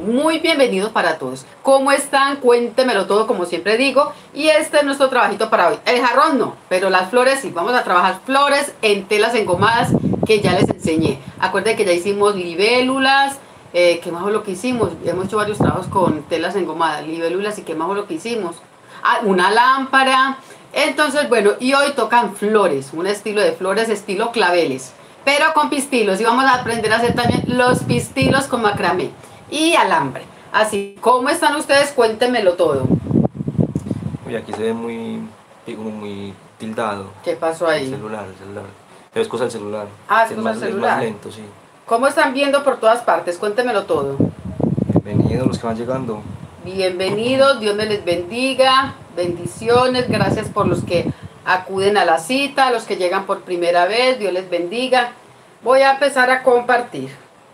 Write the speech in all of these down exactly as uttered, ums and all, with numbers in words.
Muy bienvenidos para todos. ¿Cómo están? Cuéntemelo todo, como siempre digo. Y este es nuestro trabajito para hoy. El jarrón no, pero las flores sí. Vamos a trabajar flores en telas engomadas que ya les enseñé. Acuérdense que ya hicimos libélulas. Eh, ¿Qué más fue lo que hicimos? Hemos hecho varios trabajos con telas engomadas, libélulas y qué más fue lo que hicimos. Ah, una lámpara. Entonces, bueno, y hoy tocan flores, un estilo de flores estilo claveles, pero con pistilos. Y vamos a aprender a hacer también los pistilos con macramé y alambre. Así, ¿cómo están ustedes? Cuéntemelo todo. Uy, aquí se ve muy, como muy tildado. ¿Qué pasó ahí? El celular, el celular. Pero es cosa del celular. Ah, es cosa más, del celular. Es más lento, sí. ¿Cómo están viendo por todas partes? Cuéntemelo todo. Bienvenidos los que van llegando. Bienvenidos, Dios me les bendiga, bendiciones, gracias por los que acuden a la cita, los que llegan por primera vez, Dios les bendiga. Voy a empezar a compartir.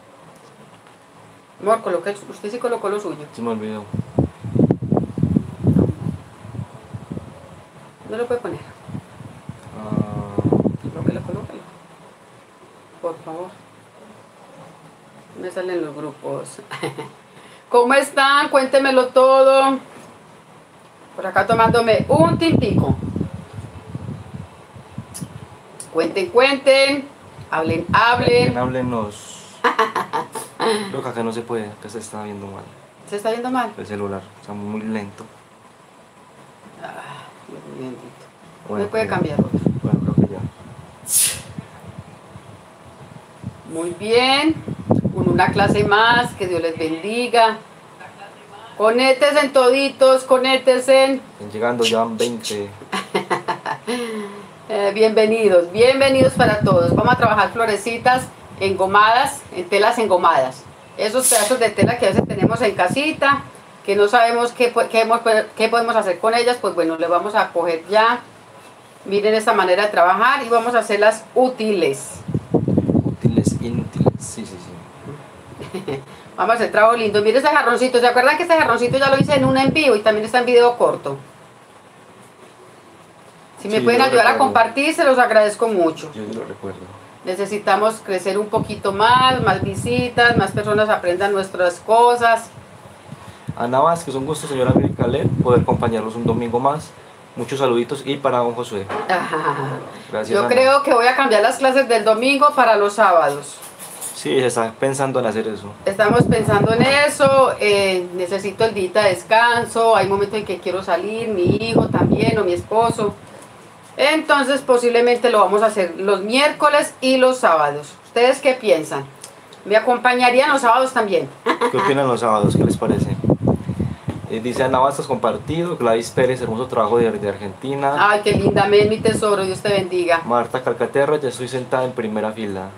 Amor, coloque, usted sí colocó lo suyo. Se me olvidó. No lo puede poner. Ah, Colóquelo, colóquelo. Por favor. Me salen los grupos. ¿Cómo están? Cuéntemelo todo. Por acá tomándome un tintico. Cuenten, cuenten. Hablen, hablen. Háblenos. Creo que acá no se puede, acá se está viendo mal. ¿Se está viendo mal? El celular, está muy lento. Ah, Dios bendito. Bueno, ¿Me puede ya. cambiar otro? Bueno, creo que ya. Muy bien. Con una clase más, que Dios les bendiga. Conéctense toditos, conéctense. Están llegando, ya van veinte. Eh, bienvenidos, bienvenidos para todos. Vamos a trabajar florecitas engomadas, en telas engomadas. Esos pedazos de tela que a veces tenemos en casita, que no sabemos qué, qué, qué podemos hacer con ellas, pues bueno, le vamos a coger ya. Miren esta manera de trabajar y vamos a hacerlas útiles. Útiles, inútiles, sí, sí, sí. Vamos a hacer trabajo lindo. Miren ese jarroncito. ¿Se acuerdan que ese jarroncito ya lo hice en un en vivo y también está en video corto? Si me Sí, pueden yo ayudar a recuerdo. compartir, se los agradezco mucho. Yo sí lo recuerdo. Necesitamos crecer un poquito más, más visitas, más personas aprendan nuestras cosas. Ana Vázquez, un gusto, señora América Ler, poder acompañarlos un domingo más. Muchos saluditos y para don Josué. Ajá. Gracias, Yo Ana. creo que voy a cambiar las clases del domingo para los sábados. Sí, se está pensando en hacer eso. Estamos pensando en eso, eh, necesito el día de descanso, hay momentos en que quiero salir, mi hijo también o mi esposo. Entonces posiblemente lo vamos a hacer los miércoles y los sábados. ¿Ustedes qué piensan? ¿Me acompañarían los sábados también? ¿Qué opinan los sábados? ¿Qué les parece? Eh, dice Ana Bastas, compartido. Gladys Pérez, hermoso trabajo de, de Argentina. Ay, qué linda, men, mi tesoro, Dios te bendiga. Marta Calcaterra, ya estoy sentada en primera fila.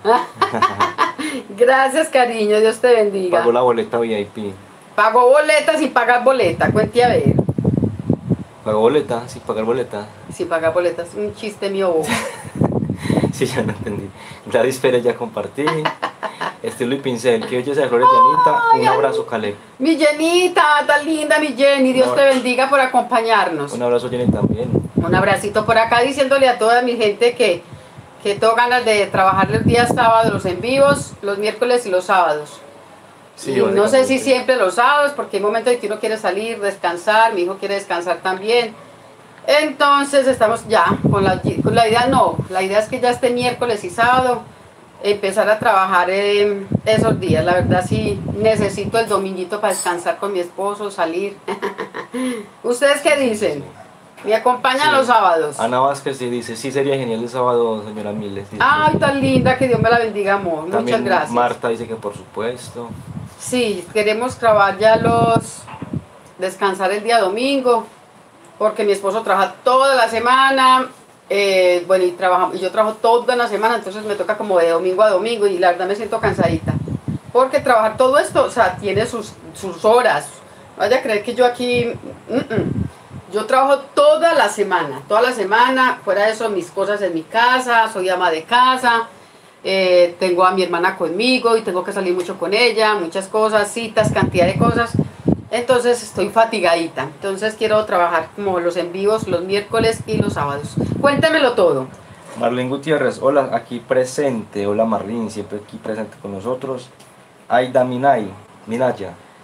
Gracias, cariño, Dios te bendiga. Pagó la boleta V I P. Pagó boleta sin pagar boleta, cuente a ver. ¿Pagó boleta? Sí, pagar boleta. Sin pagar boleta, es un chiste mío bobo. Sí, ya no entendí. Gladys Pérez, ya compartí. Estilo y pincel, que belleza de flores, Janita. Un abrazo, Caleb. Mi Jenita, tan linda mi Jenny, Dios te bendiga por acompañarnos. Un abrazo, Jenny, también. Un abracito por acá diciéndole a toda mi gente que, que tengo ganas de trabajar los días sábados, los en vivos, los miércoles y los sábados. Sí, y no sé si básicamente. siempre los sábados, porque hay momentos en que uno quiere salir, descansar, mi hijo quiere descansar también. Entonces estamos ya con la, con la idea, no, la idea es que ya este miércoles y sábado empezar a trabajar en esos días. La verdad sí necesito el dominguito para descansar con mi esposo, salir. ¿Ustedes qué dicen? ¿Me acompañan Sí. los sábados? Ana Vázquez sí dice, sí sería genial el sábado, señora Miles. Dice Ay, que sí. tan linda, que Dios me la bendiga, amor. También Muchas gracias. Marta dice que por supuesto. Sí, queremos trabajar ya los... descansar el día domingo, porque mi esposo trabaja toda la semana, eh, bueno, y, trabaja, y yo trabajo toda la semana, entonces me toca como de domingo a domingo y la verdad me siento cansadita. Porque trabajar todo esto, o sea, tiene sus, sus horas. No vaya a creer que yo aquí... mm, mm. Yo trabajo toda la semana, toda la semana, fuera de eso mis cosas en mi casa, soy ama de casa, eh, tengo a mi hermana conmigo y tengo que salir mucho con ella, muchas cosas, citas, cantidad de cosas. Entonces estoy fatigadita, entonces quiero trabajar como los en vivos los miércoles y los sábados. Cuéntemelo todo. Marlene Gutiérrez, hola, aquí presente. Hola Marlene, siempre aquí presente con nosotros. Aida Minay, Minaya,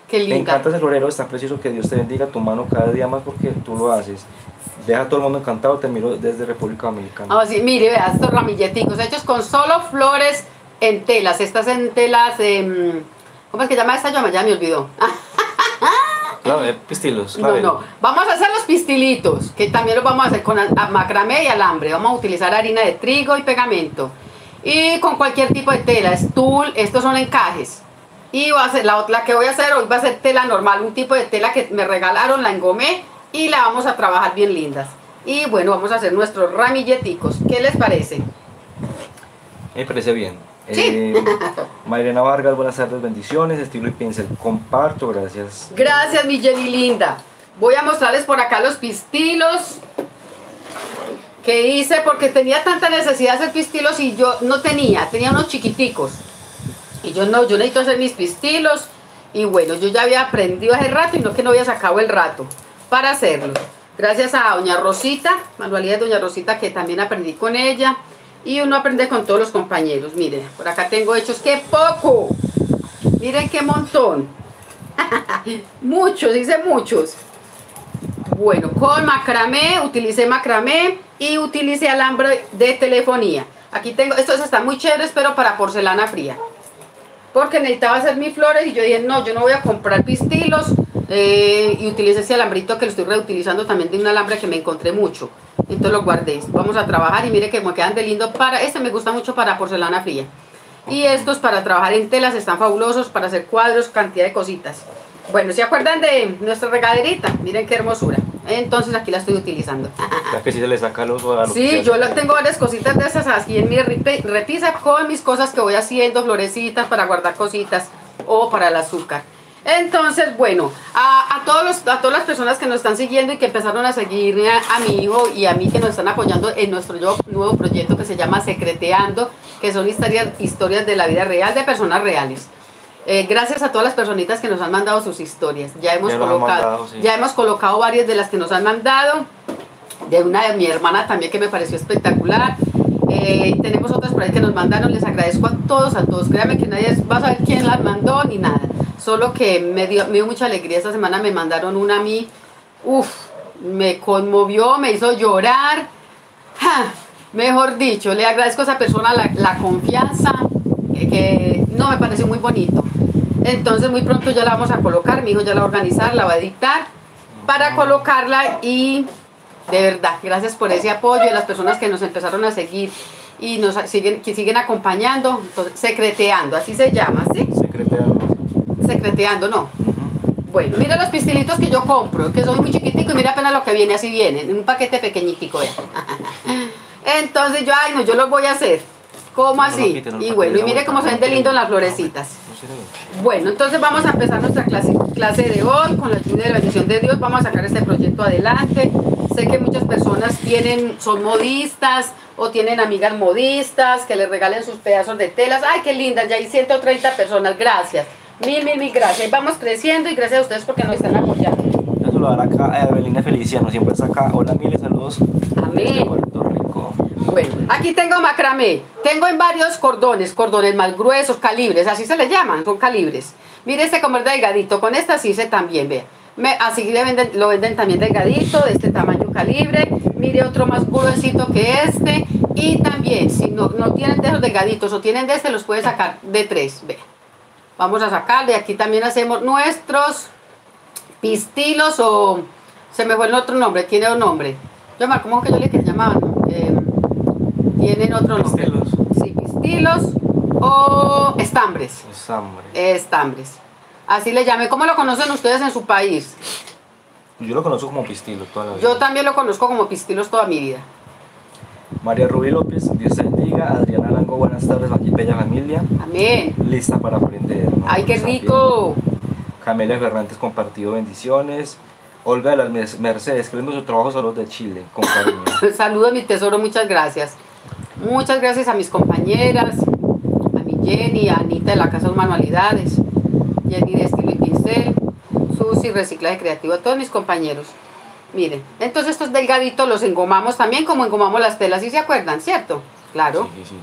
Qué linda. Me encanta ese florero, es tan precioso, que Dios te bendiga tu mano cada día más porque tú lo haces. Deja a todo el mundo encantado, te miro desde República Dominicana. Ah, sí, mire, vea, estos ramilleticos hechos con solo flores en telas. Estas en telas, eh, ¿cómo es que llama esta llama? Ya me olvidó. Claro, eh, pistilos. No, no. Vamos a hacer los pistilitos, que también los vamos a hacer con macramé y alambre. Vamos a utilizar harina de trigo y pegamento. Y con cualquier tipo de tela, es tul, estos son encajes. Y va a ser, la, la que voy a hacer hoy va a ser tela normal, un tipo de tela que me regalaron, la engomé y la vamos a trabajar bien lindas. Y bueno, vamos a hacer nuestros ramilleticos. ¿Qué les parece? Me parece bien. Sí. Eh, Mayrena Vargas, buenas tardes, bendiciones, estilo y pincel, comparto, gracias. Gracias, mi Jenny linda. Voy a mostrarles por acá los pistilos que hice porque tenía tanta necesidad de hacer pistilos y yo no tenía, tenía unos chiquiticos. Y yo no, yo necesito hacer mis pistilos y bueno, yo ya había aprendido hace rato y no que no había sacado el rato para hacerlo. Gracias a doña Rosita, manualidades de doña Rosita, que también aprendí con ella. Y uno aprende con todos los compañeros. Miren, por acá tengo hechos, ¡qué poco! Miren qué montón. Muchos, hice muchos. Bueno, con macramé, utilicé macramé y utilicé alambre de telefonía. Aquí tengo, estos están muy chéveres, pero para porcelana fría. Porque necesitaba hacer mis flores y yo dije, no, yo no voy a comprar pistilos. Eh, y utilicé ese alambrito que lo estoy reutilizando también de un alambre que me encontré mucho. Entonces lo guardé. Vamos a trabajar y mire que me quedan de lindo para... Este me gusta mucho para porcelana fría. Y estos para trabajar en telas están fabulosos, para hacer cuadros, cantidad de cositas. Bueno, ¿se acuerdan de nuestra regaderita? Miren qué hermosura. Entonces aquí la estoy utilizando. Ya que sí se le saca los a lo Sí, yo lo, tengo varias cositas de esas aquí en mi repisa con mis cosas que voy haciendo, florecitas para guardar cositas o para el azúcar. Entonces, bueno, a, a, todos los, a todas las personas que nos están siguiendo y que empezaron a seguir a, a mi hijo y a mí, que nos están apoyando en nuestro nuevo proyecto que se llama Secreteando, que son historias, historias de la vida real, de personas reales. Eh, gracias a todas las personitas que nos han mandado sus historias. Ya hemos, ya colocado, mandado, sí. ya hemos colocado varias de las que nos han mandado. De una de mi hermana también que me pareció espectacular. Eh, tenemos otras por ahí que nos mandaron. Les agradezco a todos, a todos. Créanme que nadie va a saber quién las mandó ni nada. Solo que me dio, me dio mucha alegría. Esta semana me mandaron una a mí. Uf, me conmovió, me hizo llorar. Ja, mejor dicho, le agradezco a esa persona la, la confianza. Que, que no, me pareció muy bonito. Entonces muy pronto ya la vamos a colocar. Mi hijo ya la va a organizar, la va a editar para colocarla. Y de verdad, gracias por ese apoyo y a las personas que nos empezaron a seguir y nos siguen, que siguen acompañando. Entonces, secreteando, así se llama, ¿sí? Secreteando. Secreteando, no. Bueno, mira los pistilitos que yo compro, que son muy chiquiticos, y mira apenas lo que viene, así viene, en un paquete pequeñitico. ¿eh? Entonces yo, ay no, yo los voy a hacer. ¿Cómo así? Y bueno, y mire cómo se ven de lindo las florecitas. Bueno, entonces vamos a empezar nuestra clase, clase de hoy, con la ayuda de la bendición de Dios. Vamos a sacar este proyecto adelante. Sé que muchas personas tienen, son modistas o tienen amigas modistas que les regalen sus pedazos de telas. ¡Ay, qué lindas! Ya hay ciento treinta personas. Gracias. Mil, mil, mil gracias. Y vamos creciendo y gracias a ustedes porque nos están apoyando. Eso lo dará acá a Evelina Feliciano, siempre está acá. Hola, miles saludos. Amén. Puerto Rico. Bueno, aquí tengo macramé. Tengo en varios cordones, cordones más gruesos, calibres, así se les llaman, son calibres. Mire este como es delgadito, con esta sí se también, vea. Me, así le venden, lo venden también delgadito, de este tamaño calibre. Mire otro más gruesito que este. Y también, si no, no tienen de esos delgaditos o tienen de este, los pueden sacar de tres, vea. Vamos a sacar, de aquí también hacemos nuestros pistilos o... Se me fue el otro nombre, tiene un nombre. Yo me ¿cómo que yo le que llamaban? Eh, tienen otro nombre. Pistilos. Sí, pistilos o estambres. Estambres. Estambres. Así le llamé. ¿Cómo lo conocen ustedes en su país? Yo lo conozco como pistilo toda la vida. Yo también lo conozco como pistilos toda mi vida. María Rubí López, Dios te bendiga. Adriana Arango, buenas tardes, aquí bella familia. Amén. Lista para aprender, ¿no? Ay, qué rico. Camelia Fernández, compartido, bendiciones. Olga de las Mercedes, que su trabajo solo de Chile, con cariño. Saludos, mi tesoro, muchas gracias. Muchas gracias a mis compañeras, a mi Jenny, a Anita de la Casa de Manualidades, Jenny de Estilo y Pincel, Susi, Reciclaje Creativo, a todos mis compañeros. Miren, entonces estos delgaditos los engomamos también como engomamos las telas, ¿sí se acuerdan, cierto? Claro. Sí, sí, sí.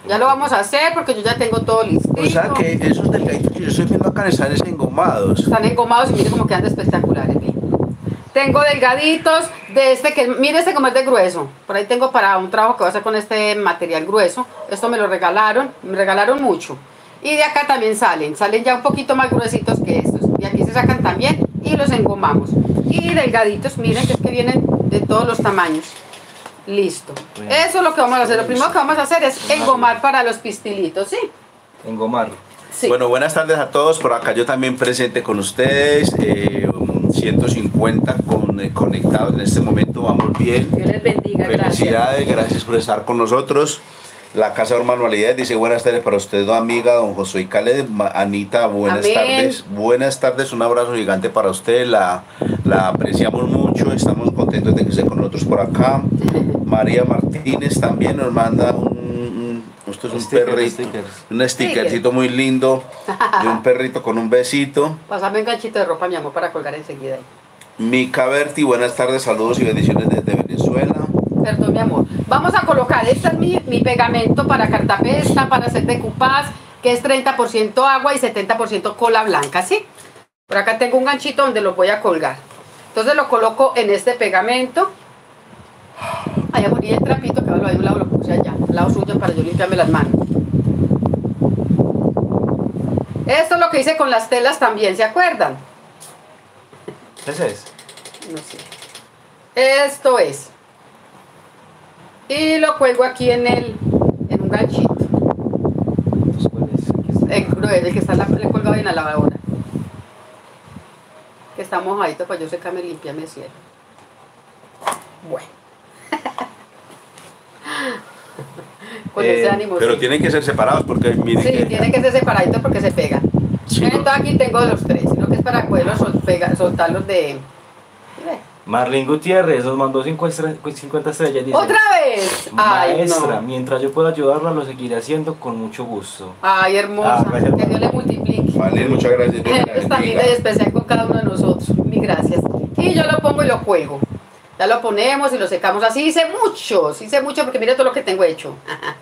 Ya lo vamos a hacer porque yo ya tengo todo listo. O sea que esos delgaditos que yo estoy viendo acá están engomados. Están engomados y miren cómo quedan de espectaculares. Miren. Tengo delgaditos de este que, mire este como es de grueso. Por ahí tengo para un trabajo que voy a hacer con este material grueso. Esto me lo regalaron, me regalaron mucho. Y de acá también salen, salen ya un poquito más gruesitos que estos. Y aquí se sacan también y los engomamos. Y delgaditos, miren que es que vienen de todos los tamaños. Listo. Eso es lo que vamos a hacer. Lo primero que vamos a hacer es engomar para los pistilitos, ¿sí? Engomarlo. Sí. Bueno, buenas tardes a todos. Por acá yo también presente con ustedes. Eh, ciento cincuenta con, eh, conectados en este momento. Vamos bien. Dios les bendiga. Felicidades, Gracias. gracias por estar con nosotros. La Casa de Manualidades dice buenas tardes para usted, amiga, don Josué Caled. Anita, buenas Amén. tardes. Buenas tardes, un abrazo gigante para usted. La, la apreciamos mucho, estamos contentos de que esté con nosotros por acá. María Martínez también nos manda un, un esto es un Sticker, perrito, stickers. un stickercito muy lindo de un perrito con un besito. Pásame un ganchito de ropa, mi amor, para colgar enseguida. Mica Berti, buenas tardes, saludos y bendiciones desde Venezuela. Perdón, mi amor. Vamos a colocar, este es mi, mi pegamento para cartapesta, para hacer decoupage, que es treinta por ciento agua y setenta por ciento cola blanca, ¿sí? Por acá tengo un ganchito donde lo voy a colgar. Entonces lo coloco en este pegamento. Ay, amor, y el trapito que va a un lado lo puse allá, al lado suyo para yo limpiarme las manos. Esto es lo que hice con las telas también, ¿se acuerdan? ¿Ese es? No sé. Esto es. Y lo cuelgo aquí en el en un ganchito. ¿Cuál es? Aquí está. El cruel, el que está en la, le colgado en la lavadora. Que está mojadito para yo secarme y limpiarme el cielo. Bueno. Con Eh, ese ánimo. Pero sí. tienen que ser separados porque miren Sí, que- tiene que ser separadito porque se pegan. Sí, Entonces aquí tengo los tres, sino que es para poderlos sol- pega- soltarlos de... Marlene Gutiérrez nos mandó cinco estre- cincuenta estrellas. Dice, ¡Otra vez! Ay, maestra, no. mientras yo pueda ayudarla, lo seguiré haciendo con mucho gusto. Ay, hermosa. Ah, gracias, que Dios le mamá. multiplique. Vale, muchas gracias. Dios la Es tan linda bendiga. y especial con cada uno de nosotros. Mil gracias. Y yo lo pongo y lo cuelgo. Ya lo ponemos y lo secamos así. Hice mucho, sí hice mucho porque mire todo lo que tengo hecho.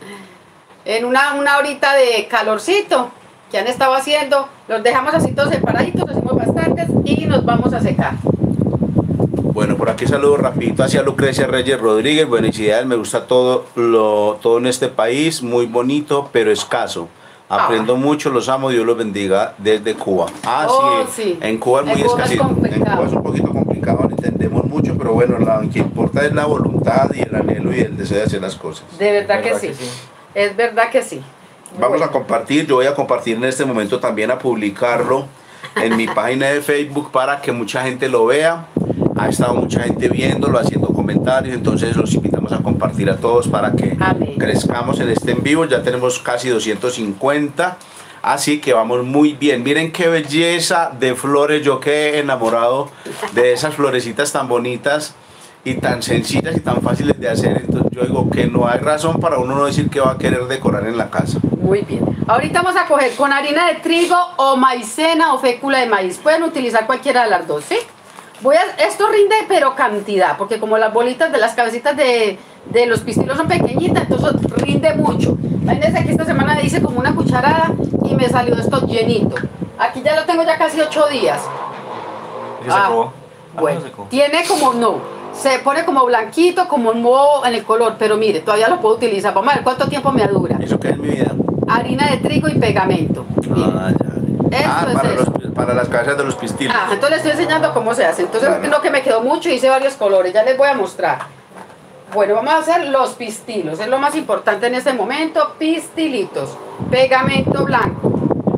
En una, una horita de calorcito que han estado haciendo, los dejamos así todos separaditos, hacemos bastantes y nos vamos a secar. Bueno, por aquí saludo rapidito hacia Lucrecia Reyes Rodríguez. Felicidades, me gusta todo, lo, todo en este país, muy bonito, pero escaso. Aprendo Ah. mucho, los amo, Dios los bendiga desde Cuba. Ah, Oh, sí, sí. en Cuba es muy En Cuba es escasito. En complicado. Cuba es un poquito complicado, no entendemos mucho, pero bueno, lo que importa es la voluntad y el anhelo y el deseo de hacer las cosas. De verdad, ¿Verdad que, sí. que sí? Es verdad que sí. Vamos Bueno. a compartir, yo voy a compartir en este momento también a publicarlo en mi página de Facebook para que mucha gente lo vea. Ha estado mucha gente viéndolo, haciendo comentarios, entonces los invitamos a compartir a todos para que Amén. crezcamos en este en vivo. Ya tenemos casi doscientos cincuenta, así que vamos muy bien. Miren qué belleza de flores, yo quedé enamorado de esas florecitas tan bonitas y tan sencillas y tan fáciles de hacer. Entonces yo digo que no hay razón para uno no decir que va a querer decorar en la casa. Muy bien. Ahorita vamos a coger con harina de trigo o maicena o fécula de maíz. Pueden utilizar cualquiera de las dos, ¿sí? Voy a, esto rinde pero cantidad, porque como las bolitas de las cabecitas de, de los pistilos son pequeñitas, entonces rinde mucho. Imagínense que esta semana hice como una cucharada y me salió esto llenito. Aquí ya lo tengo ya casi ocho días. ¿Y se secó? Ah, Bueno, no secó. tiene como, no, se pone como blanquito, como en moho en el color, pero mire, todavía lo puedo utilizar. Vamos a ver cuánto tiempo me dura. ¿Eso qué es mi vida? Harina de trigo y pegamento. Mire. Ah, ya. Eso Ah, es para, eso. los- para las cabezas de los pistilos. Ah, entonces les estoy enseñando cómo se hace. Entonces Claro. lo que me quedó mucho, hice varios colores, ya les voy a mostrar. Bueno, vamos a hacer los pistilos, es lo más importante en este momento, pistilitos, pegamento blanco.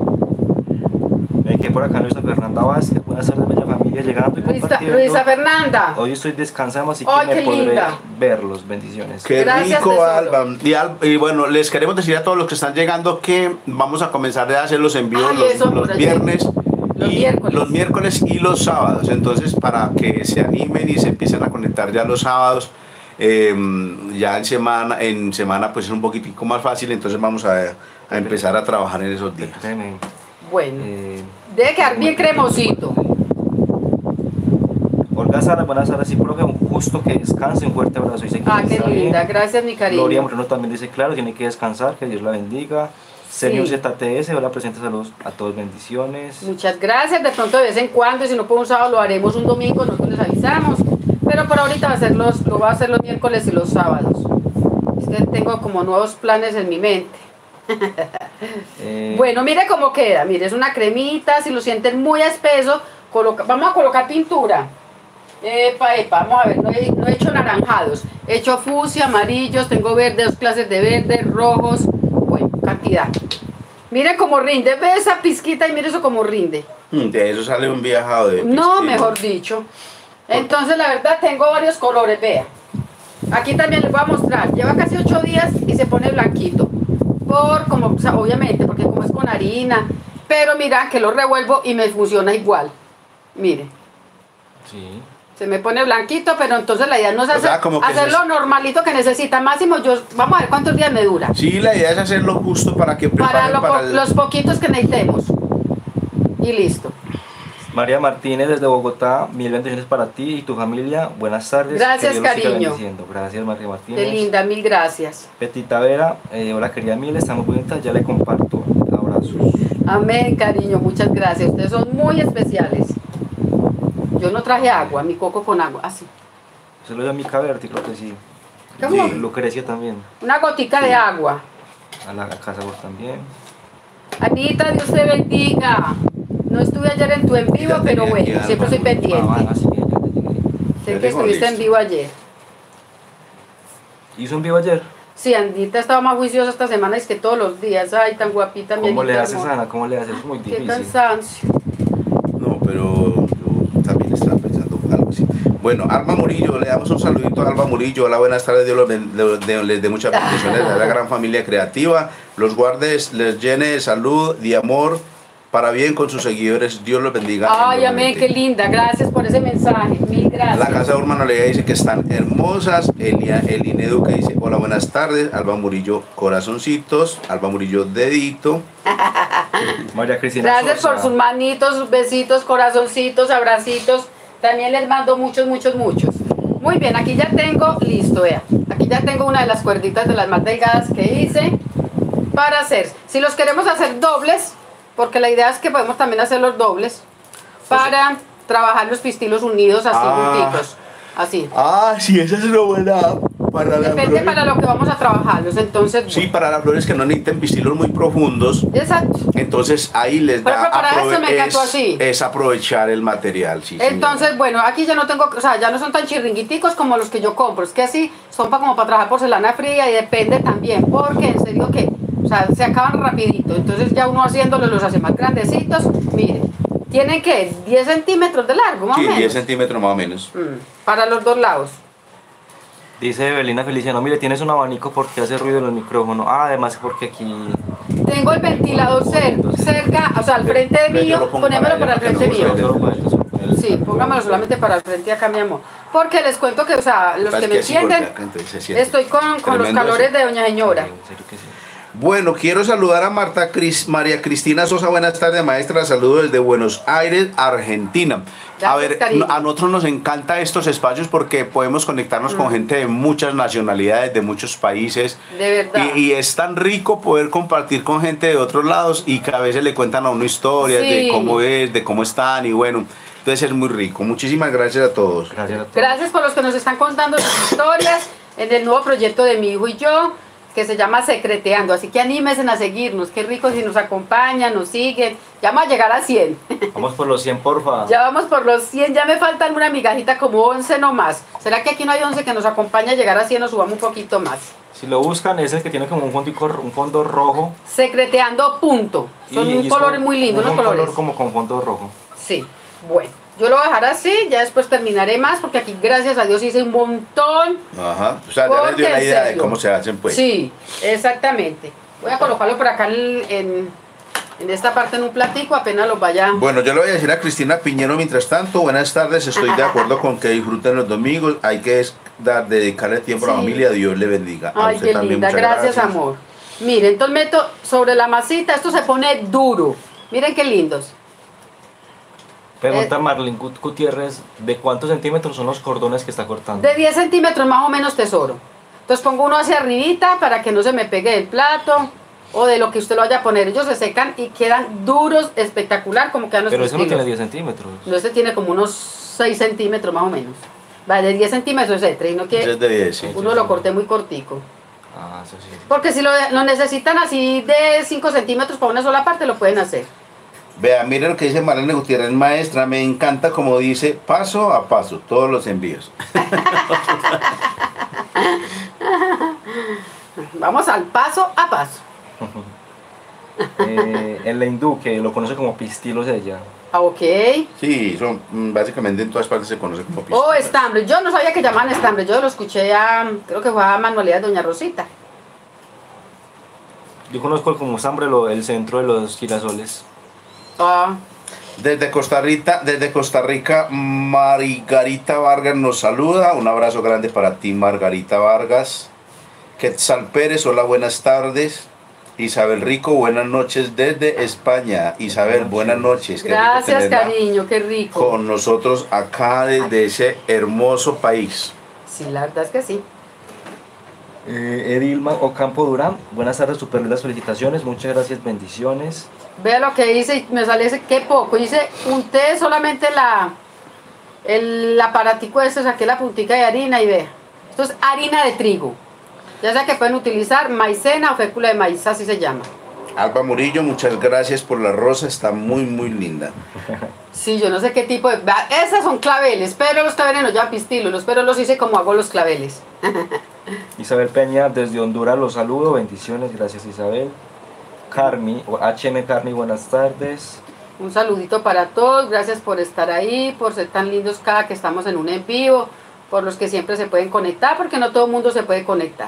Ven que por acá Luisa Fernanda Vázquez, buenas tardes, bella familia, llegando y Luisa, compartiendo. Luisa Fernanda, Hoy estoy descansando, así que Ay, me qué podré linda. verlos. Bendiciones. Qué Gracias, rico, tesoro. Alba. Y, Al- y bueno, les queremos decir a todos los que están llegando que vamos a comenzar a hacer los envíos Ay, los, eso, los por allá. viernes. Los y miércoles. los miércoles y los sábados. Entonces, para que se animen y se empiecen a conectar ya los sábados, eh, ya en semana, en semana pues es un poquitico más fácil. Entonces vamos a, a empezar a trabajar en esos días. Espérenme, bueno, eh, debe quedar bien cremosito. Olga Olga Sara, buenas tardes, sí, profe, un gusto que descanse, un fuerte abrazo. Dice que Ah, qué está linda, bien. gracias mi cariño. Gloria Moreno también dice, claro, tiene que descansar, que Dios la bendiga. Sergio Sí. Z T S, hola, presente, saludos a todos, bendiciones. Muchas gracias, de pronto de vez en cuando, y si no por un sábado lo haremos un domingo, nosotros les avisamos, pero por ahorita va a ser los, lo va a hacer los miércoles y los sábados. Es que tengo como nuevos planes en mi mente. Eh, Bueno, mire cómo queda, mire, es una cremita, si lo sienten muy espeso, coloca, vamos a colocar pintura. Epa, epa, vamos a ver, no he, no he hecho naranjados, he hecho fucsia, amarillos, tengo verde, dos clases de verde, rojos, bueno, cantidad. Mire cómo rinde, ve esa pizquita y mire eso cómo rinde. Mm, De eso sale un viajado de No, piscina. mejor dicho. Entonces, la verdad, tengo varios colores, vea. Aquí también les voy a mostrar, lleva casi ocho días y se pone blanquito. Por, como, o sea, obviamente, porque como es con harina, pero mira que lo revuelvo y me funciona igual. Mire. sí. Se me pone blanquito, pero entonces la idea no es O hacer, sea, como que hacerlo se- normalito que necesita. Máximo, yo, vamos a ver cuántos días me dura. Sí, la idea es hacerlo justo para que Para, preparen lo para, po- el... los poquitos que necesitemos. Y listo. María Martínez desde Bogotá, mil bendiciones para ti y tu familia. Buenas tardes. Gracias, que Dios los siga cariño. bendiciendo. Gracias, María Martínez. Qué linda, mil gracias. Petita Vera, eh, hola querida Mil, estamos bonitas, ya le comparto. Abrazos. Amén, cariño, muchas gracias. Ustedes son muy especiales. Yo no traje agua, mi coco con agua, así. Se lo dio a Mica Berti, creo que sí. ¿Cómo? Sí, Lucrecia también. Una gotica Sí. de agua. A la casa vos también. Anita, Dios te bendiga. No estuve ayer en tu en vivo, Ya pero tenía bueno, que dar siempre estoy más- pendiente. Ah, bueno, sí, ya te llegué. Sé Ya que tengo estuviste en listo. vivo ayer. ¿Hizo un vivo ayer? Sí, Andita estaba más juiciosa esta semana, es que todos los días, ay, tan guapita, mi ¿Cómo le Anita haces, hermosa. Ana? ¿Cómo le haces? Es muy Qué difícil. cansancio. No, pero yo también estaba pensando algo así. Bueno, Alba Murillo, le damos un saludito a Alba Murillo. Hola, buenas tardes, Dios los ben- le- le- les dé muchas bendiciones a la gran familia creativa. Los guardes, les llene de salud, de amor, para bien con sus seguidores. Dios los bendiga. Ay, amén, enormemente. qué linda, gracias por ese mensaje, mil gracias. La casa de Urmano Leia dice que están hermosas. Elia, Elinedu que dice hola, buenas tardes. Alba Murillo, corazoncitos. Alba Murillo, dedito. María Cristina Gracias Sosa. por sus manitos, sus besitos, corazoncitos, abracitos. También les mando muchos, muchos, muchos. Muy bien, aquí ya tengo, listo, vea. Aquí ya tengo una de las cuerditas de las más delgadas que hice para hacer. Si los queremos hacer dobles, porque la idea es que podemos también hacer los dobles, para trabajar los pistilos unidos así, Ah. junticos. Así. Ah, sí, esa es una buena para las Depende flores. para lo que vamos a trabajarlos, entonces. Sí, para las flores que no necesiten pistilos muy profundos. Exacto. Entonces ahí les Pero da para aprove- eso me encantó es, así. es aprovechar el material, sí. señora. Entonces, bueno, aquí ya no tengo, o sea, ya no son tan chirringuiticos como los que yo compro. Es que así son para como para trabajar porcelana fría y depende también, porque en serio que, o sea, se acaban rapidito. Entonces ya uno haciéndolos los hace más grandecitos. Miren, tienen que diez centímetros de largo, más Sí, o menos. diez centímetros más o menos. Mm, para los dos lados. Dice Evelina Feliciano, mire, tienes un abanico porque hace ruido en el micrófono. Ah, además porque aquí... Tengo el ventilador cer- cerca, o sea, al frente de Pero yo mío, lo pongo ponémelo para para el allá, frente para que no mío. se Sí, póngamelo solamente para el frente acá, mi amor. Porque les cuento que, o sea, los que me entienden, estoy con, con los Tremendo calores eso. de doña señora. En serio que sí. Bueno, quiero saludar a Marta Cris, María Cristina Sosa. Buenas tardes, maestra. Saludos desde Buenos Aires, Argentina. a Gracias, ver, cariño. a nosotros nos encanta estos espacios porque podemos conectarnos con gente de muchas nacionalidades, de muchos países. De verdad. Y, y es tan rico poder compartir con gente de otros lados y que a veces le cuentan a uno historias Sí. de cómo es, de cómo están y bueno, entonces es muy rico. Muchísimas gracias a todos. Gracias a todos. Gracias por los que nos están contando sus historias en el nuevo proyecto de mi hijo y yo, que se llama Secreteando. Así que anímense a seguirnos. Qué rico si nos acompañan, nos siguen. Ya vamos a llegar a cien. Vamos por los cien, porfa. Ya vamos por los cien. Ya me faltan una migajita como once nomás. ¿Será que aquí no hay once que nos acompaña a llegar a cien o subamos un poquito más? Si lo buscan, es el que tiene como un fondo, un fondo rojo. Secreteando punto. Son y- un y es color con- muy lindo, un unos colores. color como con fondo rojo. Sí, bueno. Yo lo voy a dejar así, ya después terminaré más, porque aquí gracias a Dios hice un montón. Ajá. O sea, ya les Porque, dio la en idea de serio. cómo se hacen, pues. Sí, exactamente. Voy a colocarlo por acá en, en, en esta parte en un platico, apenas los vaya. Bueno, yo le voy a decir a Cristina Piñero mientras tanto, buenas tardes, estoy de acuerdo con que disfruten los domingos, hay que es- dar, dedicarle tiempo a la Sí. familia, Dios le bendiga. A Ay, usted qué también, linda, muchas gracias, amor. Miren, entonces meto sobre la masita, esto se pone duro. Miren qué lindos. Pregunta Eh, Marlene Gut- Gutiérrez, ¿de cuántos centímetros son los cordones que está cortando? De diez centímetros más o menos, tesoro. Entonces pongo uno hacia arribita para que no se me pegue el plato o de lo que usted lo vaya a poner. Ellos se secan y quedan duros, espectacular, como quedan los Pero ese no pistilos. tiene diez centímetros. No, este tiene como unos seis centímetros más o menos. Va, de diez centímetros ese, sino Ese que es de diez, sí. uno lo corté muy cortico. Ah, eso sí. Porque si lo, lo necesitan así de cinco centímetros para una sola parte, lo pueden hacer. Vea, mire lo que dice Marlene Gutiérrez, maestra, me encanta como dice, paso a paso, todos los envíos. Vamos al paso a paso. Eh, en la hindú, que lo conoce como pistilos ella. Ah, ok. Sí, son, mm, básicamente en todas partes se conoce como Oh, pistolas. estambre. Yo no sabía que llamaban estambre. Yo lo escuché a, creo que fue a Manualidad de Doña Rosita. Yo conozco como estambre lo- el centro de los girasoles. Ah, Desde Costa Rica, desde Costa Rica, Margarita Vargas nos saluda. Un abrazo grande para ti, Margarita Vargas. Quetzal Pérez, hola, buenas tardes. Isabel Rico, buenas noches desde España. Isabel, buenas noches. Qué rico gracias, tenerla cariño. Qué rico. con nosotros acá desde ese hermoso país. Sí, la verdad es que sí. Eh, Edilma Ocampo Durán, buenas tardes, super lindas felicitaciones, muchas gracias, bendiciones. Vea lo que hice y me sale ese, qué poco. Hice, unté solamente la, el aparatico este, saqué la puntica de harina y vea. Esto es harina de trigo. Ya sea que pueden utilizar maicena o fécula de maíz, así se llama. Alba Murillo, muchas gracias por la rosa, está muy muy linda. Sí, yo no sé qué tipo de... vea, esas son claveles, pero los claveles no llevan pistilo, los pero los hice como hago los claveles. Isabel Peña desde Honduras los saludo, bendiciones, gracias Isabel. Carmi, o H M Carmi, buenas tardes. Un saludito para todos, gracias por estar ahí, por ser tan lindos cada que estamos en un en vivo, por los que siempre se pueden conectar, porque no todo el mundo se puede conectar.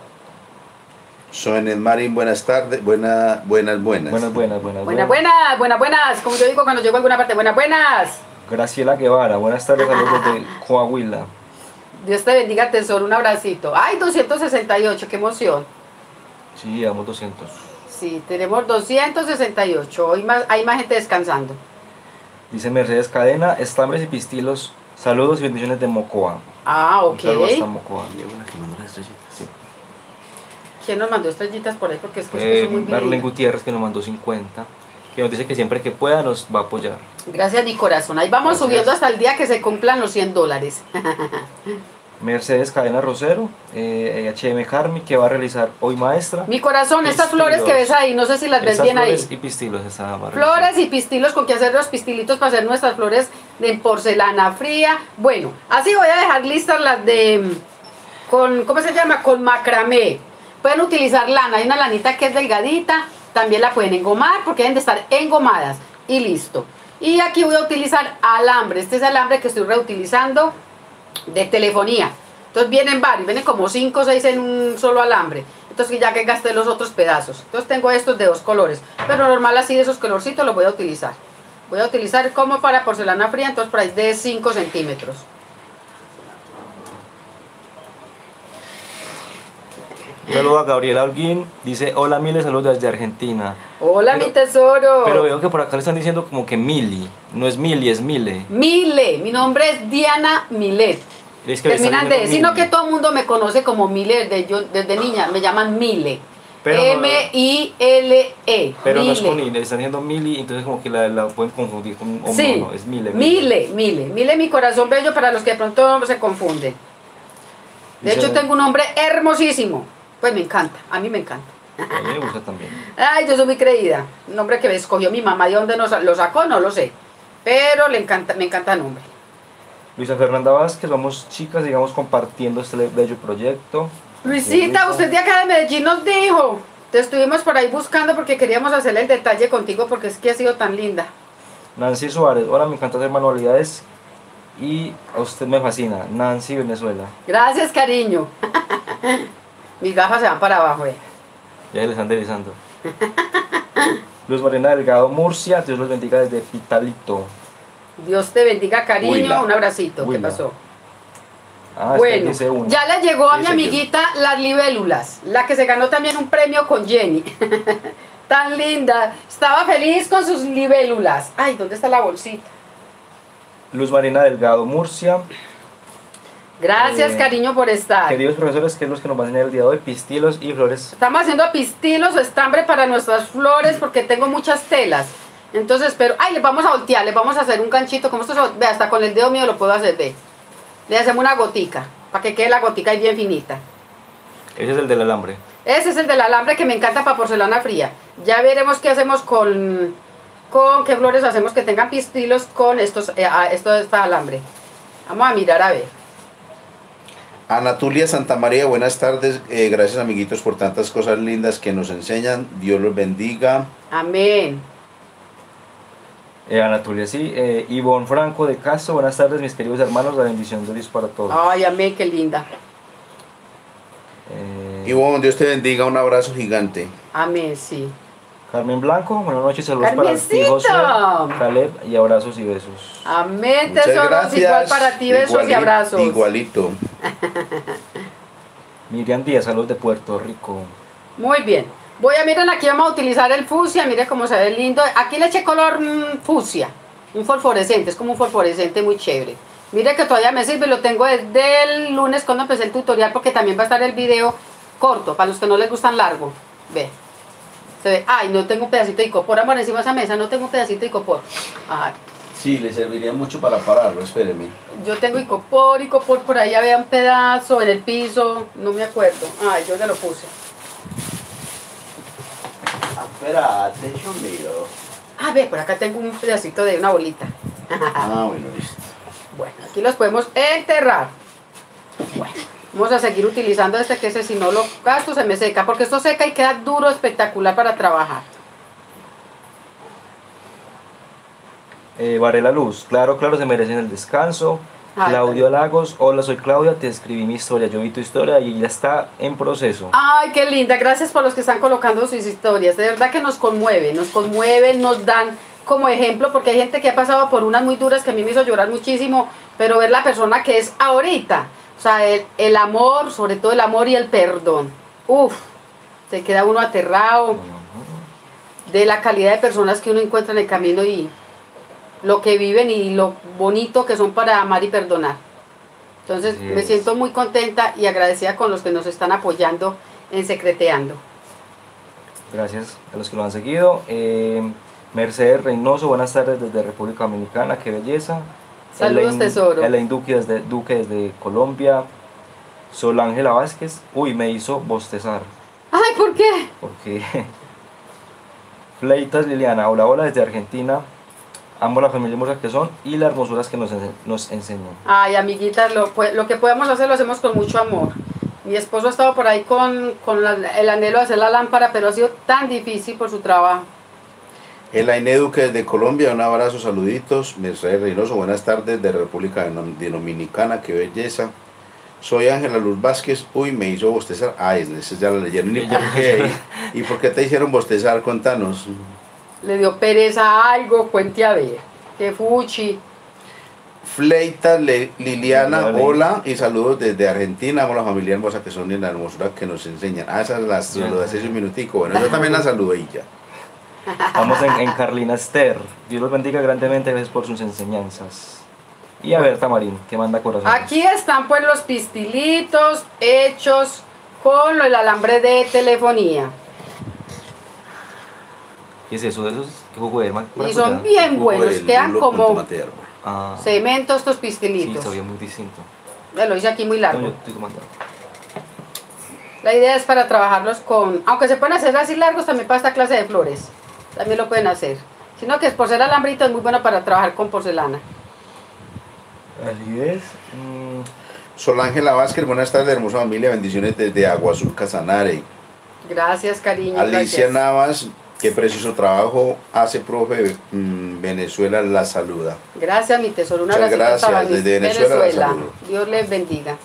Soenet Marín, buenas tardes, buena, buenas, buenas. Buenas, buenas, buenas. Buenas, buenas, buenas, buenas, como yo digo cuando llego a alguna parte, buenas, buenas. Graciela Guevara, buenas tardes, saludos desde Coahuila. Dios te bendiga, tesoro, un abracito. Ay, doscientos sesenta y ocho, qué emoción. Sí, damos doscientos. Sí, tenemos doscientos sesenta y ocho, hoy más, hay más gente descansando. Dice Mercedes Cadena, estambres y pistilos, saludos y bendiciones de Mocoa. Ah, Un saludo ok. hasta Mocoa. Sí. ¿Quién nos mandó estrellitas por ahí? Porque es que Eh, es muy Marlene divino. Gutiérrez que nos mandó cincuenta, que nos dice que siempre que pueda nos va a apoyar. Gracias, mi corazón. Ahí vamos Gracias. subiendo hasta el día que se cumplan los cien dólares. Mercedes Cadena Rosero, eh, H M Carmi, que va a realizar hoy maestra. Mi corazón, estas Pistilos. flores que ves ahí, no sé si las ves Estas bien ahí. flores y pistilos esa va a realizar. Flores y pistilos, con que hacer los pistilitos para hacer nuestras flores de porcelana fría. Bueno, así voy a dejar listas las de, con, ¿cómo se llama? Con macramé. Pueden utilizar lana, hay una lanita que es delgadita, también la pueden engomar porque deben de estar engomadas. Y listo. Y aquí voy a utilizar alambre, este es alambre que estoy reutilizando de telefonía. Entonces vienen varios, vienen como cinco o seis en un solo alambre. Entonces ya que gasté los otros pedazos. Entonces tengo estos de dos colores. Pero normal así de esos colorcitos los voy a utilizar. Voy a utilizar como para porcelana fría, entonces por ahí de cinco centímetros. Un saludo a Gabriela Holguín, dice, hola Mile, saludos desde Argentina. Hola, Pero- mi tesoro. Pero veo que por acá le están diciendo como que Mili, no es Mili, es Mile. Mile, mi nombre es Diana Milet. Es que le están Terminan de diciendo sino Mili. que todo el mundo me conoce como Mile desde, yo, desde niña, me llaman Mile. Pero no- M I L E. Pero no es Mile. con I, le están diciendo Mili, entonces como que la, la pueden confundir con un Sí, no, no, es Mile. Mile, Mile, Mile, mi corazón bello para los que de pronto se confunden. De Dice- hecho tengo un nombre hermosísimo, pues me encanta, a mí me encanta. A mí me gusta también. Ay, yo soy muy creída, un nombre que me escogió mi mamá, ¿de dónde nos, lo sacó? No lo sé, pero le encanta, me encanta el nombre. Luisa Fernanda Vázquez, vamos chicas, sigamos compartiendo este bello proyecto. Luisita, Luisa. usted de acá de Medellín nos dijo, te estuvimos por ahí buscando porque queríamos hacerle el detalle contigo porque es que ha sido tan linda. Nancy Suárez, hola, me encanta hacer manualidades y a usted me fascina. Nancy, Venezuela. Gracias, cariño. Mis gafas se van para abajo, eh. Ya les están deslizando. Luz Marina Delgado, Murcia, Dios los bendiga desde Pitalito. Dios te bendiga, cariño, Huila. un abracito. ¿Qué Huila. pasó? Ah, es que Bueno, dice uno. ya le llegó a Sí, mi señor. amiguita las libélulas, la que se ganó también un premio con Jenny. Tan linda. Estaba feliz con sus libélulas. Ay, ¿dónde está la bolsita? Luz Marina Delgado, Murcia. Gracias, Eh, cariño, por estar. Queridos profesores, que es los que nos van a enseñar el día de hoy, pistilos y flores. Estamos haciendo pistilos o estambre para nuestras flores porque tengo muchas telas. Entonces, pero, ay, les vamos a voltear, les vamos a hacer un ganchito. Como esto se, ve, hasta con el dedo mío lo puedo hacer, ve. Le hacemos una gotica, para que quede la gotica ahí bien finita. Ese es el del alambre. Ese es el del alambre que me encanta para porcelana fría. Ya veremos qué hacemos con, con qué flores hacemos que tengan pistilos con estos, eh, esto de este alambre. Vamos a mirar a ver. Anatulia Santa María, buenas tardes. Eh, gracias, amiguitos, por tantas cosas lindas que nos enseñan. Dios los bendiga. Amén. Eh, Anatolia, sí. Eh, Ivonne Franco de Castro, buenas tardes, mis queridos hermanos. La bendición de Dios para todos. Ay, amén, qué linda. Eh, Ivonne, Dios te bendiga. Un abrazo gigante. Amén, sí. Carmen Blanco, buenas noches, saludos para ti, Carmencito. José, Caleb, y abrazos y besos. Amén, Muchas tesoros. gracias. Igual para ti, besos Iguali- y abrazos. Igualito. Miriam Díaz, saludos de Puerto Rico. Muy bien. Voy a, miren, aquí vamos a utilizar el fucsia, miren cómo se ve lindo. Aquí le eché color mm, fucsia, un fosforescente, es como un fosforescente muy chévere. Mire que todavía me sirve, lo tengo desde el lunes cuando empecé el tutorial porque también va a estar el video corto, para los que no les gustan largo. Ve. Se ve, ay, no tengo un pedacito de icopor, amor, encima de esa mesa, no tengo un pedacito de icopor. Ay, Sí, le serviría mucho para pararlo, espéreme. yo tengo icopor, icopor, por ahí había un pedazo en el piso, no me acuerdo. Ay, yo ya lo puse. Espérate, yo miro. Ah, ve, por acá tengo un pedacito de una bolita. Ah, bueno, listo. Bueno, aquí los podemos enterrar. Bueno, vamos a seguir utilizando este que ese si no lo gasto se me seca, porque esto seca y queda duro, espectacular para trabajar. Eh, Varela Luz, claro, claro, se merecen el descanso. Ay, Claudio Lagos, hola, soy Claudia, te escribí mi historia, yo vi tu historia y ya está en proceso. Ay, qué linda, gracias por los que están colocando sus historias, de verdad que nos conmueve, nos conmueven, nos dan como ejemplo, porque hay gente que ha pasado por unas muy duras que a mí me hizo llorar muchísimo, pero ver la persona que es ahorita, o sea, el, el amor, sobre todo el amor y el perdón, uff, se queda uno aterrado de la calidad de personas que uno encuentra en el camino y lo que viven y lo bonito que son para amar y perdonar. Entonces Así me es. siento muy contenta y agradecida con los que nos están apoyando en Secreteando. Gracias a los que lo han seguido. Eh, Mercedes Reynoso, buenas tardes desde República Dominicana, qué belleza. Saludos, Elaine- tesoro. Elaine Duque desde, Duque desde Colombia. Sol Ángela Vázquez, uy, me hizo bostezar. Ay, ¿por qué? Porque Fleitas Liliana, hola, hola desde Argentina. Amo la familia hermosa que son y las hermosuras que nos, ense- nos enseñan. Ay, amiguitas, lo, pues, lo que podemos hacer lo hacemos con mucho amor. Mi esposo ha estado por ahí con, con la- el anhelo de hacer la lámpara, pero ha sido tan difícil por su trabajo. Elaine Duque desde Colombia, un abrazo, saluditos. Mercedes Reynoso, buenas tardes de República Dominicana, qué belleza. Soy Ángela Luz Vázquez, uy, me hizo bostezar. Ay, esa ya la leyeron. ¿Y por qué? ¿Y por qué te hicieron bostezar? Contanos. Le dio pereza a algo, cuente a ver. Que fuchi. Fleita Le- Liliana, Hola, hola y saludos desde Argentina. Amo a la familia hermosa que son y la hermosura que nos enseñan. Ah, esas las Ya. saludé hace un minutico. Bueno, yo también la saludé y ya. Vamos en, en Carlina Esther. Dios los bendiga grandemente, gracias por sus enseñanzas. Y a ver, Tamarín, que manda corazón. Aquí están pues los pistilitos hechos con el alambre de telefonía. ¿Qué es eso? ¿De esos? ¿Qué jugo de ma- Y son maracuyá? bien Jugo buenos, del quedan lulo con como tomate de árbol. Ah, cemento estos sí, pistilitos. sabía muy distinto. Ya lo hice aquí muy No, yo largo. estoy tomando. La idea es para trabajarlos con, aunque se pueden hacer así largos también para esta clase de flores. También lo pueden hacer. Sino que por ser alambrito es muy bueno para trabajar con porcelana. Así es. Mm, Sol Ángela Vázquez, buenas tardes, hermosa familia. Bendiciones desde Agua Azul Casanare. Gracias, cariño. Alicia gracias. Navas, qué precioso trabajo hace, profe. Mm, Venezuela la saluda. Gracias, mi tesoro. Un Muchas abrazo gracias, hasta desde Venezuela la saludo. Dios les bendiga.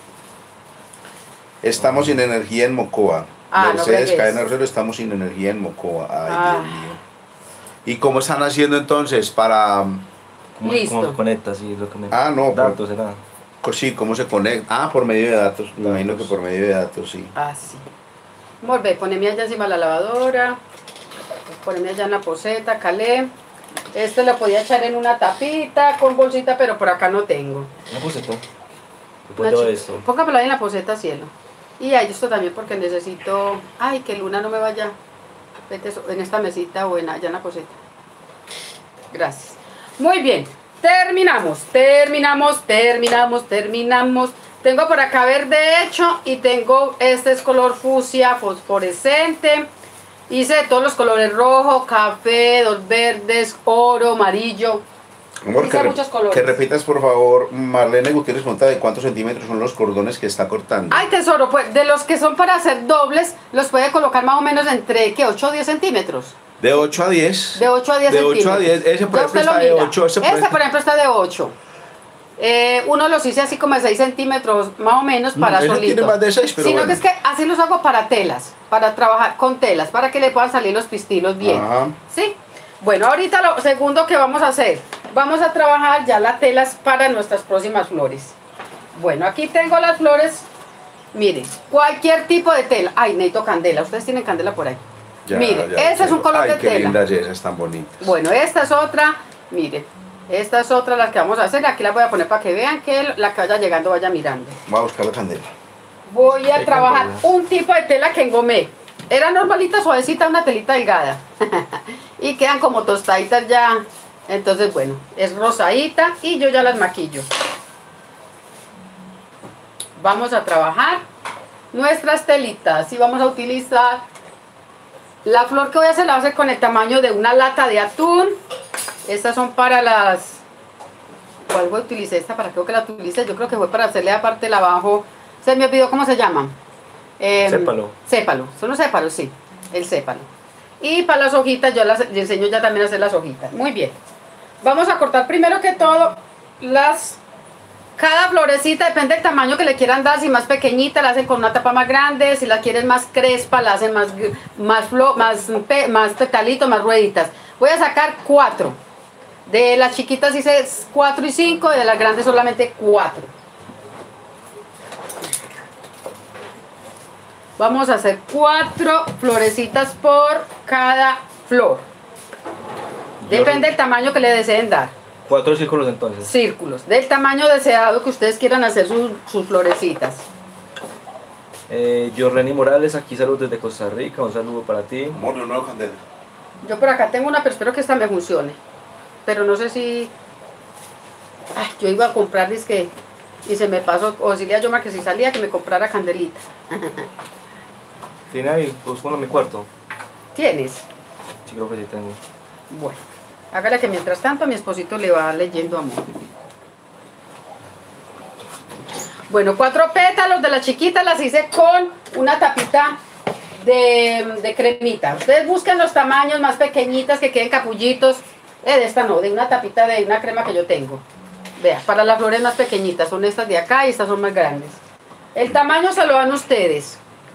Estamos sin energía en Mocoa. Ah, no Mercedes fregues. Cadena Rosero, estamos sin energía en Mocoa. Ay, Ah. Dios mío. ¿Y cómo están haciendo entonces para... ¿Cómo, Listo. ¿Cómo se conecta? Sí, es lo que me... Ah, no, Datos, será. co- Sí, cómo se conecta? Ah, por medio de datos. Me imagino que por medio de datos, sí. Así. Volve, poneme allá encima de la lavadora. Poneme allá en la poseta, calé. Este lo podía echar en una tapita con bolsita, pero por acá no tengo. Una poseta. Una Después de chi- esto. Póngamelo ahí en la poseta, cielo. Y ahí esto también porque necesito... Ay, que Luna no me vaya. Vete so- en esta mesita o en allá en la poseta. Gracias. Muy bien. Terminamos, terminamos, terminamos, terminamos. Tengo por acá verde hecho y tengo, este es color fucsia fosforescente. Hice de todos los colores: rojo, café, dos verdes, oro, amarillo. Amor, Hice que, re- muchos colores. que repitas por favor, Marlene Gutiérrez Monta, de cuántos centímetros son los cordones que está cortando. Ay, tesoro, pues de los que son para hacer dobles, los puede colocar más o menos entre, ¿qué? ocho o diez centímetros. De ocho a diez. De ocho a diez De centímetros. ocho a diez. Ese por Ya ejemplo usted lo está de mira. ocho. Ese por Este, ejemplo- por ejemplo, está de ocho. Eh, uno los hice así como de seis centímetros, más o menos, para ese solito. tiene más de seis, pero Sino bueno. que es que así los hago para telas, para trabajar con telas, para que le puedan salir los pistilos bien. Ajá. ¿Sí? Bueno, ahorita lo segundo que vamos a hacer, vamos a trabajar ya las telas para nuestras próximas flores. Bueno, aquí tengo las flores, miren, cualquier tipo de tela. Ay, necesito candela, ustedes tienen candela por ahí. Ya, Miren, ya este es un tengo. color Ay, de qué tela. lindas esas, tan bonitas. Bueno, esta es otra, miren, esta es otra la que vamos a hacer, aquí la voy a poner para que vean que la que vaya llegando vaya mirando. Voy a buscar la candela. Voy a Hay trabajar candela. un tipo de tela que engomé. Era normalita, suavecita, una telita delgada. Y quedan como tostaditas ya. Entonces, bueno, es rosadita y yo ya las maquillo. Vamos a trabajar nuestras telitas y vamos a utilizar la flor que voy a hacer, la voy a hacer con el tamaño de una lata de atún. Estas son para las... ¿Cuál voy a utilizar? Esta, ¿para qué que la utilice? Yo creo que fue para hacerle aparte el abajo. Se me olvidó cómo se llaman. Eh, Sépalo. Sépalo, son los sépalos, sí, el sépalo. Y para las hojitas, yo las les enseño ya también a hacer las hojitas. Muy bien. Vamos a cortar primero que todo las... Cada florecita depende del tamaño que le quieran dar. Si más pequeñita la hacen con una tapa más grande, si la quieren más crespa la hacen más, más, flo, más, pe, más petalitos, más rueditas. Voy a sacar cuatro. De las chiquitas hice cuatro y cinco, y de las grandes solamente cuatro. Vamos a hacer cuatro florecitas por cada flor. Depende del tamaño que le deseen dar. Cuatro círculos entonces. Círculos, del tamaño deseado que ustedes quieran hacer sus, sus florecitas. Eh, yo, Reni Morales, aquí saludos desde Costa Rica. Un saludo para ti. Amor, una nueva candela. Yo por acá tengo una, pero espero que esta me funcione. Pero no sé si... Ay, yo iba a comprar, que y se me pasó, o decirle a Yoma que si salía que me comprara candelita. ¿Tiene ahí? Busco uno en mi cuarto. ¿Tienes? Sí, creo que sí tengo. Bueno, hágale que mientras tanto a mi esposito le va leyendo amor. Bueno, cuatro pétalos de la chiquita las hice con una tapita de, de cremita. Ustedes buscan los tamaños más pequeñitas que queden capullitos. Eh, de esta no, de una tapita de una crema que yo tengo. Vea, para las flores más pequeñitas, son estas de acá y estas son más grandes. El tamaño se lo dan ustedes.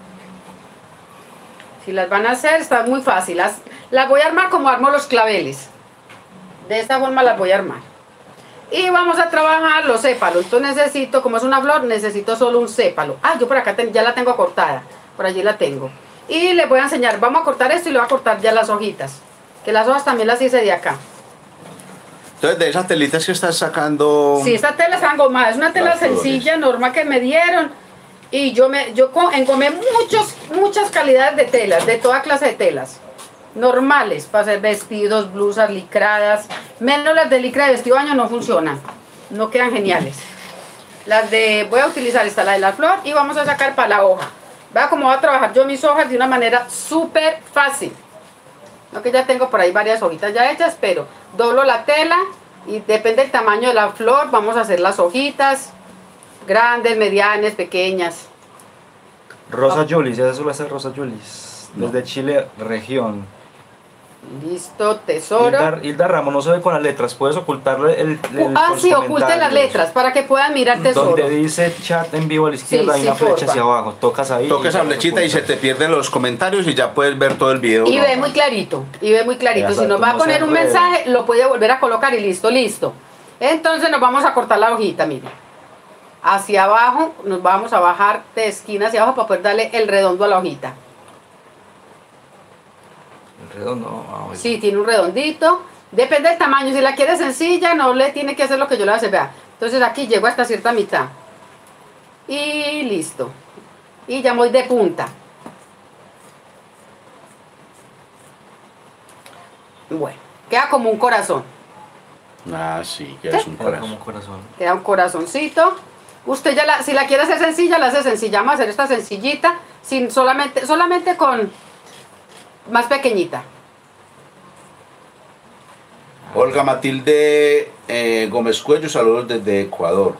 Si las van a hacer, está muy fácil. Las, las voy a armar como armo los claveles. De esta forma las voy a armar. Y vamos a trabajar los sépalos. Entonces necesito, como es una flor, necesito solo un sépalo. Ah, yo por acá ten, ya la tengo cortada. Por allí la tengo. Y les voy a enseñar, vamos a cortar esto y le voy a cortar ya las hojitas. Que las hojas también las hice de acá. Entonces, de esas telitas que estás sacando... Sí, esta tela está engomada. Es una tela Las flores. sencilla, normal que me dieron. Y yo me yo co- engomé muchos, muchas calidades de telas, de toda clase de telas. Normales, para hacer vestidos, blusas, licradas. Menos las de licra de vestido de baño no funcionan. No quedan geniales. Las de, voy a utilizar esta, la de la flor, y vamos a sacar para la hoja. Vea cómo voy a trabajar yo mis hojas de una manera súper fácil. No, que ya tengo por ahí varias hojitas ya hechas, pero doblo la tela y depende del tamaño de la flor, vamos a hacer las hojitas. Grandes, medianas, pequeñas. Rosa Julis, esa suele ser Rosa Julis. Desde Chile, región. Listo, tesoro. Hilda, Hilda Ramos, no se ve con las letras. Puedes ocultarle el. el Ah, los sí, oculte las comentarios. letras para que puedan mirar tesoro. Donde dice chat en vivo a la izquierda, Sí, hay sí, una flecha porfa. hacia abajo. Tocas ahí. Toques y esa ya flechita y se ocultas. te pierden los comentarios y ya puedes ver todo el video. Y ¿no? ve muy clarito, y ve muy clarito. Exacto, Si nos va a no se poner un enrede. mensaje, lo puede volver a colocar y listo, listo. Entonces nos vamos a cortar la hojita, miren. Hacia abajo, nos vamos a bajar de esquina hacia abajo para poder darle el redondo a la hojita. El redondo. Ah, bueno. Sí, tiene un redondito. Depende del tamaño, si la quiere sencilla, no le tiene que hacer lo que yo le voy a hacer, vea. Entonces aquí llego hasta cierta mitad. Y listo. Y ya voy de punta. Bueno, queda como un corazón. Ah, sí, que es un Queda como corazón. un corazón. Queda un corazoncito. Usted ya la, si la quiere hacer sencilla, la hace sencilla. Vamos a hacer esta sencillita, sin solamente, solamente con más pequeñita. Olga Matilde eh, Gómez Cuello, saludos desde Ecuador.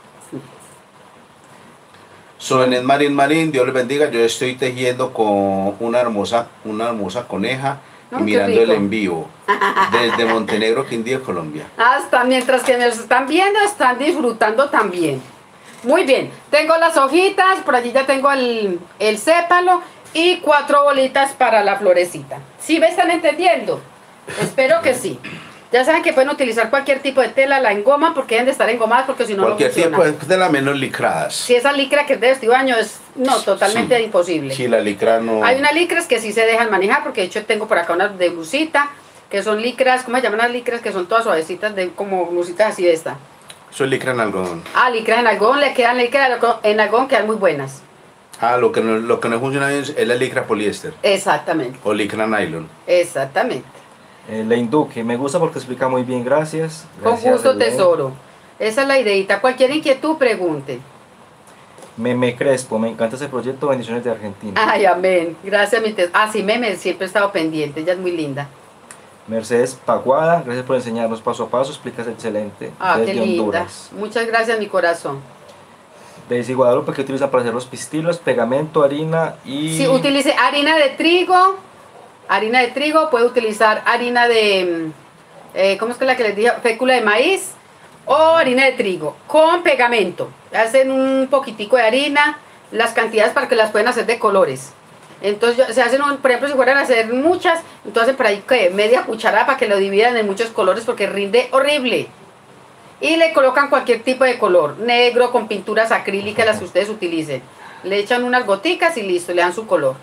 Soenet Marín Marín, Dios les bendiga. Yo estoy tejiendo con una hermosa, una hermosa coneja y Oh, qué mirando el rico. en vivo desde Montenegro, Quindío, Colombia. Hasta mientras que nos están viendo, están disfrutando también. Muy bien, tengo las hojitas, por allí ya tengo el, el sépalo y cuatro bolitas para la florecita. ¿Sí me están entendiendo? Espero que sí. Ya saben que pueden utilizar cualquier tipo de tela, la engoma, porque deben de estar engomadas, porque si no, Cualquier no funciona. tipo de la menos licradas. Si esa licra que es de vestido de baño es, no, totalmente Sí. imposible. Sí, la licra no. Hay unas licras que sí se dejan manejar, porque de hecho tengo por acá unas de blusita, que son licras, ¿cómo se llaman las licras? Que son todas suavecitas, de, como blusitas así de esta. Eso es licra en algodón. Ah, licras en algodón, le quedan licras en algodón- en algodón, quedan muy buenas. Ah, lo que no, lo que no funciona bien es la licra poliéster Exactamente, o licra nylon. exactamente. Eh, Lane Duque, me gusta porque explica muy bien, gracias. Con Gracias, gusto, Lane. tesoro. Esa es la ideita. Cualquier inquietud, pregunte. Meme Crespo, me encanta ese proyecto, bendiciones de Argentina. Ay, amén. Gracias, mi tesoro. Ah, sí, Meme, siempre he estado pendiente. Ella es muy linda. Mercedes Paguada, gracias por enseñarnos paso a paso, explicas excelente. Ah, qué Desde linda. Honduras. Muchas gracias, mi corazón. Daisy Guadalupe, que utilizan para hacer los pistilos, pegamento, harina y... Si utilice harina de trigo, harina de trigo, puede utilizar harina de, mm, eh, ¿cómo es que la que les dije? Fécula de maíz o harina de trigo con pegamento. Hacen un poquitico de harina, las cantidades para que las puedan hacer de colores. Entonces yo- se hacen, un, por ejemplo, si fueran a hacer muchas, entonces por ahí ¿qué? Media cucharada para que lo dividan en muchos colores porque rinde horrible. Y le colocan cualquier tipo de color, negro, con pinturas acrílicas, las que ustedes utilicen. Le echan unas goticas y listo, le dan su color.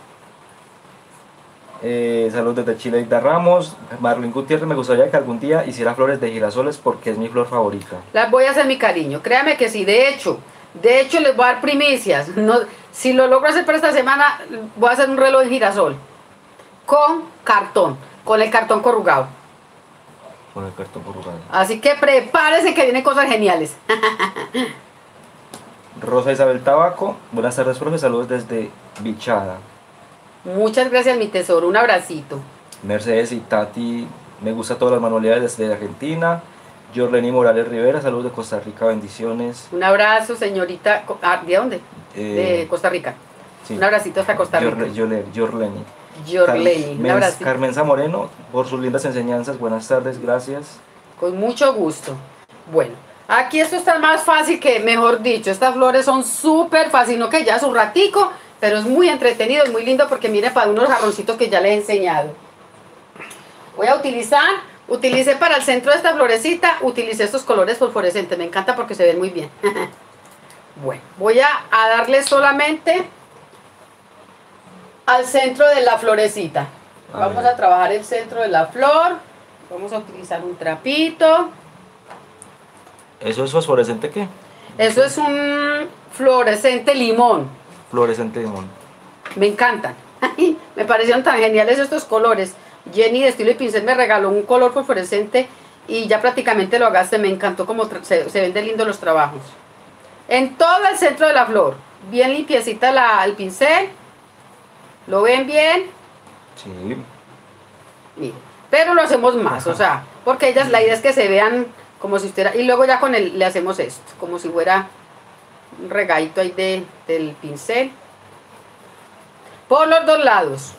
Eh, saludos desde Chile, Ida Ramos. Marlene Gutiérrez, me gustaría que algún día hiciera flores de girasoles porque es mi flor favorita. Las voy a hacer, mi cariño. Créame que sí, de hecho, de hecho les voy a dar primicias. No, si lo logro hacer para esta semana, voy a hacer un reloj de girasol con cartón, con el cartón corrugado. Con el cartón corrugado. Así que prepárense que vienen cosas geniales. Rosa Isabel Tabaco, buenas tardes, profe, saludos desde Bichada. Muchas gracias, mi tesoro. Un abracito. Mercedes y Tati, me gusta todas las manualidades desde Argentina. Jorleni Morales Rivera, saludos de Costa Rica, bendiciones. Un abrazo, señorita. Ah, ¿de dónde? Eh, De Costa Rica. sí. Un abracito hasta Costa Rica. Yorle- Yorle- Jorleni. Jorleni. Un Carmen- abracito. Carmenza Moreno, por sus lindas enseñanzas, buenas tardes, gracias. Con mucho gusto. Bueno, aquí esto está más fácil que, mejor dicho, estas flores son súper fáciles, no que ya es un ratico, pero es muy entretenido, es muy lindo porque miren para unos jarroncitos que ya les he enseñado. Voy a utilizar, utilicé para el centro de esta florecita, utilicé estos colores fosforescentes, me encanta porque se ven muy bien. Bueno, voy a, a darle solamente al centro de la florecita. A Vamos ver. a trabajar el centro de la flor. Vamos a utilizar un trapito. ¿Eso es fosforescente qué? Eso es un fluorescente limón. Fluorescente limón. Me encantan. Me parecieron tan geniales estos colores. Jenny de Estilo y Pincel me regaló un color fosforescente y ya prácticamente lo gasté. Me encantó cómo tra- se, se ven de lindo los trabajos. En todo el centro de la flor. Bien limpiecita la, el pincel. ¿Lo ven bien? Sí. Miren. Pero lo hacemos más, o sea, porque ellas, la idea es que se vean como si estuviera, y luego ya con el, le hacemos esto, como si fuera un regadito ahí de, del pincel. Por los dos lados.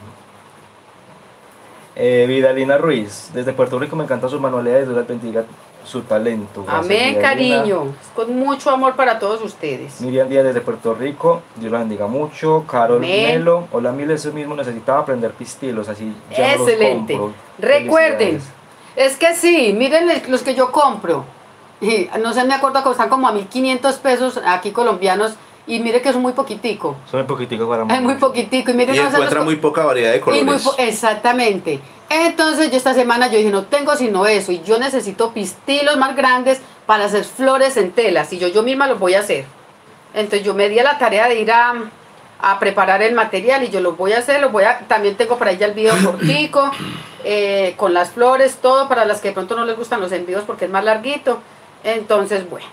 Eh, Vidalina Ruiz, desde Puerto Rico, me encantan sus manualidades, Dios les bendiga su talento. Gracias, Amén, Vidalina. cariño. Con mucho amor para todos ustedes. Miriam Díaz desde Puerto Rico, Dios la bendiga mucho. Carol Amén. Melo, hola Mil, eso mismo necesitaba aprender pistilos, así ya no los Excelente. compro. Recuerden, Felicidades. es que sí, miren el- los que yo compro. Y no sé, me acuerdo que están como a mil quinientos pesos aquí colombianos. Y mire que es muy poquitico. Son muy poquiticos para Es muy poquitico. Y mire, Y no se los encuentra co- muy poca variedad de Y muy colores. po- exactamente. Entonces yo esta semana yo dije, no tengo sino eso y yo necesito pistilos más grandes para hacer flores en telas y yo, yo misma los voy a hacer. Entonces yo me di a la tarea de ir a, a preparar el material y yo los voy a hacer, los voy a, también tengo por ahí ya el video cortico, eh, con las flores, todo para las que de pronto no les gustan los envíos porque es más larguito. Entonces, bueno.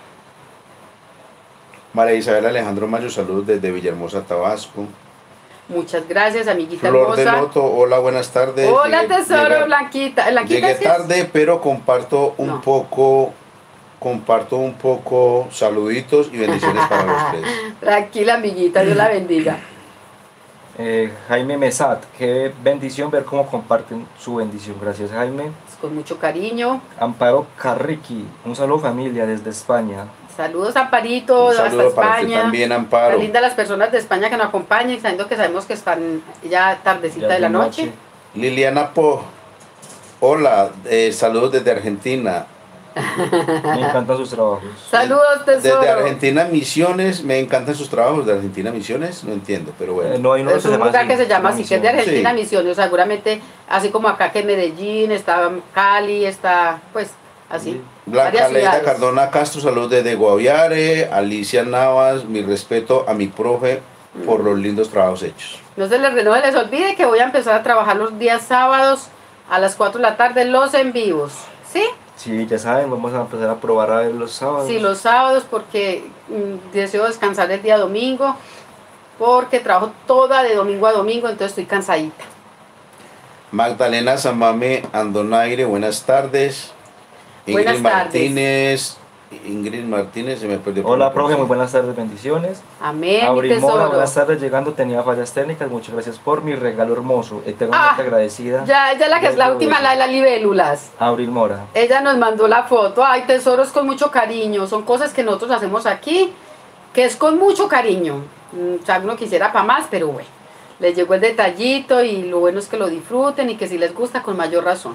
María Isabel Alejandro Mayo, saludos desde Villahermosa, Tabasco. Muchas gracias, amiguita Flor hermosa. de Loto, hola, buenas tardes. Hola, Llegué- tesoro, llegué- Blanquita. ¿Blanquita Llegué es que es? tarde, pero comparto un No. poco, comparto un poco, saluditos y bendiciones para los tres. Tranquila, amiguita, Dios la bendiga. Eh, Jaime Mesat, qué bendición ver cómo comparten su bendición. Gracias, Jaime. Con mucho cariño. Amparo Carriqui, un saludo familia desde España. Saludos, Amparito, Un hasta saludo para usted España. también, Tan Amparo. lindas las personas de España que nos acompañan, sabiendo que sabemos que están ya tardecita Ya de la es noche. Liliana Po, hola, eh, saludos desde Argentina. Me encantan sus trabajos. Saludos, tesoro. Desde Argentina Misiones, me encantan sus trabajos de Argentina Misiones, no entiendo, pero bueno. Eh, no hay uno Es un lugar así, que se llama así, que es de Misión. Argentina Sí. Misiones, seguramente, así como acá que en Medellín, está Cali, está, pues, así. Sí. Blanca varias Leida ciudades. Cardona Castro, saludos desde Guaviare. Alicia Navas, mi respeto a mi profe por los lindos trabajos hechos. No se les, no se les olvide que voy a empezar a trabajar los días sábados a las cuatro de la tarde, los en vivos, ¿sí? Sí, ya saben, vamos a empezar a probar a ver los sábados. Sí, los sábados porque mm, deseo descansar el día domingo, porque trabajo toda de domingo a domingo, entonces estoy cansadita. Magdalena Samame Andonaire, buenas tardes. Ingrid Buenas tardes. Martínez, Ingrid Martínez, se me perdió. por Hola, la profe, muy persona. buenas tardes, bendiciones. Amén, mi Abril Mora, tesoro. buenas tardes, llegando, tenía fallas técnicas, muchas gracias por mi regalo hermoso, eternamente Ah, agradecida. Ya, ya la que es la Desde última, la de las libélulas. Abril Mora. Ella nos mandó la foto. Ay, tesoros con mucho cariño. Son cosas que nosotros hacemos aquí, que es con mucho cariño. Mm, O sea, uno quisiera para más, pero bueno. Les llegó el detallito y lo bueno es que lo disfruten y que si les gusta, con mayor razón.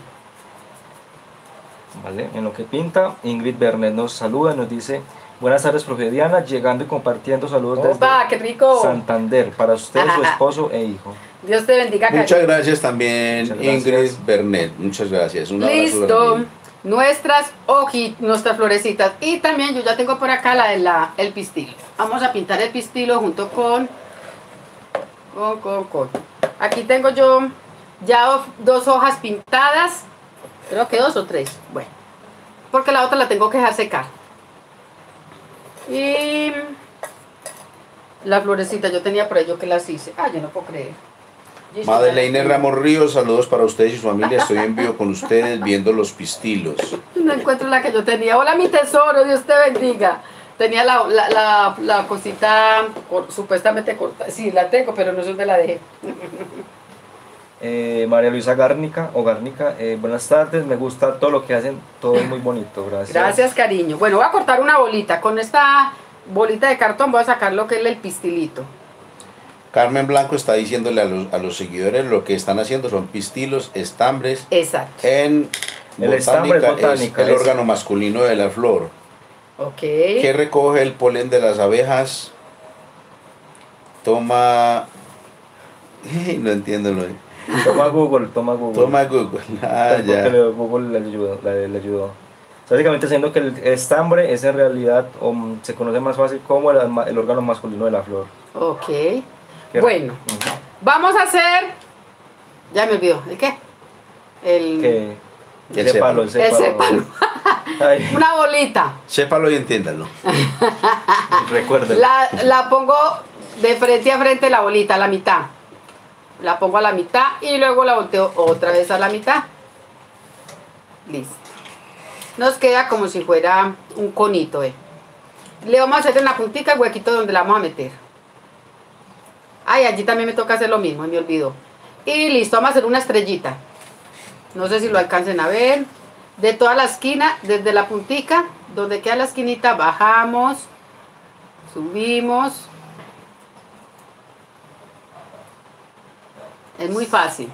Vale, en lo que pinta, Ingrid Bernet nos saluda, nos dice, buenas tardes, profe Diana, llegando y compartiendo saludos ¡Opa, qué desde rico! Santander, para usted, su esposo e hijo. Dios te bendiga, Muchas cariño. gracias también, Muchas gracias. Ingrid Bernet. Muchas gracias. Un abrazo Listo. grande. Nuestras hojitas, nuestras florecitas. Y también yo ya tengo por acá la de la, el pistilo. Vamos a pintar el pistilo junto con, con, con, con. Aquí tengo yo ya dos, dos hojas pintadas. Creo que dos o tres. Bueno, porque la otra la tengo que dejar secar. Y la florecita yo tenía por ello que las hice. Ah, yo no puedo creer. Yo hice Madeleine las- Ramos Ríos, saludos para ustedes y su familia. Estoy en vivo con ustedes viendo los pistilos. No encuentro la que yo tenía. Hola, mi tesoro, Dios te bendiga. Tenía la, la, la, la cosita cor- supuestamente corta. Sí, la tengo, pero no sé dónde la dejé. Eh, María Luisa Garnica, o Garnica, eh, buenas tardes, me gusta todo lo que hacen, todo es muy bonito, gracias. Gracias, cariño. Bueno, voy a cortar una bolita. Con esta bolita de cartón voy a sacar lo que es el pistilito. Carmen Blanco está diciéndole a los, a los seguidores lo que están haciendo son pistilos, estambres. Exacto. En El estambre es botánica, botánica, es el es- órgano masculino de la flor, Ok. que recoge el polen de las abejas. Toma... No entiendo lo de- Toma Google, toma Google. Toma Google. Ah, Porque ya. le- Google le ayudó, le, le ayudó. Básicamente diciendo que el estambre es en realidad, o mm, se conoce más fácil como el, alma- el órgano masculino de la flor. Ok. Que- Bueno, Ujú. vamos a hacer... Ya me olvidó. ¿El qué? El... Que El sépalo, el sépalo. El sépalo. sépalo. Ay, Una bolita. Sépalo y entiéndalo. recuerden. La, la pongo de frente a frente la bolita, a la mitad. La pongo a la mitad y luego la volteo otra vez a la mitad. Listo. Nos queda como si fuera un conito, ¿eh? Le vamos a hacer en la puntica el huequito donde la vamos a meter. Ay, allí también me toca hacer lo mismo, me olvidó. Y listo, vamos a hacer una estrellita. No sé si lo alcancen a ver. De toda la esquina, desde la puntica, donde queda la esquinita, bajamos, subimos. Es muy fácil.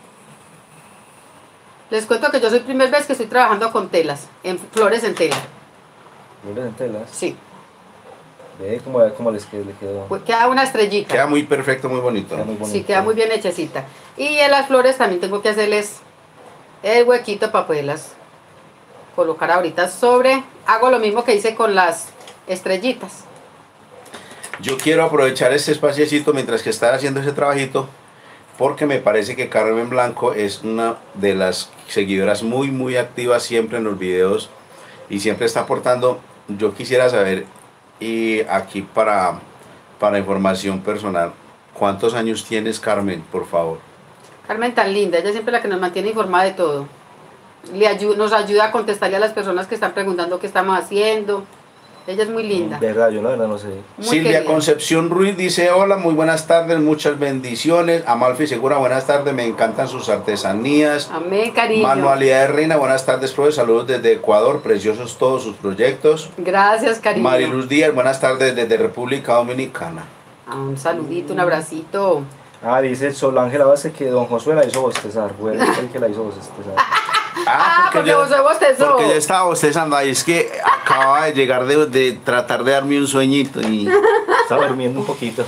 Les cuento que yo soy primera vez que estoy trabajando con telas, en flores en tela. Flores en telas. Sí, Ve cómo, cómo les quedó. le quedó. pues queda una estrellita. Queda muy perfecto, muy bonito. Queda muy bonito. Sí, queda muy bien hechecita. Y en las flores también tengo que hacerles el huequito para poderlas colocar ahorita sobre. Hago lo mismo que hice con las estrellitas. Yo quiero aprovechar este espaciecito mientras que están haciendo ese trabajito, porque me parece que Carmen Blanco es una de las seguidoras muy muy activas siempre en los videos y siempre está aportando. Yo quisiera saber, y aquí para, para información personal, ¿cuántos años tienes, Carmen, por favor? Carmen tan linda, ella siempre es la que nos mantiene informada de todo. Le ayu nos ayuda a contestarle a las personas que están preguntando qué estamos haciendo. Ella es muy linda. Verdad, yo la verdad no sé. Muy Silvia querida. Concepción Ruiz dice: hola, muy buenas tardes, muchas bendiciones. Amalfi Segura, buenas tardes, me encantan sus artesanías. Amén, cariño. Manualidades Reina, buenas tardes, profe, saludos desde Ecuador, preciosos todos sus proyectos. Gracias, cariño. Mariluz Díaz, buenas tardes desde República Dominicana. Ah, un saludito, un abracito. Ah, dice Sol Ángela Vázquez que don Josué la hizo bostezar, fue el el que la hizo bostezar. Ah, porque yo- vos sos bostezó. Porque yo estaba bostezando, ahí es que acababa de llegar de, de tratar de darme un sueñito y... Estaba durmiendo un poquito.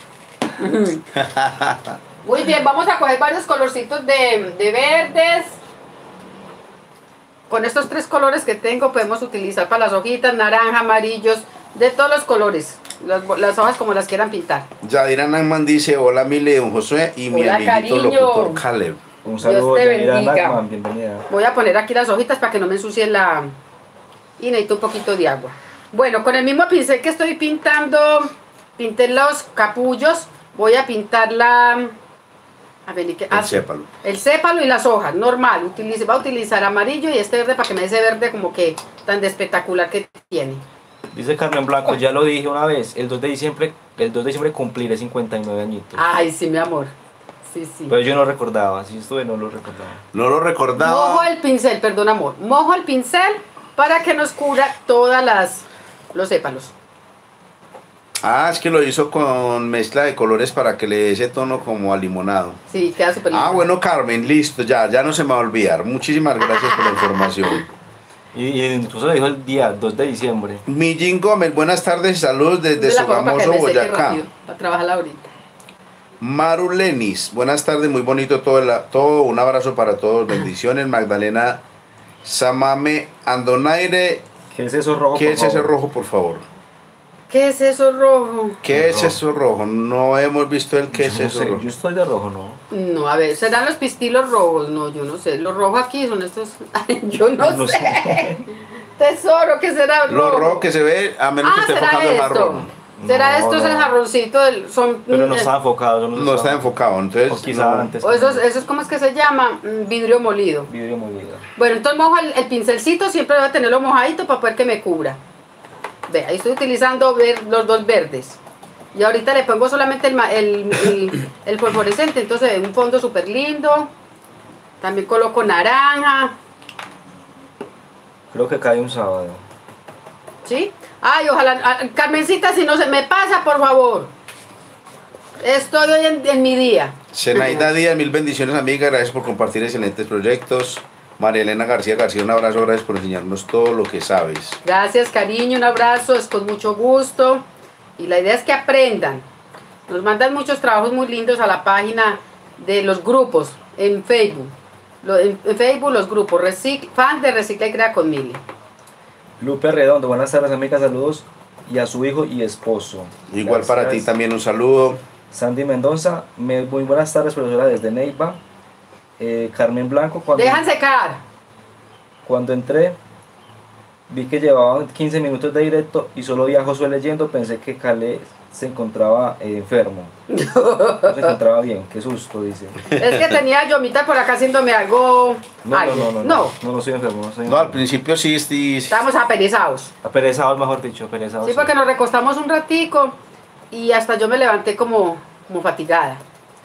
Muy bien, vamos a coger varios colorcitos de, de verdes. Con estos tres colores que tengo podemos utilizar para las hojitas, naranja, amarillos, de todos los colores. Las, las hojas como las quieran pintar. Yadira Nachman dice: hola, Mile, don Josué y mi Hola, amiguito cariño. locutor Caleb. Un saludo te a Yanira bendiga. Nachman, bienvenida. Voy a poner aquí las hojitas para que no me ensucie la... Y necesito un poquito de agua. Bueno, con el mismo pincel que estoy pintando, pinté los capullos. Voy a pintar la... A ver, ¿y qué? El Ah, sépalo. El sépalo y las hojas, normal. Utilice, va a utilizar amarillo y este verde para que me dé ese verde como que tan de espectacular que tiene. Dice Carmen Blanco, ya lo dije una vez, el dos de diciembre, el dos de diciembre cumpliré cincuenta y nueve añitos. Ay, sí, mi amor. Sí, sí. Pero yo no recordaba, si estuve no lo recordaba. No lo recordaba. Mojo el pincel, perdón, amor. Mojo el pincel para que nos cubra todas las los sépalos. Ah, es que lo hizo con mezcla de colores para que le dé ese tono como a limonado. Sí, queda súper lindo. Ah, bueno, Carmen, listo, ya, ya no se me va a olvidar. Muchísimas gracias por la información. Y, y incluso lo dijo el día dos de diciembre. Millín Gómez, buenas tardes y saludos desde Yo la pongo para que Sogamoso, me seque Boyacá. rápido, para trabajarla ahorita. Maru Lenis, buenas tardes, muy bonito todo, el- todo, un abrazo para todos, bendiciones. Magdalena Samame Andonaire, ¿Qué es eso rojo? ¿qué por es ese favor? rojo, por favor? ¿Qué es eso rojo? ¿Qué es Rojo. eso rojo? No hemos visto el qué Yo es no eso sé, rojo. yo estoy de rojo, ¿no? No, a ver, ¿serán los pistilos rojos? No, yo no sé. Los rojos aquí son estos... Ay, yo no, No sé. sé. Tesoro, ¿qué será Lo rojo? rojo que se ve, a menos que Ah, esté ¿será enfocando el esto? jarrón. ¿Será No, esto es no. el jarroncito del... Son, Pero no eh, estaba enfocado. yo No está enfocado, entonces... O quizá no. antes. O eso, es- eso es, ¿cómo es que se llama? Mm, Vidrio molido. Vidrio molido. Bueno, entonces mojo el, el pincelcito, siempre voy a tenerlo mojadito para poder que me cubra. Ve, ahí estoy utilizando ver, los dos verdes. Y ahorita le pongo solamente el, ma- el, el, el fosforescente, entonces un fondo súper lindo. También coloco naranja, Creo que cae un sábado. ¿sí? Ay, ojalá, ah, Carmencita, si no se me pasa, por favor. Estoy hoy en, en mi día. Zenaida Díaz, mil bendiciones, amiga, gracias por compartir excelentes proyectos. María Elena García García, un abrazo, gracias por enseñarnos todo lo que sabes. Gracias, cariño, un abrazo, es con mucho gusto. Y la idea es que aprendan. Nos mandan muchos trabajos muy lindos a la página de los grupos en Facebook. Lo- en, en Facebook los grupos, Recic- fan de Recicla y Crea con Mili. Lupe Redondo, buenas tardes, amigas, saludos. Y a su hijo y esposo. Igual para ti Gracias. también un saludo. Sandy Mendoza, me- muy buenas tardes, profesora, desde Neiva. Eh, Carmen Blanco, cuando, Dejan secar. cuando entré, vi que llevaban quince minutos de directo y solo vi a Josué leyendo, pensé que Calé se encontraba eh, enfermo. No se encontraba bien, qué susto, dice. Es que tenía a Yomita por acá haciéndome algo. No, algo. no, no, no, no, no, no soy enfermo, no soy No, al enfermo. principio sí, sí. Estábamos aperezados. Aperezados, mejor dicho, aperezados. Sí, porque nos recostamos un ratico y hasta yo me levanté como, como fatigada.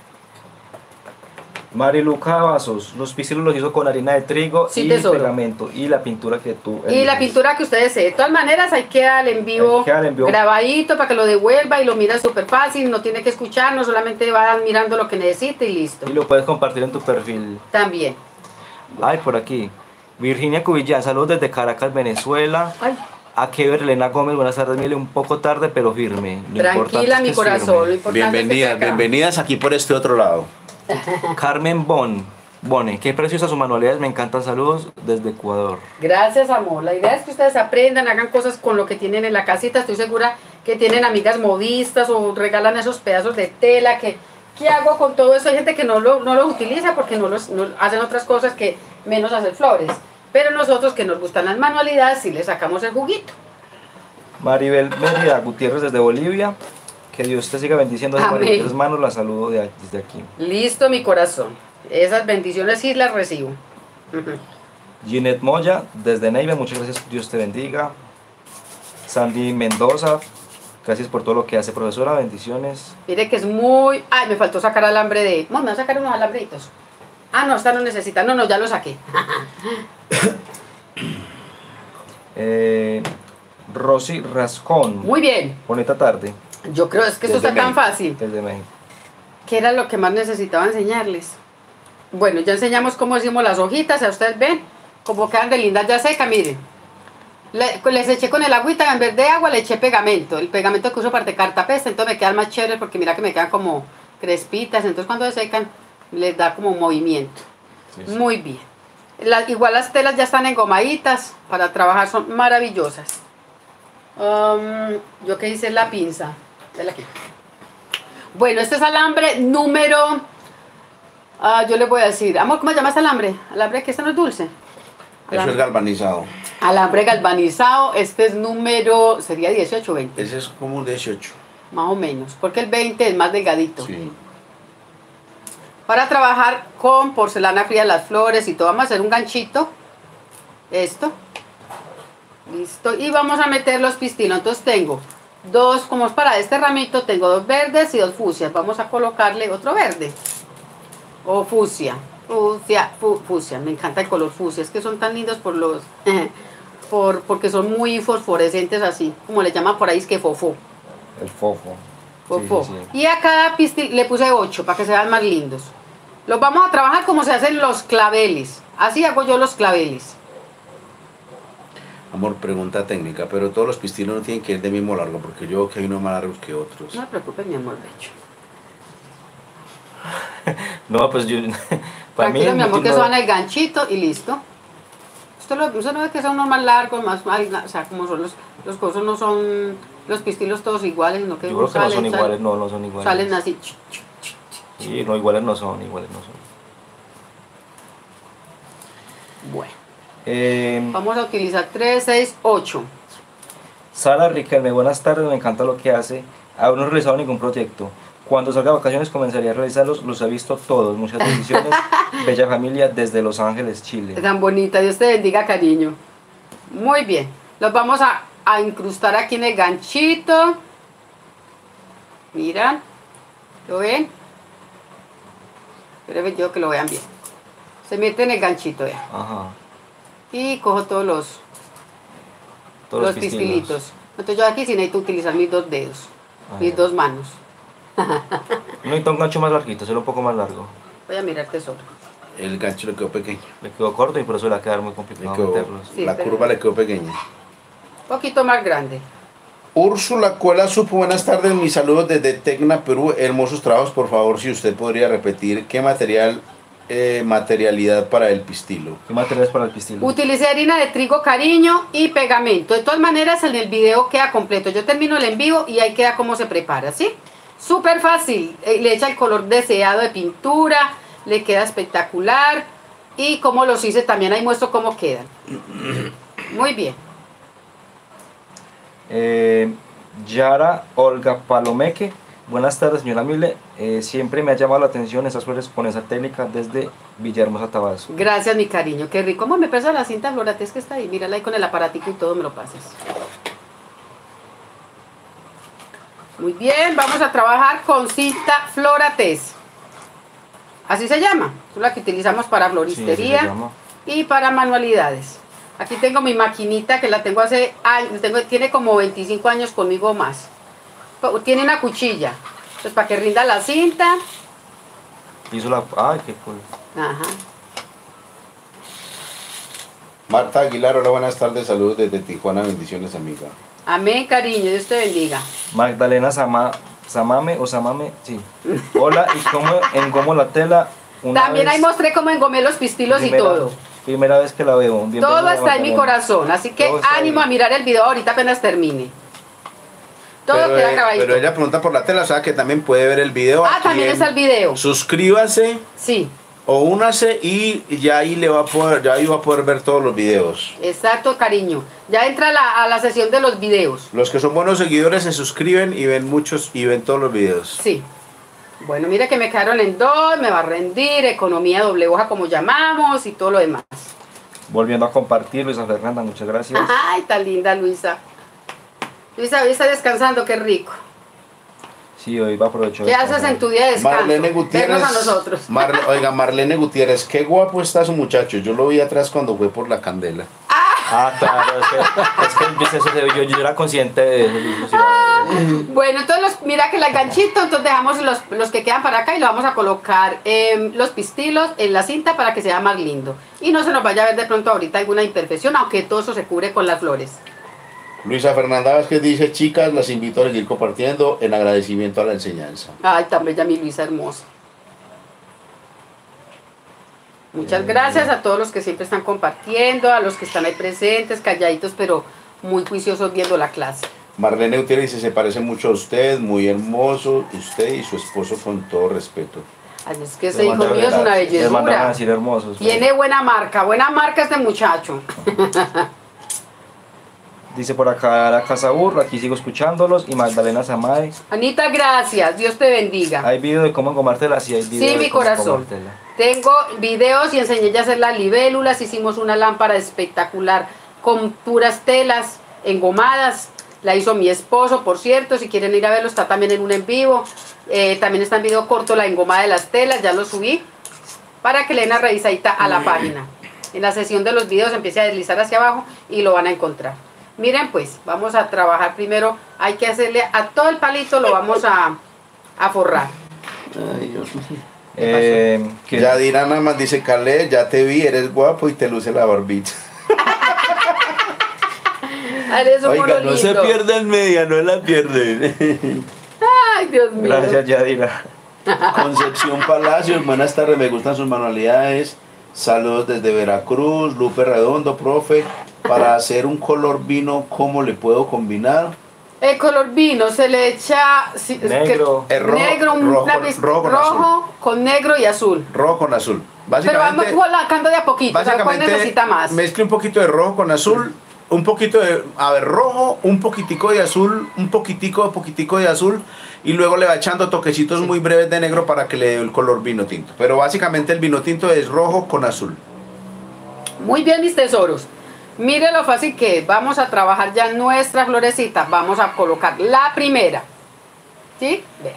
Mariluca Vasos, los pistilos los hizo con harina de trigo Sí, y tesoro. pegamento y la pintura que tú Y la eliges. pintura que ustedes se. De todas maneras, hay que darle en vivo, Hay que darle en vivo. grabadito para que lo devuelva y lo mira súper fácil. No tiene que escucharnos, solamente va mirando lo que necesite y listo. Y lo puedes compartir en tu perfil. También. Ay, por aquí. Virginia Cubilla, saludos desde Caracas, Venezuela. Ay, A Kever Elena Gómez, buenas tardes, Mile, un poco tarde, pero firme. Lo importante tranquila, es que mi es corazón. Lo firme. importante es que Bienvenidas, esté acá. bienvenidas aquí por este otro lado. Carmen Bon, Bone, qué preciosas sus manualidades, me encantan, saludos desde Ecuador. Gracias, amor. La idea es que ustedes aprendan, hagan cosas con lo que tienen en la casita. Estoy segura que tienen amigas modistas o regalan esos pedazos de tela. que ¿Qué hago con todo eso? Hay gente que no lo, no los utiliza porque no, los, no hacen otras cosas que menos hacer flores. Pero nosotros que nos gustan las manualidades, sí les sacamos el juguito. Maribel Mérida Gutiérrez desde Bolivia. Que Dios te siga bendiciendo. Maribel, hermanos, la saludo de, desde aquí. Listo, mi corazón. Esas bendiciones sí las recibo. Ginette Moya desde Neiva, muchas gracias, Dios te bendiga. Sandy Mendoza, gracias por todo lo que hace, profesora, bendiciones. Mire que es muy... Ay, me faltó sacar alambre de... No, me voy a sacar unos alambritos. Ah, no, esta no necesita. No, no, ya lo saqué. eh, Rosy Rascón. Muy bien. Bonita tarde. Yo creo es que esto está tan fácil. Desde México. ¿Qué era lo que más necesitaba enseñarles? Bueno, ya enseñamos cómo hicimos las hojitas, a ustedes ven, como quedan de lindas ya seca, miren. Le, les eché con el agüita, en vez de agua le eché pegamento, el pegamento que uso para de cartapesta, entonces me quedan más chéveres porque mira que me quedan como crespitas, entonces cuando se secan les da como un movimiento. Sí, sí. Muy bien. La, igual las telas ya están engomaditas, para trabajar son maravillosas. Um, yo que hice la pinza, vela aquí. Bueno, este es alambre número... Uh, yo le voy a decir, amor, ¿cómo se llama este alambre? Alambre que este no es dulce. Alambre. Eso es galvanizado. Alambre galvanizado, este es número, sería dieciocho o veinte. Ese es como un dieciocho. Más o menos, porque el veinte es más delgadito. Sí. Para trabajar con porcelana fría, las flores y todo, vamos a hacer un ganchito. Esto. Listo. Y vamos a meter los pistilos. Entonces tengo dos, como es para este ramito, tengo dos verdes y dos fucsias. Vamos a colocarle otro verde. O fucsia, fucsia, fu, fucsia, me encanta el color fucsia, es que son tan lindos por los, por, porque son muy fosforescentes así, como le llaman por ahí, es que fofo. El fofo. Fofo. Sí, sí, sí. Y a cada pistil le puse ocho para que se vean más lindos. Los vamos a trabajar como se hacen los claveles, así hago yo los claveles. Amor, pregunta técnica, pero todos los pistilos no tienen que ir de mismo largo, porque yo veo que hay unos más largos que otros. No te preocupes, mi amor, de hecho. No, pues yo... Para mí, mi amor, que son el ganchito y listo. Usted, lo, usted no ve que son unos más largos, más, más, o sea, como son los, los cosas no son, los pistilos todos iguales, sino que yo creo que salen, no son salen, iguales, no, no son iguales. Salen así. Sí, no, iguales no son, iguales no son. Bueno. Eh, Vamos a utilizar tres, seis, ocho. Sara Riquelme, buenas tardes, me encanta lo que hace. Aún no he realizado ningún proyecto. Cuando salga de vacaciones comenzaría a realizarlos, los he visto todos. Muchas bendiciones, bella familia desde Los Ángeles, Chile. Tan bonita, Dios te bendiga, cariño. Muy bien, los vamos a, a incrustar aquí en el ganchito. Mira, ¿lo ven? Pero yo que lo vean bien. Se mete en el ganchito ya. Ajá. Y cojo todos los, todos los los pistilitos. Entonces yo aquí sí necesito utilizar mis dos dedos, Ajá. mis dos manos. No necesito un gancho más larguito, solo un poco más largo. Voy a mirar tesoro. El gancho le quedó pequeño. Le quedó corto y por eso le va a quedar muy complicado quedó, meterlos. Sí, la curva le quedó pequeña. Un poquito más grande. Úrsula Cuela Supo, buenas tardes, mis saludos desde Tecna, Perú. Hermosos trabajos, por favor, si usted podría repetir qué material, eh, materialidad para el pistilo. ¿Qué material es para el pistilo? Utilicé harina de trigo, cariño y pegamento. De todas maneras, en el video queda completo. Yo termino el en vivo y ahí queda cómo se prepara, ¿sí? Súper fácil, le echa el color deseado de pintura, le queda espectacular y como los hice también ahí muestro cómo quedan. Muy bien. Eh, Yara Olga Palomeque, buenas tardes señora Mile, eh, siempre me ha llamado la atención esas flores con esa técnica desde Villahermosa, Tabasco. Gracias mi cariño, qué rico. ¿Cómo me pesa la cinta Florates que está ahí? Mírala ahí con el aparatico y todo me lo pasas. Muy bien, vamos a trabajar con cinta Florates. Así se llama, es la que utilizamos para floristería sí, y para manualidades. Aquí tengo mi maquinita que la tengo hace años, tengo, tiene como veinticinco años conmigo más. Tiene una cuchilla, entonces para que rinda la cinta. Hizo la... Ay, qué cool. Ajá. Marta Aguilar, hola, buenas tardes, saludos desde Tijuana, bendiciones amiga. Amén, cariño, Dios te bendiga. Magdalena Sama, Samame o Samame, sí. Hola, ¿y cómo engomo la tela Una También vez- ahí mostré cómo engomé los pistilos primera, y todo. Primera vez que la veo. Bienvenida, Todo está en mi Magdalena. corazón, así que Todo está ánimo ahí. a mirar el video ahorita apenas termine. Todo Pero, queda eh, acabadito. pero ella pregunta por la tela, o sea que también puede ver el video. Ah, aquí también en- está el video. Suscríbase Sí, o únase y ya ahí le va a poder, ya ahí va a poder ver todos los videos. exacto, cariño. Ya entra a la, a la sesión de los videos. Los que son buenos seguidores se suscriben y ven muchos y ven todos los videos. Sí. Bueno, mire que me quedaron en dos, me va a rendir, economía doble hoja como llamamos y todo lo demás. Volviendo a compartir, Luisa Fernanda, muchas gracias. Ay, tan linda Luisa. Luisa, hoy está descansando, qué rico. Sí, hoy va a aprovechar. ¿Qué haces en tu día de descanso? Marlene Gutiérrez. Vernos a nosotros. Marle- oiga, Marlene Gutiérrez, qué guapo está su muchacho. Yo lo vi atrás cuando fue por la candela. Ah, claro, es que, es que yo, eso, yo, yo era consciente de eso. sí, Bueno, entonces los, mira que el ganchito, entonces dejamos los, los que quedan para acá y lo vamos a colocar em, los pistilos en la cinta para que sea más lindo. Y no se nos vaya a ver de pronto ahorita alguna imperfección, aunque todo eso se cubre con las flores. Luisa Fernanda Vázquez dice, chicas, las invito a seguir compartiendo en agradecimiento a la enseñanza. Ay, tan bella mi Luisa hermosa. Muchas gracias a todos los que siempre están compartiendo, a los que están ahí presentes, calladitos, pero muy juiciosos viendo la clase. Marlene Gutiérrez dice, se parece mucho a usted, muy hermoso, usted y su esposo con todo respeto. Ay, es que ese Le hijo mandaron- mío es una Les mandaron a bellezura. decir hermosos. Tiene buena marca, buena marca este muchacho. Dice por acá la Casa Burro, aquí sigo escuchándolos. Y Magdalena Samay. Anita, gracias, Dios te bendiga. Hay video de cómo engomártela, sí hay video Sí, de mi cómo corazón. engomártela. Tengo videos y enseñé ya a hacer las libélulas, hicimos una lámpara espectacular con puras telas engomadas. La hizo mi esposo, por cierto, si quieren ir a verlo, está también en un en vivo. Eh, también está en video corto la engomada de las telas, ya lo subí, para que le den una revisadita a la página. En la sesión de los videos empiece a deslizar hacia abajo y lo van a encontrar. Miren pues, vamos a trabajar primero, hay que hacerle a todo el palito, lo vamos a, a forrar. Ay, Dios mío. Eh, que- Yadira nada más dice, Calé, ya te vi, eres guapo y te luce la barbita. Eres un mono Oiga, no se lindo. pierden media, no la pierden. Ay, Dios mío. Gracias, Yadira. Concepción Palacios, buenas tardes, me gustan sus manualidades. Saludos desde Veracruz, Lupe Redondo, profe. Para hacer un color vino, ¿cómo le puedo combinar? El color vino se le echa si- es que- Negro. Es rojo, negro, un rojo, lápiz rojo con rojo con negro y azul. Rojo con azul. Pero vamos Básicamente, colocando de a poquito. ¿Cuál básicamente necesita más? mezcle un poquito de rojo con azul, un poquito de, a ver, rojo, un poquitico de azul, un poquitico de poquitico de azul y luego le va echando toquecitos muy breves de negro para que le dé el color vino tinto. Pero básicamente el vino tinto es rojo con azul. Muy bien, mis tesoros. Mire lo fácil que es. Vamos a trabajar ya nuestra florecita. Vamos a colocar la primera. ¿Sí? Vea.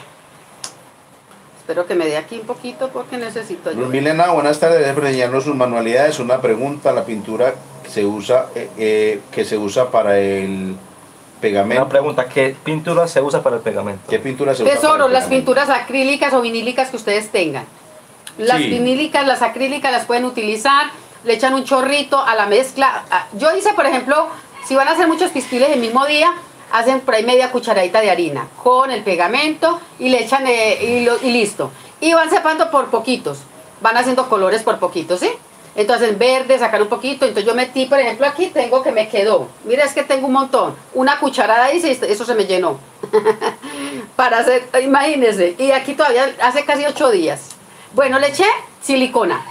Espero que me dé aquí un poquito porque necesito Luz yo. Milena, buenas tardes, debe enseñarnos sus manualidades. Una pregunta, la pintura se usa, eh, eh, que se usa para el pegamento. Una pregunta, ¿qué pintura se usa para el pegamento? ¿Qué pintura se usa? para Tesoros, el las pegamento? pinturas acrílicas o vinílicas que ustedes tengan. Las Sí. vinílicas, las acrílicas las pueden utilizar, le echan un chorrito a la mezcla. Ah, Yo hice, por ejemplo, si van a hacer muchos pistiles el mismo día, hacen por ahí media cucharadita de harina con el pegamento y le echan eh, y, lo- y listo. Y van cepando por poquitos, van haciendo colores por poquitos, ¿sí? Entonces verde, sacar un poquito. Entonces yo metí, por ejemplo, aquí tengo que me quedó. Mira, es que tengo un montón. Una cucharada y se- eso se me llenó. Para hacer, imagínense. Y aquí todavía hace casi ocho días. Bueno, le eché silicona.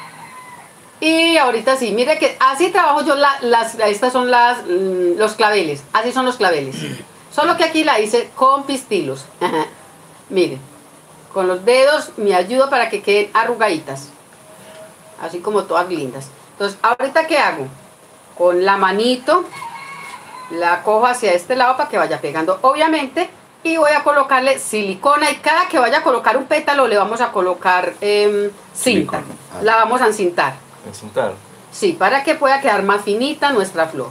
Y ahorita sí, mire que así trabajo yo, la- las, estas son las, mm, los claveles. Así son los claveles. Solo que aquí la hice con pistilos. Miren, con los dedos me ayudo para que queden arrugaditas. Así como todas lindas. Entonces, ahorita ¿qué hago? Con la manito la cojo hacia este lado para que vaya pegando, obviamente, y voy a colocarle silicona. Y cada que vaya a colocar un pétalo le vamos a colocar em, cinta. Silicona. Ah. La vamos a encintar. Encintar. Sí, para que pueda quedar más finita nuestra flor.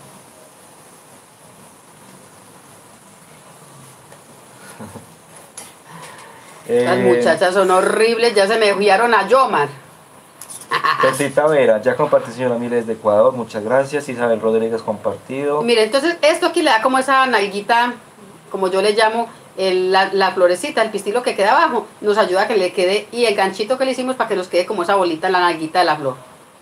Las Eh, muchachas son horribles, ya se me guiaron a Yomar. Petita Vera, ya compartí señora Miles de Ecuador, muchas gracias. Isabel Rodríguez compartido. Mire, entonces esto aquí le da como esa nalguita, como yo le llamo, el, la, la florecita, el pistilo que queda abajo, nos ayuda a que le quede, y el ganchito que le hicimos para que nos quede como esa bolita en la nalguita de la flor.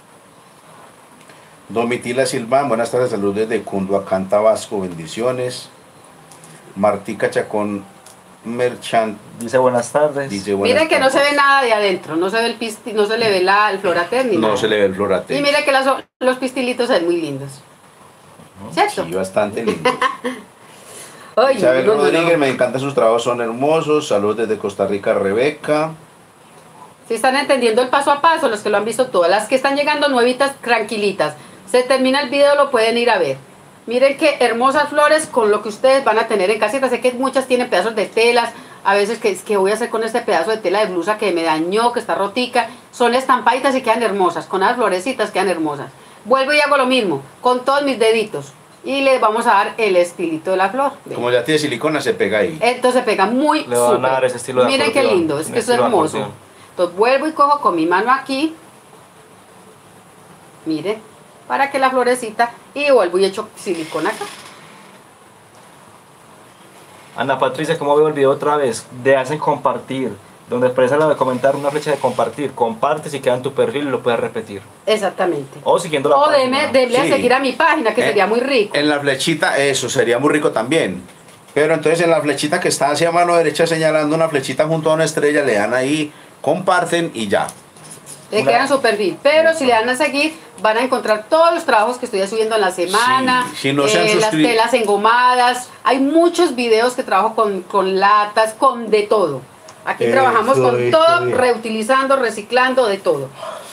Domitila Silván, buenas tardes, saludos desde Cunduacán, Tabasco, bendiciones. Martica Chacón Merchant Dice buenas tardes. dice buenas Miren que no tardes. se ve nada de adentro, no se ve el pisti, no se le ve la, el floratel ni No nada. se le ve el floratel. Y mire que las, los pistilitos son muy lindos. ¿Cierto? Sí, bastante lindo. Ay, Isabel no, no, no. Rodríguez, me encantan sus trabajos, son hermosos. Saludos desde Costa Rica, Rebeca. Si están entendiendo el paso a paso, los que lo han visto todas, las que están llegando nuevitas, tranquilitas. Se termina el video, lo pueden ir a ver. Miren qué hermosas flores con lo que ustedes van a tener en casita. Sé que muchas tienen pedazos de telas, a veces que, que voy a hacer con este pedazo de tela de blusa que me dañó, que está rotica. Son estampaditas y quedan hermosas, con las florecitas quedan hermosas. Vuelvo y hago lo mismo, con todos mis deditos. Y les vamos a dar el estilito de la flor. ¿Ven? Como ya tiene silicona, se pega ahí. Entonces se pega muy Le van a súper. dar ese estilo de Miren qué acordeón, lindo, es un que eso es estilo de hermoso. acordeón. Entonces vuelvo y cojo con mi mano aquí, mire, para que la florecita, y vuelvo y echo silicona acá. Ana Patricia, como veo el video otra vez, de hacen compartir, donde expresa la de comentar una flecha de compartir, comparte si queda en tu perfil y lo puedes repetir. Exactamente. O siguiendo la O página. deme, denle a Sí. seguir a mi página, que Eh, sería muy rico. En la flechita, eso sería muy rico también. Pero entonces en la flechita que está hacia mano derecha señalando una flechita junto a una estrella, le dan ahí, comparten y ya. Le una- queda en su perfil. Pero si le dan a seguir, van a encontrar todos los trabajos que estoy subiendo en la semana. Sí, si no se han eh, las suscri- telas engomadas. Hay muchos videos que trabajo con, con latas, con de todo. Aquí Eso, trabajamos con eso, todo, bien. reutilizando, reciclando, de todo.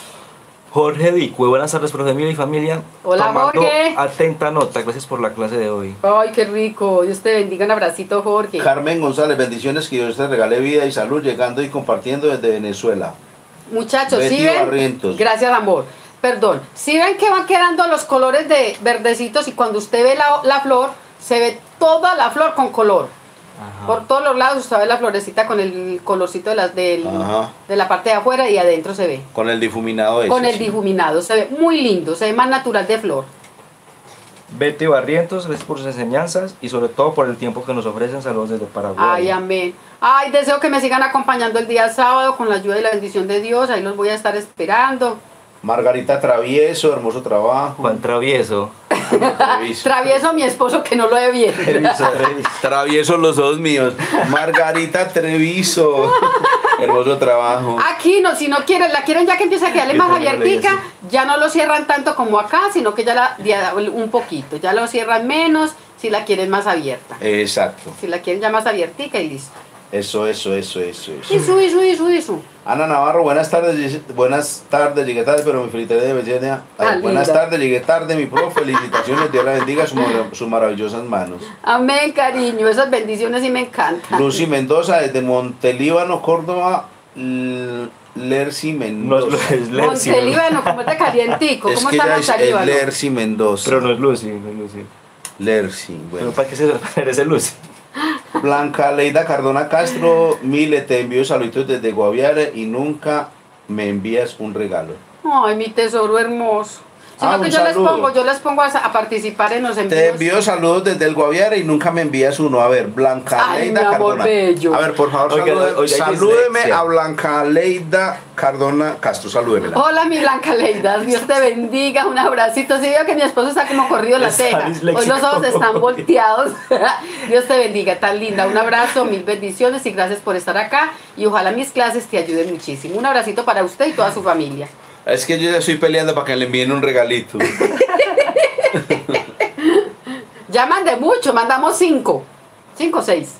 Jorge Dicue, buenas tardes, profe Mila y familia. Hola, Tomando Jorge. atenta nota, gracias por la clase de hoy. Ay, qué rico. Dios te bendiga. Un abracito, Jorge. Carmen González, bendiciones, que Dios te regale vida y salud, llegando y compartiendo desde Venezuela. Muchachos, Betty ¿sí ven? Barrientos. Gracias, amor. Perdón. ¿Sí ven que van quedando los colores de verdecitos y cuando usted ve la, la flor, se ve toda la flor con color? Ajá. Por todos los lados usted ve la florecita con el colorcito de, las, del- Ajá. de la parte de afuera y adentro se ve. Con el difuminado ese. Con el sí. difuminado. Se ve muy lindo, se ve más natural de flor. Betty Barrientos, gracias por sus enseñanzas y sobre todo por el tiempo que nos ofrecen. Saludos desde Paraguay. Ay, amén. Ay, deseo que me sigan acompañando el día sábado con la ayuda y la bendición de Dios. Ahí los voy a estar esperando. Margarita Travieso, hermoso trabajo. Juan Travieso. Travieso. Travieso mi esposo que no lo ve bien. Reviso, reviso. Travieso los dos míos. Margarita Treviso. Hermoso trabajo. Aquí no, si no quieren, la quieren ya que empieza a quedarle más Yo también lo leí abiertica, ya no lo cierran tanto como acá, sino que ya la ya un poquito, ya lo cierran menos si la quieren más abierta. Exacto. Si la quieren ya más abiertica y listo. Eso, eso, eso, eso, eso. Eso, eso, eso, eso. Ana Navarro, buenas tardes, dice- buenas tardes, llegué tarde, pero mi felicidad de Virginia. Ah, Ay, buenas linda. tardes, llegué tarde, mi profe, felicitaciones, Dios la bendiga, sus mar- sus maravillosas manos. Amén, cariño, esas bendiciones sí me encantan. Lucy Mendoza, desde Montelíbano, Córdoba, L- Lercy No Mendoza. es, es Lercy, Montelíbano, como está calientico, Es ¿cómo que está ella es, es Montelíbano? Lercy Mendoza. pero no es Lucy, no es Lucy. Lercy, Pero bueno. para qué se parece Lucy. Blanca Leida Cardona Castro, Mile, te envío saluditos desde Guaviare y nunca me envías un regalo. Ay, mi tesoro hermoso. Sino Ah, que un yo les saludo. pongo, yo les pongo a, a participar en los envíos. Te envío saludos desde el Guaviare y nunca me envías uno. A ver, Blanca Ay, Leida mi amor Cardona. bello. A ver, por favor, Oiga, salude- oiga, hay salúdeme dislexia. a Blanca Leida Cardona Castro. Salúdemela. Hola, mi Blanca Leida, Dios te bendiga, un abracito. Sí, veo que mi esposo está como corrido la Está ceja. Hoy disléxico. los ojos están volteados. Dios te bendiga, tan linda. Un abrazo, mil bendiciones y gracias por estar acá. Y ojalá mis clases te ayuden muchísimo. Un abracito para usted y toda su familia. Es que yo ya estoy peleando para que le envíen un regalito. Ya mandé mucho, mandamos cinco. Cinco o seis.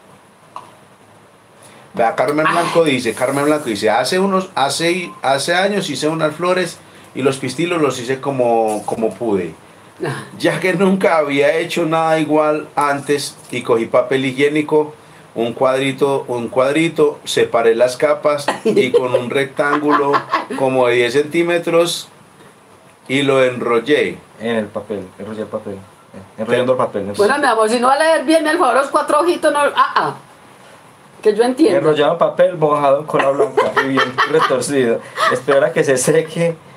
Vea, Carmen Blanco dice, Carmen Blanco dice, hace unos, hace, hace años hice unas flores y los pistilos los hice como, como pude. Ya que nunca había hecho nada igual antes y cogí papel higiénico, un cuadrito, un cuadrito, separé las capas y con un rectángulo como de diez centímetros y lo enrollé. En el papel, enrollé el papel. eh, Enrollando el papel. ¿no? Bueno, mi amor, si no va a leer bien, al favor, los cuatro ojitos, no. Ah, ah. Que yo entiendo. Enrollado en papel, mojado en cola blanca y bien retorcido. Esperar a que se seque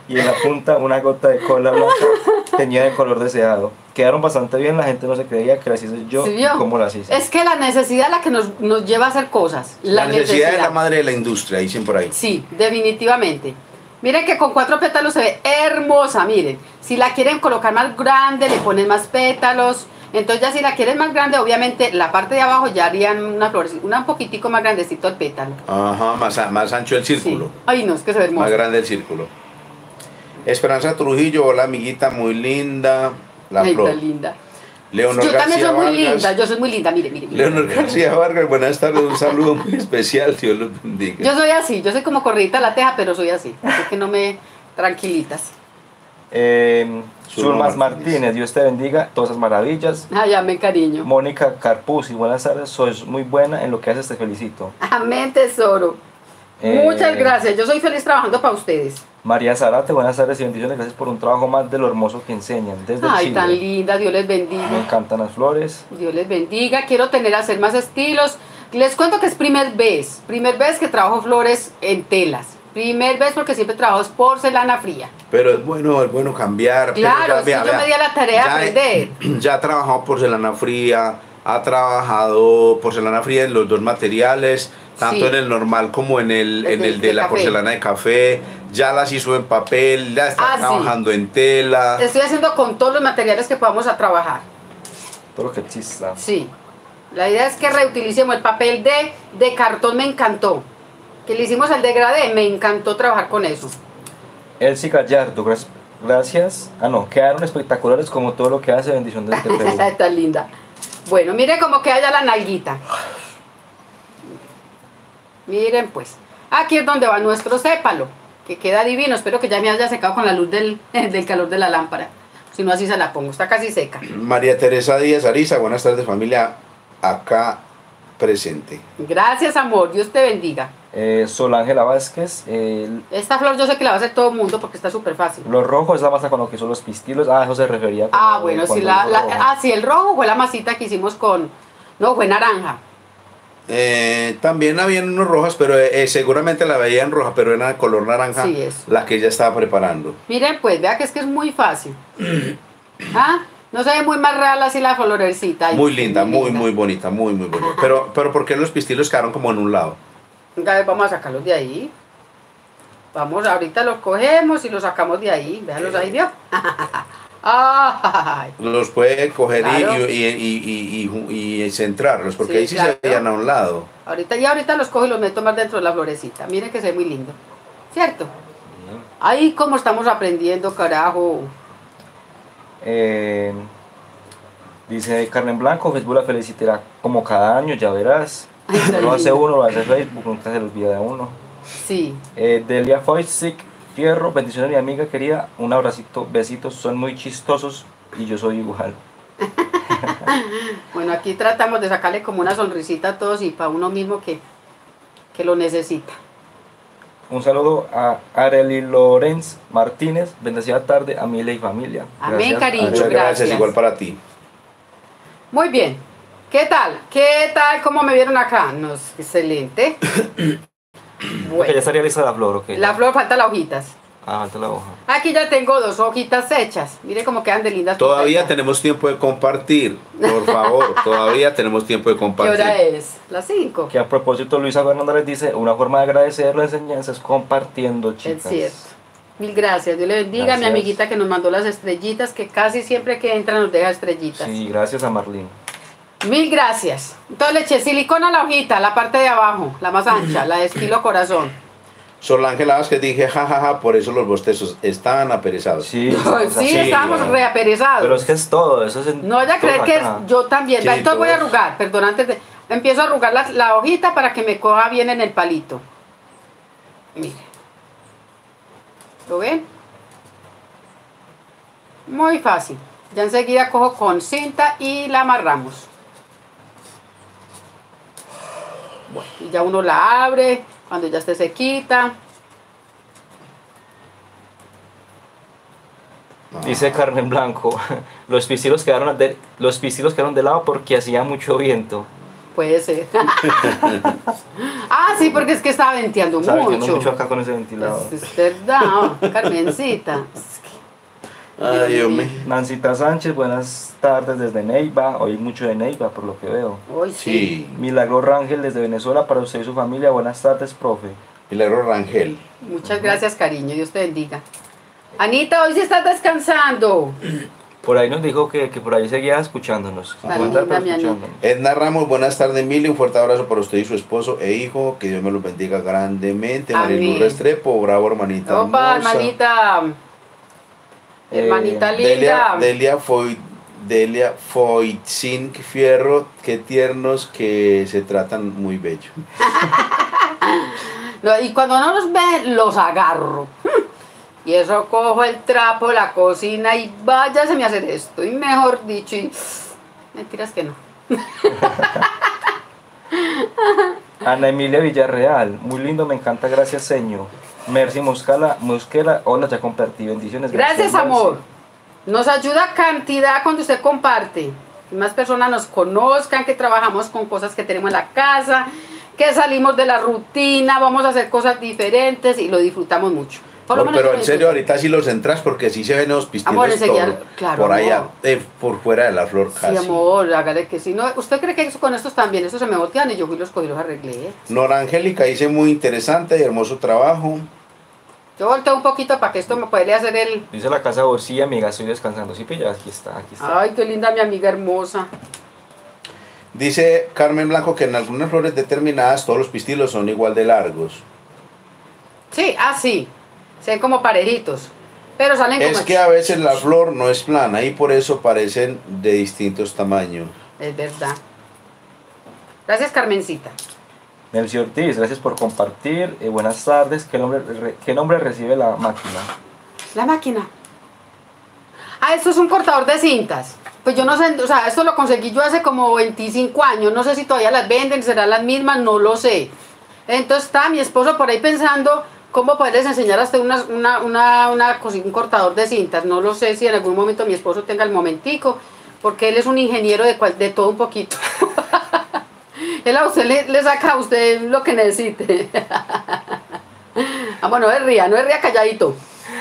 y en la punta una gota de cola blanca teñida de color deseado. Quedaron bastante bien, la gente no se creía que las hice yo ¿Sí y vio? cómo las hice. Es que la necesidad es la que nos, nos lleva a hacer cosas. La, La, necesidad es la madre de la industria, dicen por ahí. Sí, definitivamente. Miren que con cuatro pétalos se ve hermosa, miren. Si la quieren colocar más grande, le ponen más pétalos. Entonces ya si la quieren más grande, obviamente la parte de abajo ya harían una flor, una un poquitico más grandecito el pétalo. Ajá, más, a- más ancho el círculo. Sí. Ay, no, es que se ve hermoso. Más grande el círculo. Esperanza Trujillo, hola amiguita, muy linda. La Ay, flor. tan linda. Leonor Yo también García soy muy Vargas. linda, yo soy muy linda, mire, mire, mire. Leonor García Vargas, buenas tardes, un saludo muy especial, Dios los bendiga. Yo soy así, yo soy como corridita a la teja, pero soy así. Así que no me tranquilitas. Eh, Zulma Zulmas Martínez. Martínez, Dios te bendiga, todas esas maravillas. Ay, amén, cariño. Mónica Carpuzzi, buenas tardes, sois muy buena en lo que haces, te felicito. Amén, tesoro. Eh, Muchas gracias, yo soy feliz trabajando para ustedes. María Zarate, buenas tardes y bendiciones, gracias por un trabajo más de lo hermoso que enseñan desde Ay, Chile. tan linda, Dios les Me bendiga. encantan las flores. Dios les bendiga, quiero tener hacer más estilos. Les cuento que es primer vez, primer vez que trabajo flores en telas. Primer vez porque siempre trabajo es porcelana fría. Pero es bueno, es bueno cambiar. pero Claro, ya, es que vea, yo vea, me di a la tarea de ya- aprender. Ya ha trabajado porcelana fría, ha trabajado porcelana fría en los dos materiales, tanto Sí. en el normal como en el, El en de- el de, de la café. porcelana de café. Ya las hizo en papel, ya está Ah, sí. trabajando en tela. Estoy haciendo con todos los materiales que podamos a trabajar. Todo lo que exista. Sí. La idea es que reutilicemos el papel de, de cartón, me encantó. Que le hicimos el degradé, me encantó trabajar con eso. Elsie Gallardo, gracias, gracias. Ah, no, quedaron espectaculares como todo lo que hace, bendición desde Perú. Está linda. Bueno, mire cómo queda ya la nalguita. Miren pues. Aquí es donde va nuestro sépalo, que queda divino. Espero que ya me haya secado con la luz del, del calor de la lámpara. Si no, así se la pongo. Está casi seca. María Teresa Díaz Ariza, buenas tardes familia, acá presente. Gracias, amor. Dios te bendiga. Eh, Sol Ángela Vázquez, eh, Esta flor yo sé que la va a hacer todo el mundo porque está súper fácil. los rojos es la masa con lo que son los pistilos. Ah, eso se refería. Ah, como bueno, sí, cuando la, dijo la- rojo. ah, sí, el rojo fue la masita que hicimos con... No, fue naranja. Eh, también habían unos rojas, pero eh, seguramente la veían roja, pero era de color naranja, Sí, eso. la que ella estaba preparando. Miren, pues, vea que es que es muy fácil. ¿Ah? No se ve muy más real así la florecita. Ay, Muy linda, muy, linda. muy bonita, muy, muy bonita. Pero, pero ¿por qué los pistilos quedaron como en un lado? Venga, a ver, vamos a sacarlos de ahí. Vamos, ahorita los cogemos y los sacamos de ahí. Véanlos ahí, ¿vio? Ay, Los puede coger y- Claro. y, y, y, y- y centrarlos, porque Sí, ahí sí claro. se veían a un lado. ahorita, y ahorita los cojo y los meto más dentro de la florecita. Miren que se ve muy lindo. ¿Cierto? Ahí como estamos aprendiendo, carajo. Eh, dice Carmen Blanco, Facebook la felicitará como cada año, ya verás. Ay, está Lo hace lindo. uno, lo hace Facebook, nunca se lo olvida de uno. Sí. Eh, Delia Foysic, Fierro, bendiciones mi amiga querida, un abracito, besitos, son muy chistosos y yo soy igual. Bueno, aquí tratamos de sacarle como una sonrisita a todos y para uno mismo que, que lo necesita. Un saludo a Arely Lorenz Martínez, bendecida tarde, a Mila y familia. Amén, cariño. Arely. Muchas gracias, gracias. igual para ti. Muy bien. ¿Qué tal? ¿Qué tal? ¿Cómo me vieron acá? No, es excelente. Ok, Bueno, ya estaría lista la flor, ok. la flor falta las hojitas. Ah, falta la hoja. Aquí ya tengo dos hojitas hechas. Mire cómo quedan de lindas. Todavía pintaditas. tenemos tiempo de compartir, por favor, todavía tenemos tiempo de ¿Qué compartir. hora es? Las cinco. Que a propósito, Luisa Fernández dice, una forma de agradecer la enseñanza es compartiendo, chicas. Es cierto. Mil gracias. Dios le bendiga a mi Gracias. amiguita que nos mandó las estrellitas, que casi siempre que entra nos deja estrellitas. Sí, gracias a Marlene. Mil gracias. Entonces le eché silicona a la hojita, la parte de abajo, la más ancha, la de estilo corazón. Sol Ángela Vázquez dije, jajaja, ja, ja, por eso los bostezos estaban aperezados. Sí, sí, sí, estábamos bueno. reaperezados. pero es que es todo, eso es en No vaya a todo creer que acá. yo también. Sí, Va, entonces voy a todos. arrugar, perdón, antes de... Empiezo a arrugar la, la hojita para que me coja bien en el palito. Mire. ¿Lo ven? Muy fácil. Ya enseguida cojo con cinta y la amarramos. Bueno, y ya uno la abre, cuando ya esté sequita. Dice Carmen Blanco, los pistilos quedaron de, los pistilos quedaron de lado porque hacía mucho viento. Puede ser. Ah, sí, porque es que estaba venteando Está vendiendo mucho. mucho acá con ese ventilador. Es, es verdad, Carmencita. Es que- Ay, Dios mío. Nancita Sánchez, buenas tardes desde Neiva. Hoy mucho de Neiva, por lo que veo. Uy, sí. Sí, Milagro Rangel desde Venezuela, para usted y su familia. Buenas tardes, profe. Milagro Rangel. Muchas gracias, cariño. Dios te bendiga. Anita, hoy sí estás descansando. Por ahí nos dijo que, que por ahí seguía escuchándonos. Tan Buenas tardes, linda, mi Anita. escuchándonos. Edna Ramos, buenas tardes, Mili. Un fuerte abrazo para usted y su esposo e hijo. Que Dios me los bendiga grandemente. Mariluz Amén. Restrepo, bravo, hermanita. Opa, hermosa. hermanita. Eh, Hermanita Delia, linda. Delia Foy, Delia Foitzin Fierro, qué tiernos que se tratan muy bello. No, y cuando no los ve, los agarro. Y eso cojo el trapo, la cocina y váyase a hacer esto. Y mejor dicho, y... mentiras que no. Ana Emilia Villarreal, muy lindo, me encanta, gracias, señor. Mercy Moscala, Mosquera, hola, ya compartí, bendiciones. Gracias, Mercy. amor. Nos ayuda cantidad cuando usted comparte. Que más personas nos conozcan, que trabajamos con cosas que tenemos en la casa, que salimos de la rutina, vamos a hacer cosas diferentes y lo disfrutamos mucho. Por lo No, menos pero yo en serio, pienso. ahorita sí los entras porque sí se ven los pistilos Amor, enseguida, todo, claro, por allá, amor. eh, por fuera de la flor casi. Sí, amor, hágale que si no. ¿Usted cree que eso, con estos también, estos se me voltean y yo fui y los cogí y los arreglé? Nora Angélica dice muy interesante y hermoso trabajo. Yo volteo un poquito para que esto me pueda hacer el... Dice la casa Bolsilla, amiga, estoy descansando. Sí, pilla, aquí está, aquí está. Ay, qué linda mi amiga hermosa. Dice Carmen Blanco que en algunas flores determinadas todos los pistilos son igual de largos. Sí, así. Se ven como parejitos. Pero salen como... Es que a veces la flor no es plana y por eso parecen de distintos tamaños. Es verdad. Gracias, Carmencita. Nelcy Ortiz, gracias por compartir. Eh, buenas tardes. ¿Qué nombre, re- ¿Qué nombre recibe la máquina? La máquina. Ah, esto es un cortador de cintas. Pues yo no sé, o sea, esto lo conseguí yo hace como veinticinco años. No sé si todavía las venden, serán las mismas, no lo sé. Entonces está mi esposo por ahí pensando cómo poderles enseñar hasta una, una, una, una cosi- un cortador de cintas. No lo sé si en algún momento mi esposo tenga el momentico, porque él es un ingeniero de, cual, de todo un poquito. Él a usted le, le saca a usted lo que necesite. Vamos, no es ría, no es ría calladito.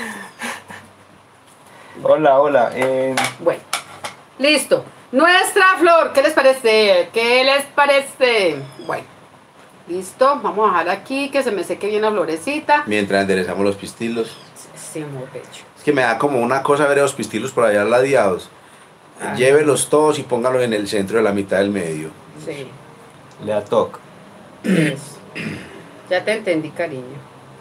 Hola, hola. eh, Bueno, listo. Nuestra flor, ¿qué les parece? ¿Qué les parece? Bueno, listo. Vamos a dejar aquí que se me seque bien la florecita. Mientras enderezamos los pistilos. Sí, amor, pecho. Es que me da como una cosa ver esos pistilos por allá ladeados. Ay. Llévelos todos y póngalos en el centro de la mitad del medio. Sí, Lea Toc. eso. Ya te entendí, cariño.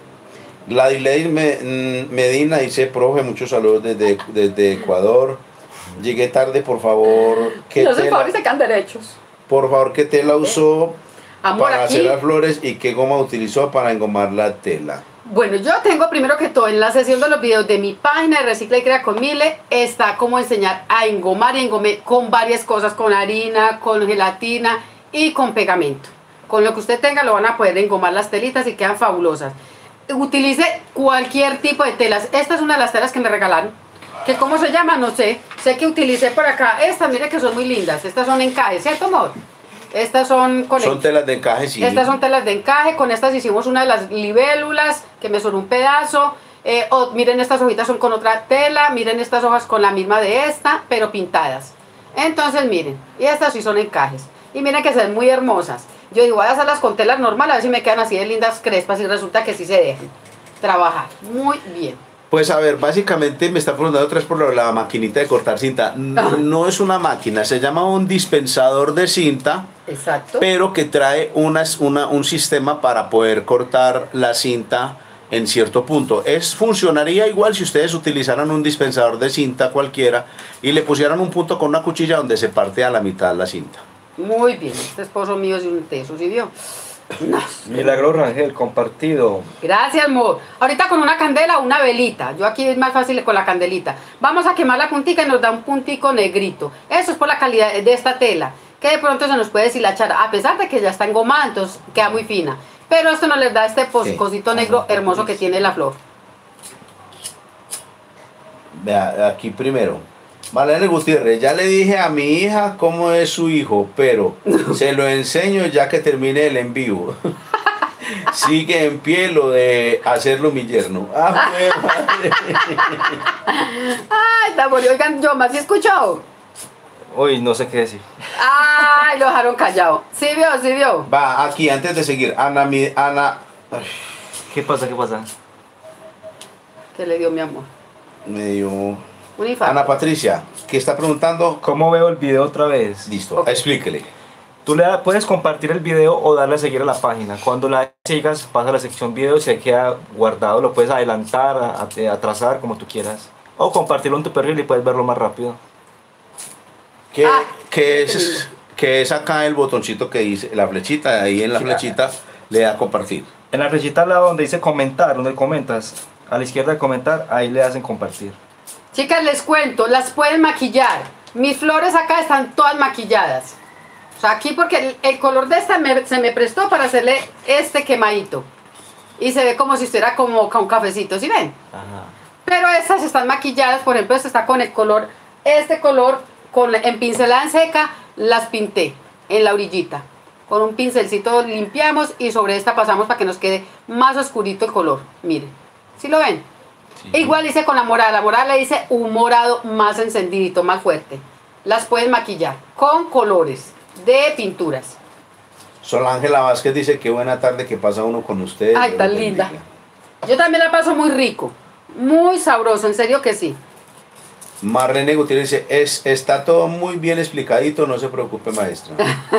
Gladys Me- mm, Medina dice, profe, muchos saludos desde, desde Ecuador. Llegué tarde, por favor. ¿Qué No se tela, favor y se quedan derechos. por favor, ¿qué tela usó Amor, para aquí- hacer las flores y qué goma utilizó para engomar la tela? Bueno, yo tengo primero que todo en la sesión de los videos de mi página de Recicla y Crea con Mile, está cómo enseñar a engomar y engomé con varias cosas, con harina, con gelatina y con pegamento. Con lo que usted tenga lo van a poder engomar las telitas y quedan fabulosas. Utilice cualquier tipo de telas. Esta es una de las telas que me regalaron. ¿Que cómo se llama? No sé. Sé que utilicé por acá. Estas, mire que son muy lindas. Estas son encajes, ¿cierto, amor? Estas son conect- Son telas de encaje, sí. Estas son telas de encaje, con estas hicimos una de las libélulas, que me son un pedazo. Eh, o, miren, estas hojitas son con otra tela, miren estas hojas con la misma de esta, pero pintadas. Entonces, miren, y estas sí son encajes. Y miren que se ven muy hermosas. Yo digo, voy a hacerlas con telas normales, a ver si me quedan así de lindas crespas y resulta que sí se dejan trabajar. Muy bien. Pues a ver, básicamente me está preguntando otra vez por lo de la maquinita de cortar cinta. No, no es una máquina, se llama un dispensador de cinta, Exacto. pero que trae unas, una, un sistema para poder cortar la cinta en cierto punto. Es, funcionaría igual si ustedes utilizaran un dispensador de cinta cualquiera y le pusieran un punto con una cuchilla donde se parte a la mitad la cinta. Muy bien. Este esposo mío es un teso, ¿sí vio? No. Milagro Rangel, compartido. Gracias, amor. Ahorita con una candela o una velita. Yo aquí es más fácil con la candelita. Vamos a quemar la puntica y nos da un puntico negrito. Eso es por la calidad de esta tela, que de pronto se nos puede deshilachar, a pesar de que ya está engomada, entonces queda muy fina. Pero esto nos les da este pos- Sí. cosito negro hermoso que tiene la flor. Vea, aquí primero. Marlene Gutiérrez, ya le dije a mi hija cómo es su hijo, pero se lo enseño ya que termine el en vivo. Sigue en pie lo de hacerlo mi yerno. Ah, madre. Ay, está bonito. Oigan, yo más sí escuchó. Uy, no sé qué decir. Ay, lo dejaron callado. Sí vio, sí vio. Va, aquí, antes de seguir, Ana, mi, Ana, ay, ¿Qué pasa? ¿Qué pasa? ¿Qué le dio mi amor? me dio... Un infarto. Ana Patricia, que está preguntando, ¿Cómo veo el video otra vez? listo, Ok. explíquele. Tú le da- puedes compartir el video o darle a seguir a la página. Cuando la sigas, pasa a la sección video, se queda guardado, lo puedes adelantar, a- a- atrasar, como tú quieras. O compartirlo en tu perfil y puedes verlo más rápido. ¿Qué, Ah, qué es, qué es acá el botoncito que dice, la flechita, ahí en la flechita le da a compartir? En la flechita al lado donde dice comentar, donde comentas, a la izquierda de comentar, ahí le hacen compartir. Chicas, les cuento, las pueden maquillar. Mis flores acá están todas maquilladas. O sea, aquí porque el, el color de esta me- se me prestó para hacerle este quemadito. Y se ve como si estuviera como con cafecito, ¿sí ven? Ajá. Pero estas están maquilladas, por ejemplo, esta está con el color, este color, con, en pincelada en seca, las pinté en la orillita. Con un pincelcito limpiamos y sobre esta pasamos para que nos quede más oscurito el color. Miren, ¿sí lo ven? Sí. E igual hice con la morada, la morada le hice un morado más encendidito, más fuerte. Las pueden maquillar con colores de pinturas. Sol Ángela Vázquez dice, qué buena tarde que pasa uno con ustedes. Ay, tan Dios los linda. bendiga. Yo también la paso muy rico, muy sabroso, en serio que sí. Marlene Gutiérrez dice, es, está todo muy bien explicadito, no se preocupe, maestra.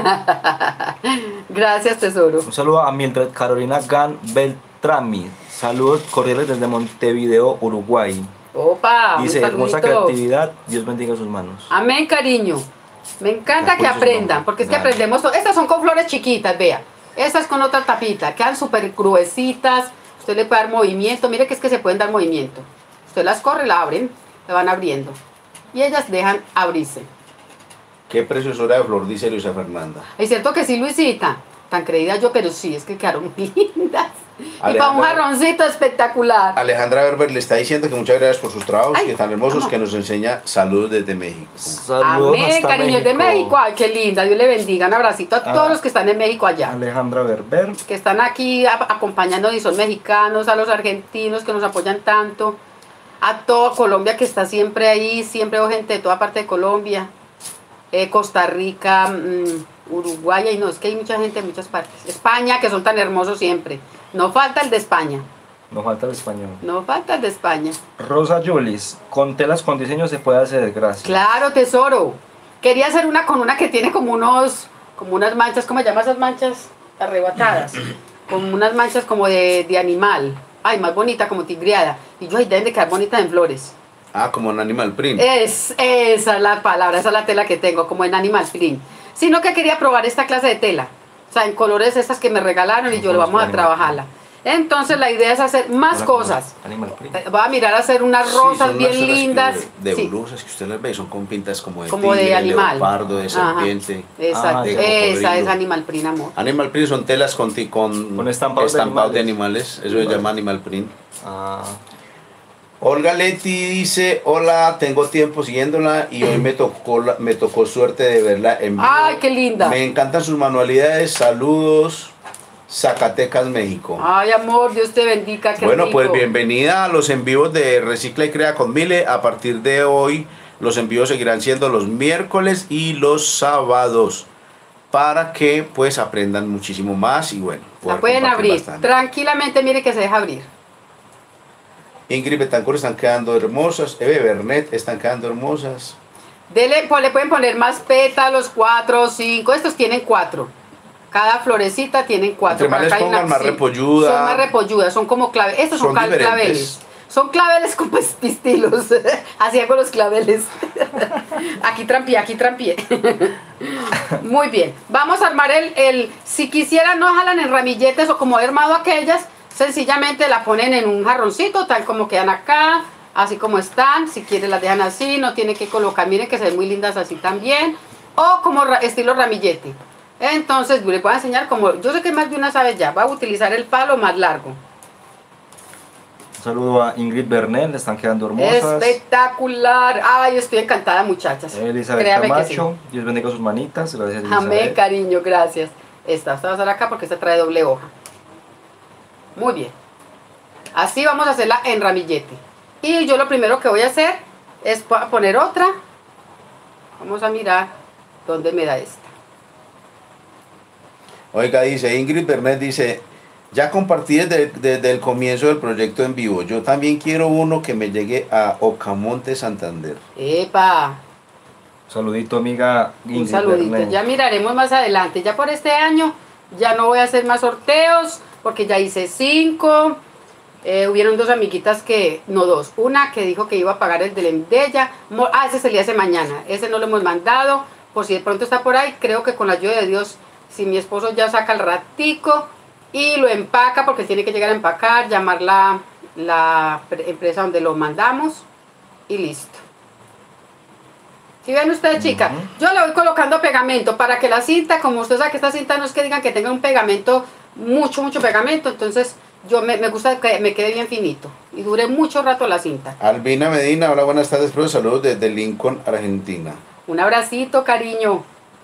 Gracias, tesoro. Un saludo a Mildred Carolina Gan Beltrami. Saludos cordiales desde Montevideo, Uruguay. Opa, Dice, un hermosa saludito. creatividad, Dios bendiga sus manos. Amén, cariño. Me encanta que Recursos, aprendan, no. porque es que Dale. aprendemos todo. Estas son con flores chiquitas, vea. Estas con otra tapita, quedan súper gruesitas. Usted le puede dar movimiento. Mire que es que se pueden dar movimiento. Usted las corre, la abren, la van abriendo. Y ellas dejan abrirse. Qué preciosura de flor, dice Luisa Fernanda. Es cierto que sí, Luisita. Tan creída yo, pero sí, es que quedaron lindas. Y para un Alejandra- jarroncito espectacular. Alejandra Berber le está diciendo que muchas gracias por sus trabajos, Ay, que tan hermosos, amor. que nos enseña saludos desde México. Saludos Amén, hasta cariños de México. Ay, qué linda. Dios le bendiga. Un abracito a Ah. todos los que están en México allá. Alejandra Berber. Que están aquí a- acompañándonos y son mexicanos, a los argentinos que nos apoyan tanto, a toda Colombia que está siempre ahí, siempre veo gente de toda parte de Colombia, eh, Costa Rica, mm, Uruguay, y no, es que hay mucha gente de muchas partes, España, que son tan hermosos siempre, no falta el de España, Nos falta el español. no falta el de España. Rosa Julis, con telas con diseño se puede hacer, gracias. Claro, tesoro, quería hacer una con una que tiene como unos, como unas manchas, ¿cómo se llaman esas manchas? Arrebatadas, como unas manchas como de, de animal. Ay, más bonita, como tigreada. Y yo, ay, deben de quedar bonitas en flores. Ah, como en Animal Print. Es, esa es la palabra, esa es la tela que tengo, como en Animal Print. Sino que quería probar esta clase de tela. O sea, en colores estas que me regalaron y yo lo vamos a trabajarla. Entonces la idea es hacer más cosas. Animal Print. Eh, Voy a mirar a hacer unas Sí, rosas son bien unas telas que- lindas. De Sí, blusas que usted las ve, son con pintas como de como de tigre, animal. leopardo, de Ajá. serpiente. Exacto. Ah, de Esa cocodrilo. es Animal Print, amor. Animal Print son telas con, ti- con, Con estampados de de animales, eso se Vale. llama Animal Print. Ah, Olga Leti dice, hola, tengo tiempo siguiéndola y hoy me tocó, la- me tocó suerte de verla en vivo. Ay, qué linda. Me encantan sus manualidades, saludos, Zacatecas, México. Ay, amor, Dios te bendiga. Qué Bueno, rico. pues bienvenida a los envíos de Recicla y Crea con Mile. A partir de hoy, los envíos seguirán siendo los miércoles y los sábados para que pues aprendan muchísimo más y bueno. La poder pueden compartir abrir. bastante. Tranquilamente, mire que se deja abrir. Ingrid Betancourt están quedando hermosas. Eve Bernet están quedando hermosas. Dele, pues, le pueden poner más pétalos, cuatro o cinco. Estos tienen cuatro. Cada florecita tienen cuatro. Entre más Por les acá hay pongan, más repolluda. Son más repolludas, son como claveles. Estos son, Son cal- diferentes. claveles. Son claveles con pues, pistilos. Así hago los claveles. Aquí trampié, aquí trampié. Muy bien. Vamos a armar el, el... Si quisieran, no jalan en ramilletes o como he armado aquellas, sencillamente la ponen en un jarroncito, tal como quedan acá, así como están. Si quieren las dejan así, no tiene que colocar, miren que se ven muy lindas así también. O como ra- estilo ramillete. Entonces, les voy a enseñar como, yo sé que más de una sabe ya, voy a utilizar el palo más largo. Un saludo a Ingrid Bernal, le están quedando hermosas. Espectacular. Ay, estoy encantada, muchachas. Elizabeth Créame que Camacho, sí. Dios bendiga sus manitas. Gracias, Elizabeth. Amén, cariño, gracias. Esta, esta va a ser acá porque esta trae doble hoja. Muy bien. Así vamos a hacerla en ramillete. Y yo lo primero que voy a hacer es poner otra. Vamos a mirar dónde me da esta. Oiga, dice Ingrid Bernet, dice, ya compartí desde, desde el comienzo del proyecto en vivo. Yo también quiero uno que me llegue a Ocamonte, Santander. ¡Epa! Saludito, amiga Ingrid Un saludito. Bernal. Ya miraremos más adelante. Ya por este año ya no voy a hacer más sorteos porque ya hice cinco. Eh, hubieron dos amiguitas que, no dos, una que dijo que iba a pagar el del de ella. Ah, ese se le hace mañana. Ese no lo hemos mandado. Por si de pronto está por ahí, creo que con la ayuda de Dios, si mi esposo ya saca el ratico y lo empaca, porque tiene que llegar a empacar, llamar la, la empresa donde lo mandamos y listo. Si ven ustedes, chicas, Uh-huh. yo le voy colocando pegamento para que la cinta, como usted sabe que esta cinta no es que digan que tenga un pegamento, mucho, mucho pegamento, entonces yo me, me gusta que me quede bien finito y dure mucho rato la cinta. Albina Medina, hola, buenas tardes, profe, saludos desde Lincoln, Argentina. Un abracito, cariño.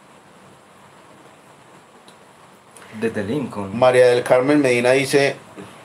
Desde Lincoln. María del Carmen Medina dice,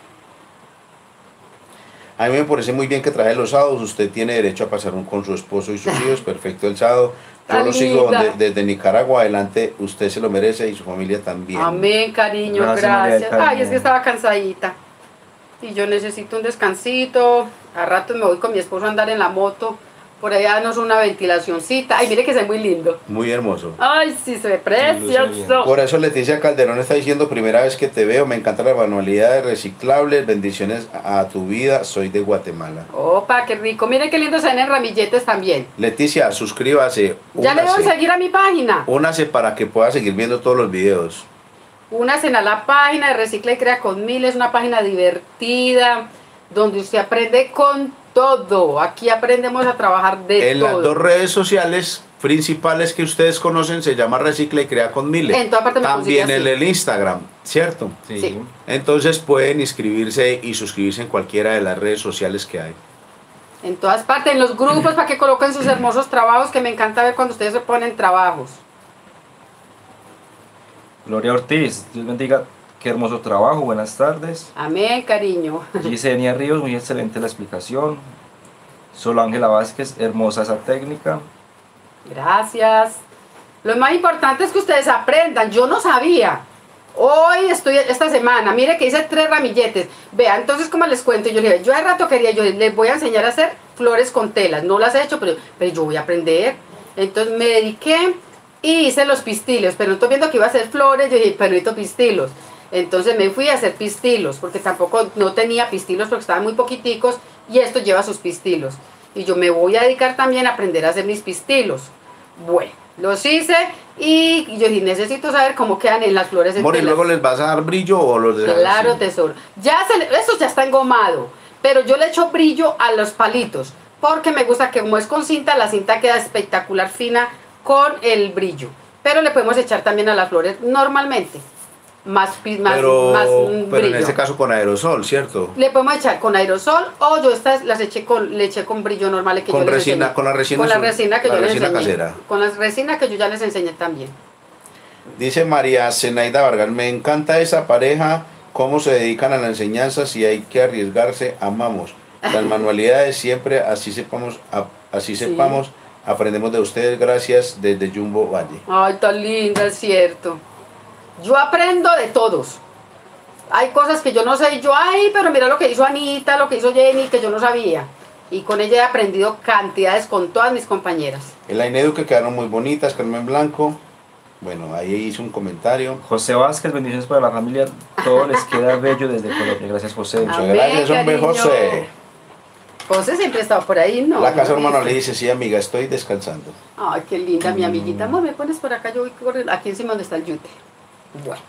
a mí me parece muy bien que traje los sábados, usted tiene derecho a pasar un con su esposo y sus hijos, perfecto el sábado. Yo Tan lo sigo linda. de- desde Nicaragua adelante, usted se lo merece y su familia también. Amén, cariño, Gracias, María del gracias. Carmen. Ay, es que estaba cansadita. Y yo necesito un descansito. A rato me voy con mi esposo a andar en la moto. Por allá nos una ventilacioncita. Ay, mire que se ve muy lindo. Muy hermoso. Ay, sí, se ve luce bien. precioso. Por eso Leticia Calderón está diciendo, primera vez que te veo, me encanta la manualidad de reciclables, bendiciones a, a tu vida, soy de Guatemala. Opa, qué rico. Miren qué lindo se ven en ramilletes también. Leticia, suscríbase, Ya le únase, doy a seguir a mi página. únase para que pueda seguir viendo todos los videos. Únase a la página de Recicla y Crea con Mil. Es una página divertida donde usted aprende con todo. Aquí aprendemos a trabajar de En todo. las dos redes sociales principales que ustedes conocen se llama Recicla y Crea con Mile. En toda parte me También consigue en así. el Instagram, ¿cierto? Sí. Sí. Entonces pueden inscribirse y suscribirse en cualquiera de las redes sociales que hay. En todas partes, en los grupos, para que coloquen sus hermosos trabajos, que me encanta ver cuando ustedes se ponen trabajos. Gloria Ortiz, Dios bendiga. Qué hermoso trabajo, buenas tardes. Amén, cariño. Gisenia Ríos, muy excelente la explicación. Solo Ángela Vázquez, hermosa esa técnica. Gracias. Lo más importante es que ustedes aprendan. Yo no sabía. Hoy estoy, esta semana, mire que hice tres ramilletes. Vea, entonces como les cuento, yo le dije, yo hace rato quería, yo les voy a enseñar a hacer flores con telas. No las he hecho, pero, pero yo voy a aprender. Entonces me dediqué y hice los pistilos. Pero estoy viendo que iba a hacer flores, yo dije, pero necesito pistilos. Entonces me fui a hacer pistilos, porque tampoco no tenía pistilos porque estaban muy poquiticos y esto lleva sus pistilos. Y yo me voy a dedicar también a aprender a hacer mis pistilos. Bueno, los hice y yo dije, necesito saber cómo quedan en las flores en Amor, ¿y telas. luego les vas a dar brillo o los dejas Claro, así? tesoro. Ya se le- eso ya está engomado, pero yo le echo brillo a los palitos, porque me gusta que como es con cinta, la cinta queda espectacular fina con el brillo. Pero le podemos echar también a las flores normalmente. Más, pi- más, Pero, más mm, pero en brillo. este caso con aerosol, ¿cierto? Le podemos echar con aerosol o yo estas las eché con, le eché con brillo normal que Con yo les resina- enseñé. con la resina Con la su- resina que la yo les resina enseñé. casera. Con la resina que yo ya les enseñé también. Dice María Zenaida Vargas, me encanta esa pareja, cómo se dedican a la enseñanza, si hay que arriesgarse, amamos. Las manualidades siempre, así sepamos, a- así Sí. sepamos, aprendemos de ustedes, gracias, desde Jumbo Valle. Ay, tan linda, es cierto. Yo aprendo de todos. Hay cosas que yo no sé y yo, ay, pero mira lo que hizo Anita, lo que hizo Jenny, que yo no sabía. Y con ella he aprendido cantidades con todas mis compañeras. El Ainedu que quedaron muy bonitas, Carmen Blanco. Bueno, ahí hizo un comentario. José Vázquez, bendiciones para la familia. Todo les queda bello desde Colombia. Gracias, José. Muchas Amén, gracias, hombre, cariño. José. José siempre ha estado por ahí, ¿no? La casa ¿No hermano viste? le dice, sí, amiga, estoy descansando. Ay, qué linda mi amiguita. Amor, me pones por acá, yo voy corriendo. Aquí encima donde está el yute. Bueno.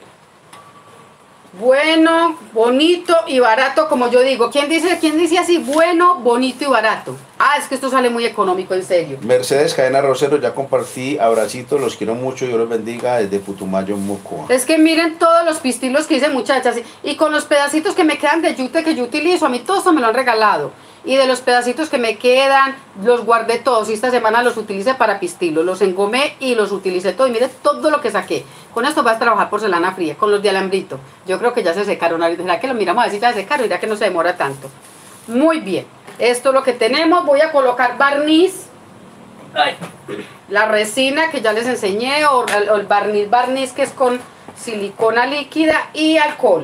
Bueno, bonito y barato, como yo digo. ¿Quién dice, quién dice así? Bueno, bonito y barato. Ah, es que esto sale muy económico, en serio. Mercedes Cadena Rosero, ya compartí, abracitos, los quiero mucho, Dios los bendiga desde Putumayo, Mocoa. Es que miren todos los pistilos que hice, muchachas, y con los pedacitos que me quedan de yute que yo utilizo, a mí todo eso me lo han regalado. Y de los pedacitos que me quedan, los guardé todos, y esta semana los utilicé para pistilos, los engomé y los utilicé todo, y miren todo lo que saqué. Con esto vas a trabajar porcelana fría, con los de alambrito. Yo creo que ya se secaron, ¿será que lo miramos a ver si ya se secaron? Dirá que no se demora tanto. Muy bien. Esto es lo que tenemos. Voy a colocar barniz. Ay. La resina que ya les enseñé, o el barniz, barniz que es con silicona líquida y alcohol.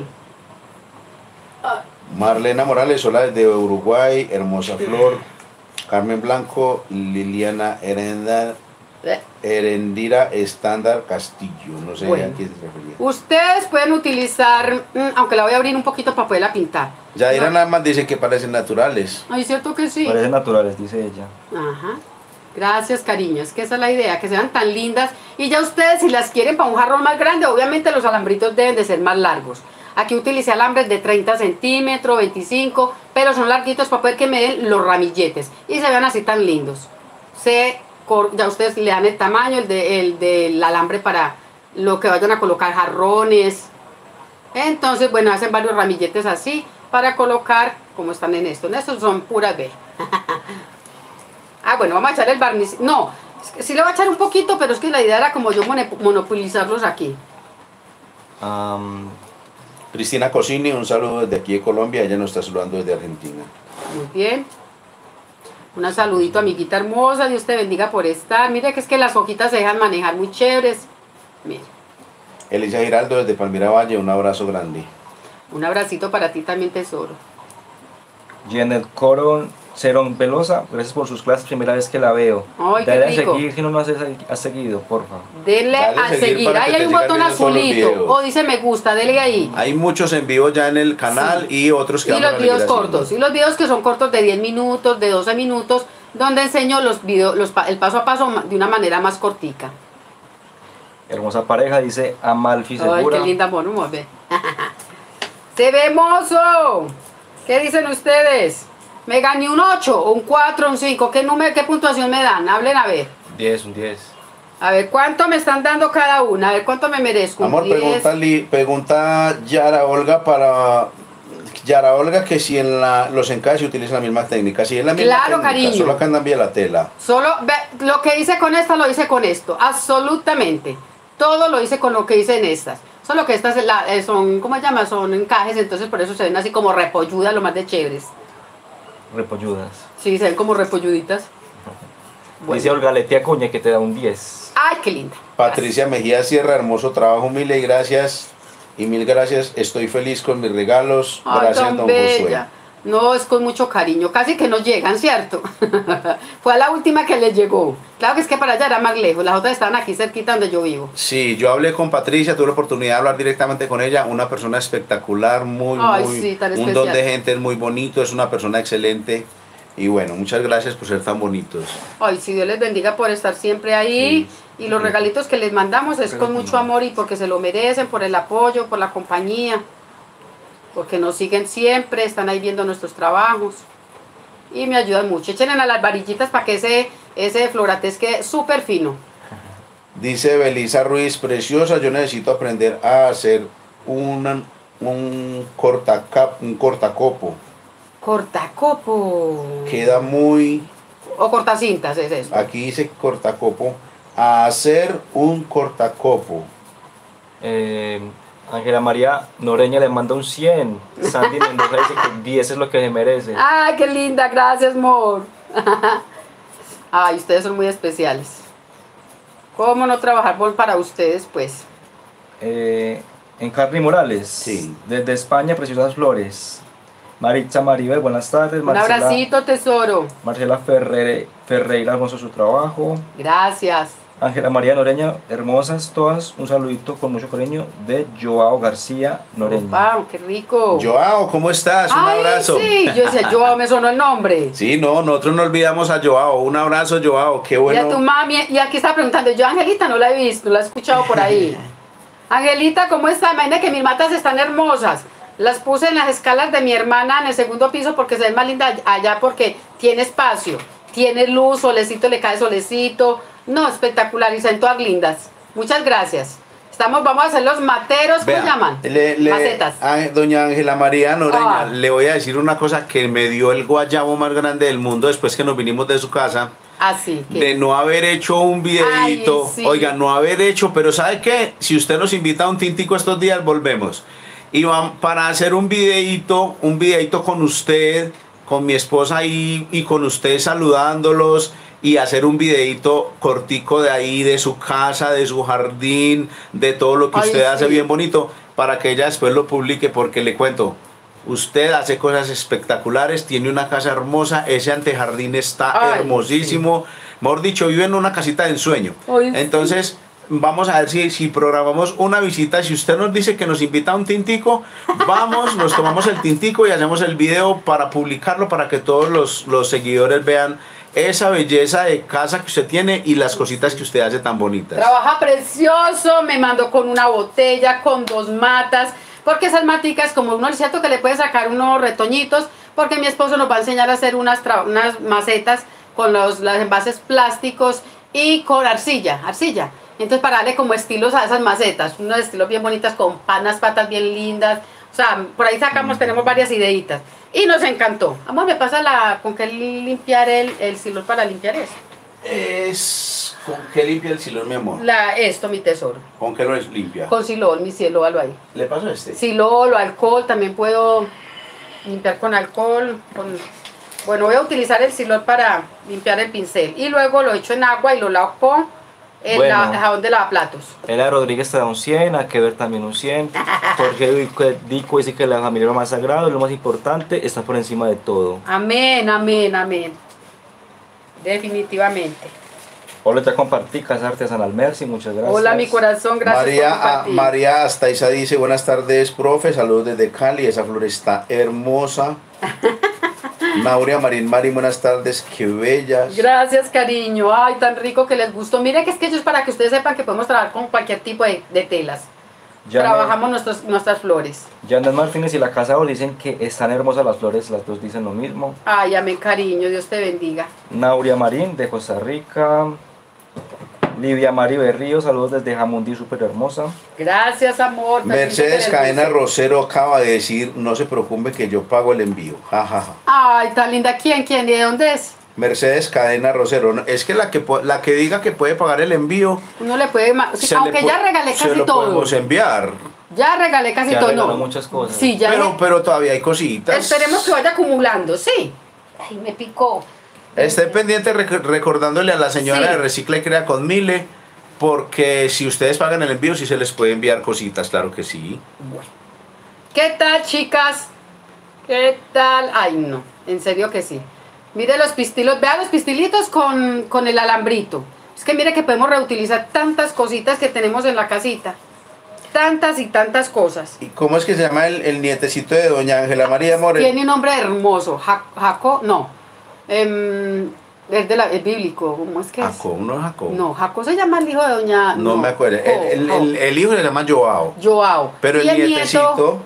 Ay. Marlena Morales, hola desde Uruguay, hermosa flor. Carmen Blanco, Liliana Herenda, Herendira Estándar Castillo, no sé Bueno. a quién se refería. Ustedes pueden utilizar, aunque la voy a abrir un poquito para poderla pintar. Yadira nada más dice que parecen naturales. Ay, cierto que sí. Parecen naturales, dice ella. Ajá. Gracias, cariño. Es que esa es la idea, que sean tan lindas. Y ya ustedes, si las quieren para un jarrón más grande, obviamente los alambritos deben de ser más largos. Aquí utilicé alambres de treinta centímetros, veinticinco, pero son larguitos para poder que me den los ramilletes. Y se vean así tan lindos. Se, ya ustedes le dan el tamaño, el, de, el del alambre para lo que vayan a colocar, jarrones. Entonces, bueno, hacen varios ramilletes así para colocar, como están en esto. En estos son puras B. Ah, bueno, vamos a echar el barniz. No, es que sí le voy a echar un poquito, pero es que la idea era como yo monopolizarlos aquí. Um, Cristina Cosini, un saludo desde aquí de Colombia, ella nos está saludando desde Argentina. Muy bien. Un saludito, amiguita hermosa, Dios te bendiga por estar. Mire que es que las hojitas se dejan manejar muy chéveres. Mire. Elisa Giraldo desde Palmira Valle, un abrazo grande. Un abracito para ti también, tesoro. Janet Coron Cerón Velosa, gracias por sus clases, primera vez que la veo. Ay, qué Dale rico. a seguir si no lo has, has seguido, porfa. Denle Dale a seguir seguir. para que Ahí te hay un sigan botón viendo todos los azulito. videos. O dice me gusta, dele ahí. Hay muchos en vivo ya en el canal y otros que Y vamos a los seguir videos cortos. haciendo. Y los videos que son cortos de diez minutos, de doce minutos, donde enseño los videos, los, el paso a paso de una manera más cortica. Hermosa pareja, dice Amalfi Segura. Ay, qué linda mono, ve. Se ve hermoso. ¿Qué dicen ustedes? Me gané un ocho, un cuatro, un cinco. ¿Qué número, qué puntuación me dan? Hablen a ver. diez, un diez. A ver, ¿cuánto me están dando cada una? A ver, ¿cuánto me merezco? Un Amor, diez. pregunta, Li- pregunta Yara Olga para... Yara Olga que si en la, los encajes se utiliza la misma técnica. Si es la misma Claro, técnica, cariño. solo acá cambia la tela. Solo, ve, lo que hice con esta lo hice con esto. Absolutamente. Todo lo hice con lo que hice en estas. Solo que estas la- eh, son, ¿cómo se llama? Son encajes, entonces por eso se ven así como repolludas, lo más de chéveres. Repolludas. Sí, se ven como repolluditas. Dice Olga Letia Cuña que te da un diez. Ay, qué linda. Patricia Mejía Sierra, hermoso trabajo, mil y gracias. Y mil gracias, estoy feliz con mis regalos. Ay, Gracias, tan don bella. Josué. No, es con mucho cariño. Casi que no llegan, ¿cierto? Fue a la última que le llegó. Claro que es que para allá era más lejos. Las otras estaban aquí cerquita donde yo vivo. Sí, yo hablé con Patricia, tuve la oportunidad de hablar directamente con ella, una persona espectacular, muy, Ay, muy, sí, tan un especial. don de gente, es muy bonito, es una persona excelente. Y bueno, muchas gracias por ser tan bonitos. Ay, si Dios les bendiga por estar siempre ahí. Y los regalitos que les mandamos es con mucho amor y porque se lo merecen, por el apoyo, por la compañía. Porque nos siguen siempre, están ahí viendo nuestros trabajos. Y me ayudan mucho. Echen a las varillitas para que ese, ese floratés quede súper fino. Dice Belisa Ruiz, preciosa, yo necesito aprender a hacer una, un, cortacap, un cortacopo. Cortacopo. Queda muy, O cortacintas, es eso. aquí dice cortacopo, a hacer un cortacopo. Eh, Ángela María Noreña le manda un cien. Sandy Mendoza dice que diez es lo que se merece. Ay, qué linda, gracias, amor. Ay, ustedes son muy especiales. ¿Cómo no trabajar por- para ustedes, pues? Eh, Encarni Morales, Sí. desde España, preciosas flores. Maritza Maribel, buenas tardes. Un abracito, tesoro. Marcela Ferre, Ferreira, hermoso su trabajo. Gracias. Ángela María Noreña, hermosas todas. Un saludito con mucho cariño de Joao García Noreña. Wow, qué rico. Joao, ¿cómo estás? Un Ay, abrazo. sí, yo decía, Joao, me sonó el nombre. Sí, no, nosotros no olvidamos a Joao. Un abrazo, Joao, qué Y a tu bueno. mami, y aquí está preguntando, yo Angelita no la he visto, no la he escuchado por ahí. Angelita, ¿cómo está? Imagina que mis matas están hermosas. Las puse en las escalas de mi hermana en el segundo piso porque se ven más lindas allá porque tiene espacio, tiene luz, solecito, le cae solecito. No, espectacular y son todas lindas. Muchas gracias. Estamos, vamos a hacer los materos, ¿cómo Vea, llaman? le- le- Macetas. a doña Ángela María Noreña, Ah. le voy a decir una cosa que me dio el guayabo más grande del mundo después que nos vinimos de su casa. Así que. De no haber hecho un videíto, Ay, sí. oiga, no haber hecho, pero ¿sabe qué? Si usted nos invita a un tintico estos días, volvemos. Y van para hacer un videíto, un videíto con usted, con mi esposa y, y con usted saludándolos y hacer un videíto cortico de ahí, de su casa, de su jardín, de todo lo que Ay, usted hace sí. bien bonito, para que ella después lo publique, porque le cuento, usted hace cosas espectaculares, tiene una casa hermosa, ese antejardín está Ay, hermosísimo, mejor dicho, vive en una casita de ensueño. Ay, sí. Entonces, vamos a ver si, si programamos una visita, si usted nos dice que nos invita a un tintico, vamos, nos tomamos el tintico y hacemos el video para publicarlo, para que todos los, los seguidores vean esa belleza de casa que usted tiene y las cositas que usted hace tan bonitas. Trabaja precioso, me mandó con una botella, con dos matas, porque esas maticas, como uno es cierto que le puede sacar unos retoñitos, porque mi esposo nos va a enseñar a hacer unas, tra- unas macetas con los las envases plásticos y con arcilla, arcilla. Entonces para darle como estilos a esas macetas, unos estilos bien bonitas con panas, patas bien lindas. O sea, por ahí sacamos, tenemos varias ideitas. Y nos encantó. Amor, me pasa la con qué limpiar el, el silor para limpiar eso. Es... ¿Con qué limpia el silón, mi amor? La, esto, mi tesoro. ¿Con qué lo limpia? Con silol, mi cielo, algo ahí. ¿Le pasó este? Silol o alcohol, también puedo limpiar con alcohol. Con... Bueno, voy a utilizar el silol para limpiar el pincel. Y luego lo echo en agua y lo lavo con el Bueno. la- jabón de lavaplatos. Ela Rodríguez te da un cien, a que ver también un cien. Jorge Dico dice que la familia es lo más sagrado, lo más importante, está por encima de todo. Amén, amén, amén. Definitivamente. Hola, te compartí, Casa Artesanal Merci, muchas gracias. Hola, mi corazón, gracias María, por ah, compartir. María Astaiza dice, buenas tardes, profe, saludos desde Cali, esa flor está hermosa. Nauria Marín Marín, buenas tardes, qué bellas. Gracias, cariño. Ay, tan rico que les gustó. Mire que es que ellos para que ustedes sepan que podemos trabajar con cualquier tipo de, de telas. Janet- Trabajamos nuestros, nuestras flores. Janet Martínez y la Casa Ol dicen que están hermosas las flores, las dos dicen lo mismo. Ay, amén, cariño. Dios te bendiga. Nauria Marín de Costa Rica. Livia Mari Berrío, saludos desde Jamundí, súper hermosa. Gracias, amor. Tan lindo que Mercedes les Cadena guste. Rosero acaba de decir, no se preocupe que yo pago el envío. Ja, ja, ja. Ay, tan linda. ¿Quién? ¿Quién? ¿Y de dónde es? Mercedes Cadena Rosero, no, es que la que po- la que diga que puede pagar el envío, Uno le puede... ma- sí, se le aunque pu- ya regalé se casi lo todo. podemos enviar. Ya regalé casi Ya todo. regaló No. muchas cosas. Sí, ya. Pero, le- pero todavía hay cositas. Esperemos que vaya acumulando, sí. Ay, me picó. Esté pendiente rec- recordándole a la señora Sí. de Recicla y Crea con Mile, porque si ustedes pagan el envío, sí se les puede enviar cositas, claro que sí. ¿Qué tal, chicas? ¿Qué tal? Ay, no, en serio que sí. Mire los pistilos, vea los pistilitos con, con el alambrito. Es que mire que podemos reutilizar tantas cositas que tenemos en la casita. Tantas y tantas cosas. ¿Y cómo es que se llama el, el nietecito de doña Ángela María More? Tiene un nombre hermoso. Ja- Jaco, no. Em, es, de la, es bíblico, ¿cómo es que es? Jacob, no Jacob. No, Jaco se llama el hijo de doña... No me acuerdo. Jo- El, el- Jo- el- el hijo se llama Joao. Joao. Pero Y el nieto nietecito,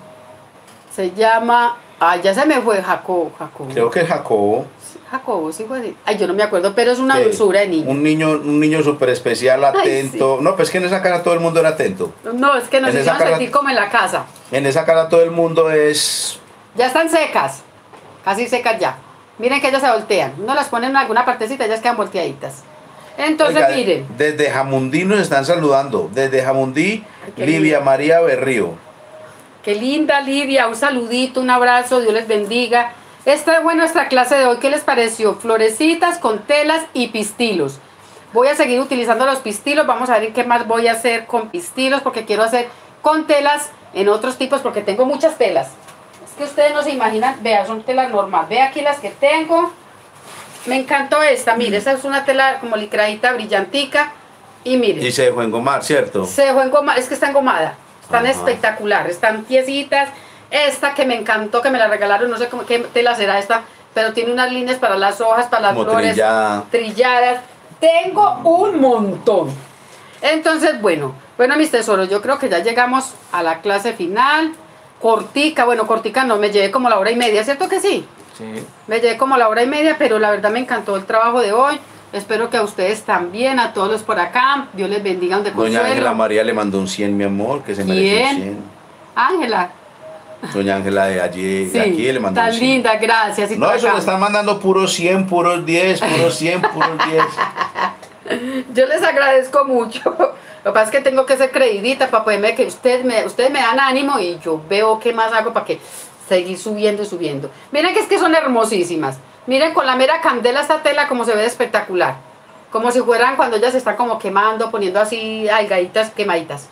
se llama... Ay, ya se me fue Jacob. Jacob. creo que es Jacobo. Jacobo, sí fue así. Ay, yo no me acuerdo, pero es una que dulzura de niño. Un niño, un niño súper especial, Ay, atento. No, pues que en esa cara todo el mundo era atento. No, es que nos en esa hicieron cara- sentir como en la casa. En esa cara todo el mundo es... Ya están secas, casi secas ya. Miren que ellas se voltean. Uno las pone en alguna partecita, ellas quedan volteaditas. Entonces, Oiga, miren, desde Jamundí nos están saludando. Desde Jamundí, Ay, qué Livia lindo. María Berrío. qué linda Lidia, un saludito, un abrazo, Dios les bendiga. Esta fue nuestra clase de hoy, ¿qué les pareció? Florecitas con telas y pistilos. Voy a seguir utilizando los pistilos, vamos a ver qué más voy a hacer con pistilos, porque quiero hacer con telas en otros tipos, porque tengo muchas telas. Es que ustedes no se imaginan, vean, son telas normales. Ve aquí las que tengo. Me encantó esta, mire, esa es una tela como licradita, brillantica. Y mire, Y se dejó engomar, ¿cierto? se dejó engomada, es que está engomada. Están Ajá. espectacular, están piecitas. Esta que me encantó, que me la regalaron, no sé cómo, qué tela será esta, pero tiene unas líneas para las hojas, para las Como flores trillada. trilladas. Tengo un montón. Entonces, bueno, bueno, mis tesoros, yo creo que ya llegamos a la clase final. cortica, bueno, cortica no, me llevé como la hora y media, ¿cierto que sí? Sí. Me llevé como la hora y media, pero la verdad me encantó el trabajo de hoy. Espero que a ustedes también, a todos los por acá. Dios les bendiga donde Doña Consuelo. Ángela María le mandó un cien, mi amor, que se merece un ¿Quién? cien. Ángela. Doña Ángela de allí, Sí, de aquí le mandó un tan cien. linda, gracias. Y No, por eso acá. le están mandando puros cien, puros diez, puros cien, puros diez. Yo les agradezco mucho. Lo que pasa es que tengo que ser creidita para poderme que ustedes me, ustedes me dan ánimo y yo veo qué más hago para que seguir subiendo y subiendo. Miren que es que son hermosísimas. Miren con la mera candela esta tela como se ve de espectacular. Como si fueran cuando ellas se están como quemando, poniendo así algaditas quemaditas.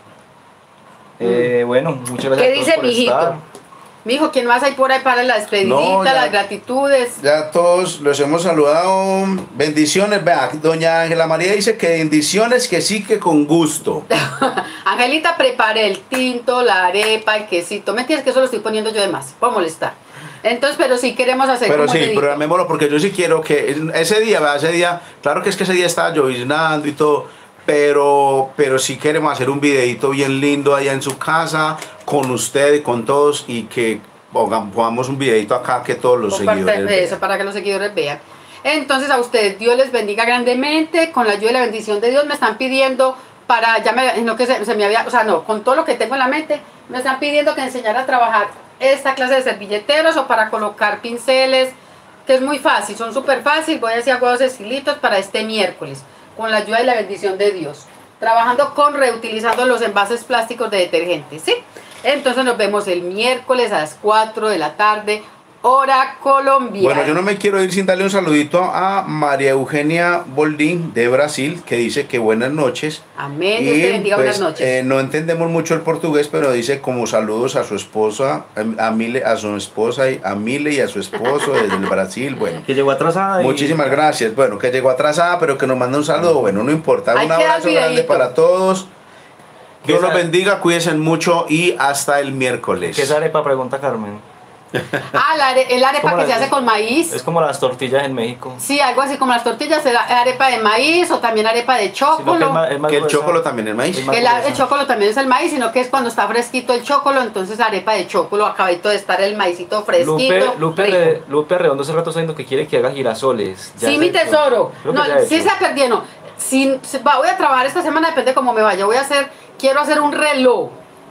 Eh, bueno, muchas gracias ¿Qué a todos dice por mi hijito? estar. Mi hijo, ¿quién más hay por ahí para la despedidita, No, ya- las gratitudes? Ya todos los hemos saludado. Bendiciones. Vea, doña Ángela María dice que bendiciones, que sí, que con gusto. Angelita, preparé el tinto, la arepa, el quesito. ¿Me entiendes que eso lo estoy poniendo yo de más? Por molestar. Entonces, pero sí queremos hacer Pero como sí, te digo. programémoslo porque yo sí quiero que ese día, vea, ese día, claro que es que ese día estaba lloviznando y todo, pero, pero sí queremos hacer un videito bien lindo allá en su casa, con usted y con todos, y que pongan- pongamos un videito acá que todos los Compartan seguidores vean. eso para que los seguidores vean. Entonces a ustedes Dios les bendiga grandemente, con la ayuda y la bendición de Dios me están pidiendo para, ya me, no que se, se me había, o sea no, con todo lo que tengo en la mente, me están pidiendo que enseñara a trabajar esta clase de servilleteros o para colocar pinceles, que es muy fácil, son súper fácil, voy a hacer dos estilitos para este miércoles, con la ayuda y la bendición de Dios, trabajando con, reutilizando los envases plásticos de detergente, ¿sí? Entonces nos vemos el miércoles a las cuatro de la tarde, hora colombiana. Bueno, yo no me quiero ir sin darle un saludito a María Eugenia Boldín de Brasil, que dice que buenas noches. Amén, Dios te bendiga, pues, buenas noches. eh, no entendemos mucho el portugués, pero dice como saludos a su esposa, a, a Mile, a su esposa, y a Mile y a su esposo desde el Brasil. Bueno, Que llegó atrasada. y- muchísimas gracias. Bueno, que llegó atrasada, pero que nos manda un saludo. Bueno, no importa. Ahí Un queda el abrazo grande videíto. para todos. ¿Qué Dios los sabe? bendiga, cuídense mucho y hasta el miércoles. ¿Qué es arepa? Pregunta Carmen. Ah, la are- el arepa ¿Cómo que la- se hace con maíz. Es como las tortillas en México. Sí, algo así como las tortillas, era arepa de maíz o también arepa de Sino que es chocolo. más- es más Que el gruesa. chocolo también es maíz. Es más El, a- gruesa. el chocolo también es el maíz, sino que es cuando está fresquito el chocolo, entonces arepa de chocolo, acabadito de estar el maicito fresquito. Lupe, Lupe, rico. Re- Lupe Redondo hace rato está diciendo que quiere que haga girasoles. Ya Sí, se mi ha hecho. tesoro. Creo que No, ya ha sí hecho. se ha perdido. Si, si- va- voy a trabajar esta semana, depende de cómo me vaya. Voy a hacer, quiero hacer un reloj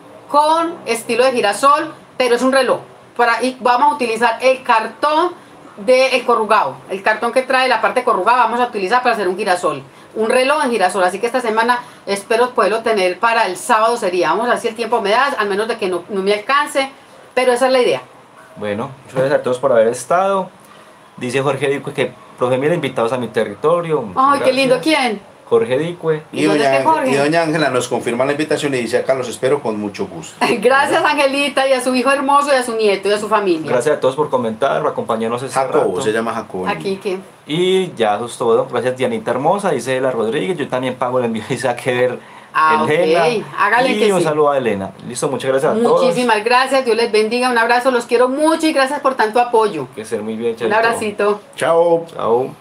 con estilo de girasol, pero es un reloj. Para, y vamos a utilizar el cartón del corrugado. El cartón que trae la parte corrugada vamos a utilizar para hacer un girasol. Un reloj en girasol. Así que esta semana espero poderlo tener para el sábado sería. Vamos a ver si el tiempo me da, al menos de que no, no me alcance. Pero esa es la idea. Bueno, muchas gracias a todos por haber estado. Dice Jorge Dicue que, profe, mira, invitados a mi territorio. Muchas Ay, qué lindo. gracias. ¿Quién? Jorge Dicue. Y ¿Y dónde doña, está Jorge? y doña Ángela nos confirma la invitación y dice acá los espero con mucho gusto. Gracias, Angelita, y a su hijo hermoso, y a su nieto, y a su familia. Gracias a todos por comentar, por acompañarnos este Jacobo, rato. se llama Jacobo. Aquí, ¿qué? Y ya eso es todo. Gracias, Dianita Hermosa, dice Ela Rodríguez. Yo también pago el envío, dice a Kever Ah, Elena. ok. Hágale y que un sí. saludo a Elena. Listo, muchas gracias a todos. Muchísimas gracias, Dios les bendiga, un abrazo, los quiero mucho y gracias por tanto apoyo. Que ser muy bien, Un chaito. abracito. Chao. Chao.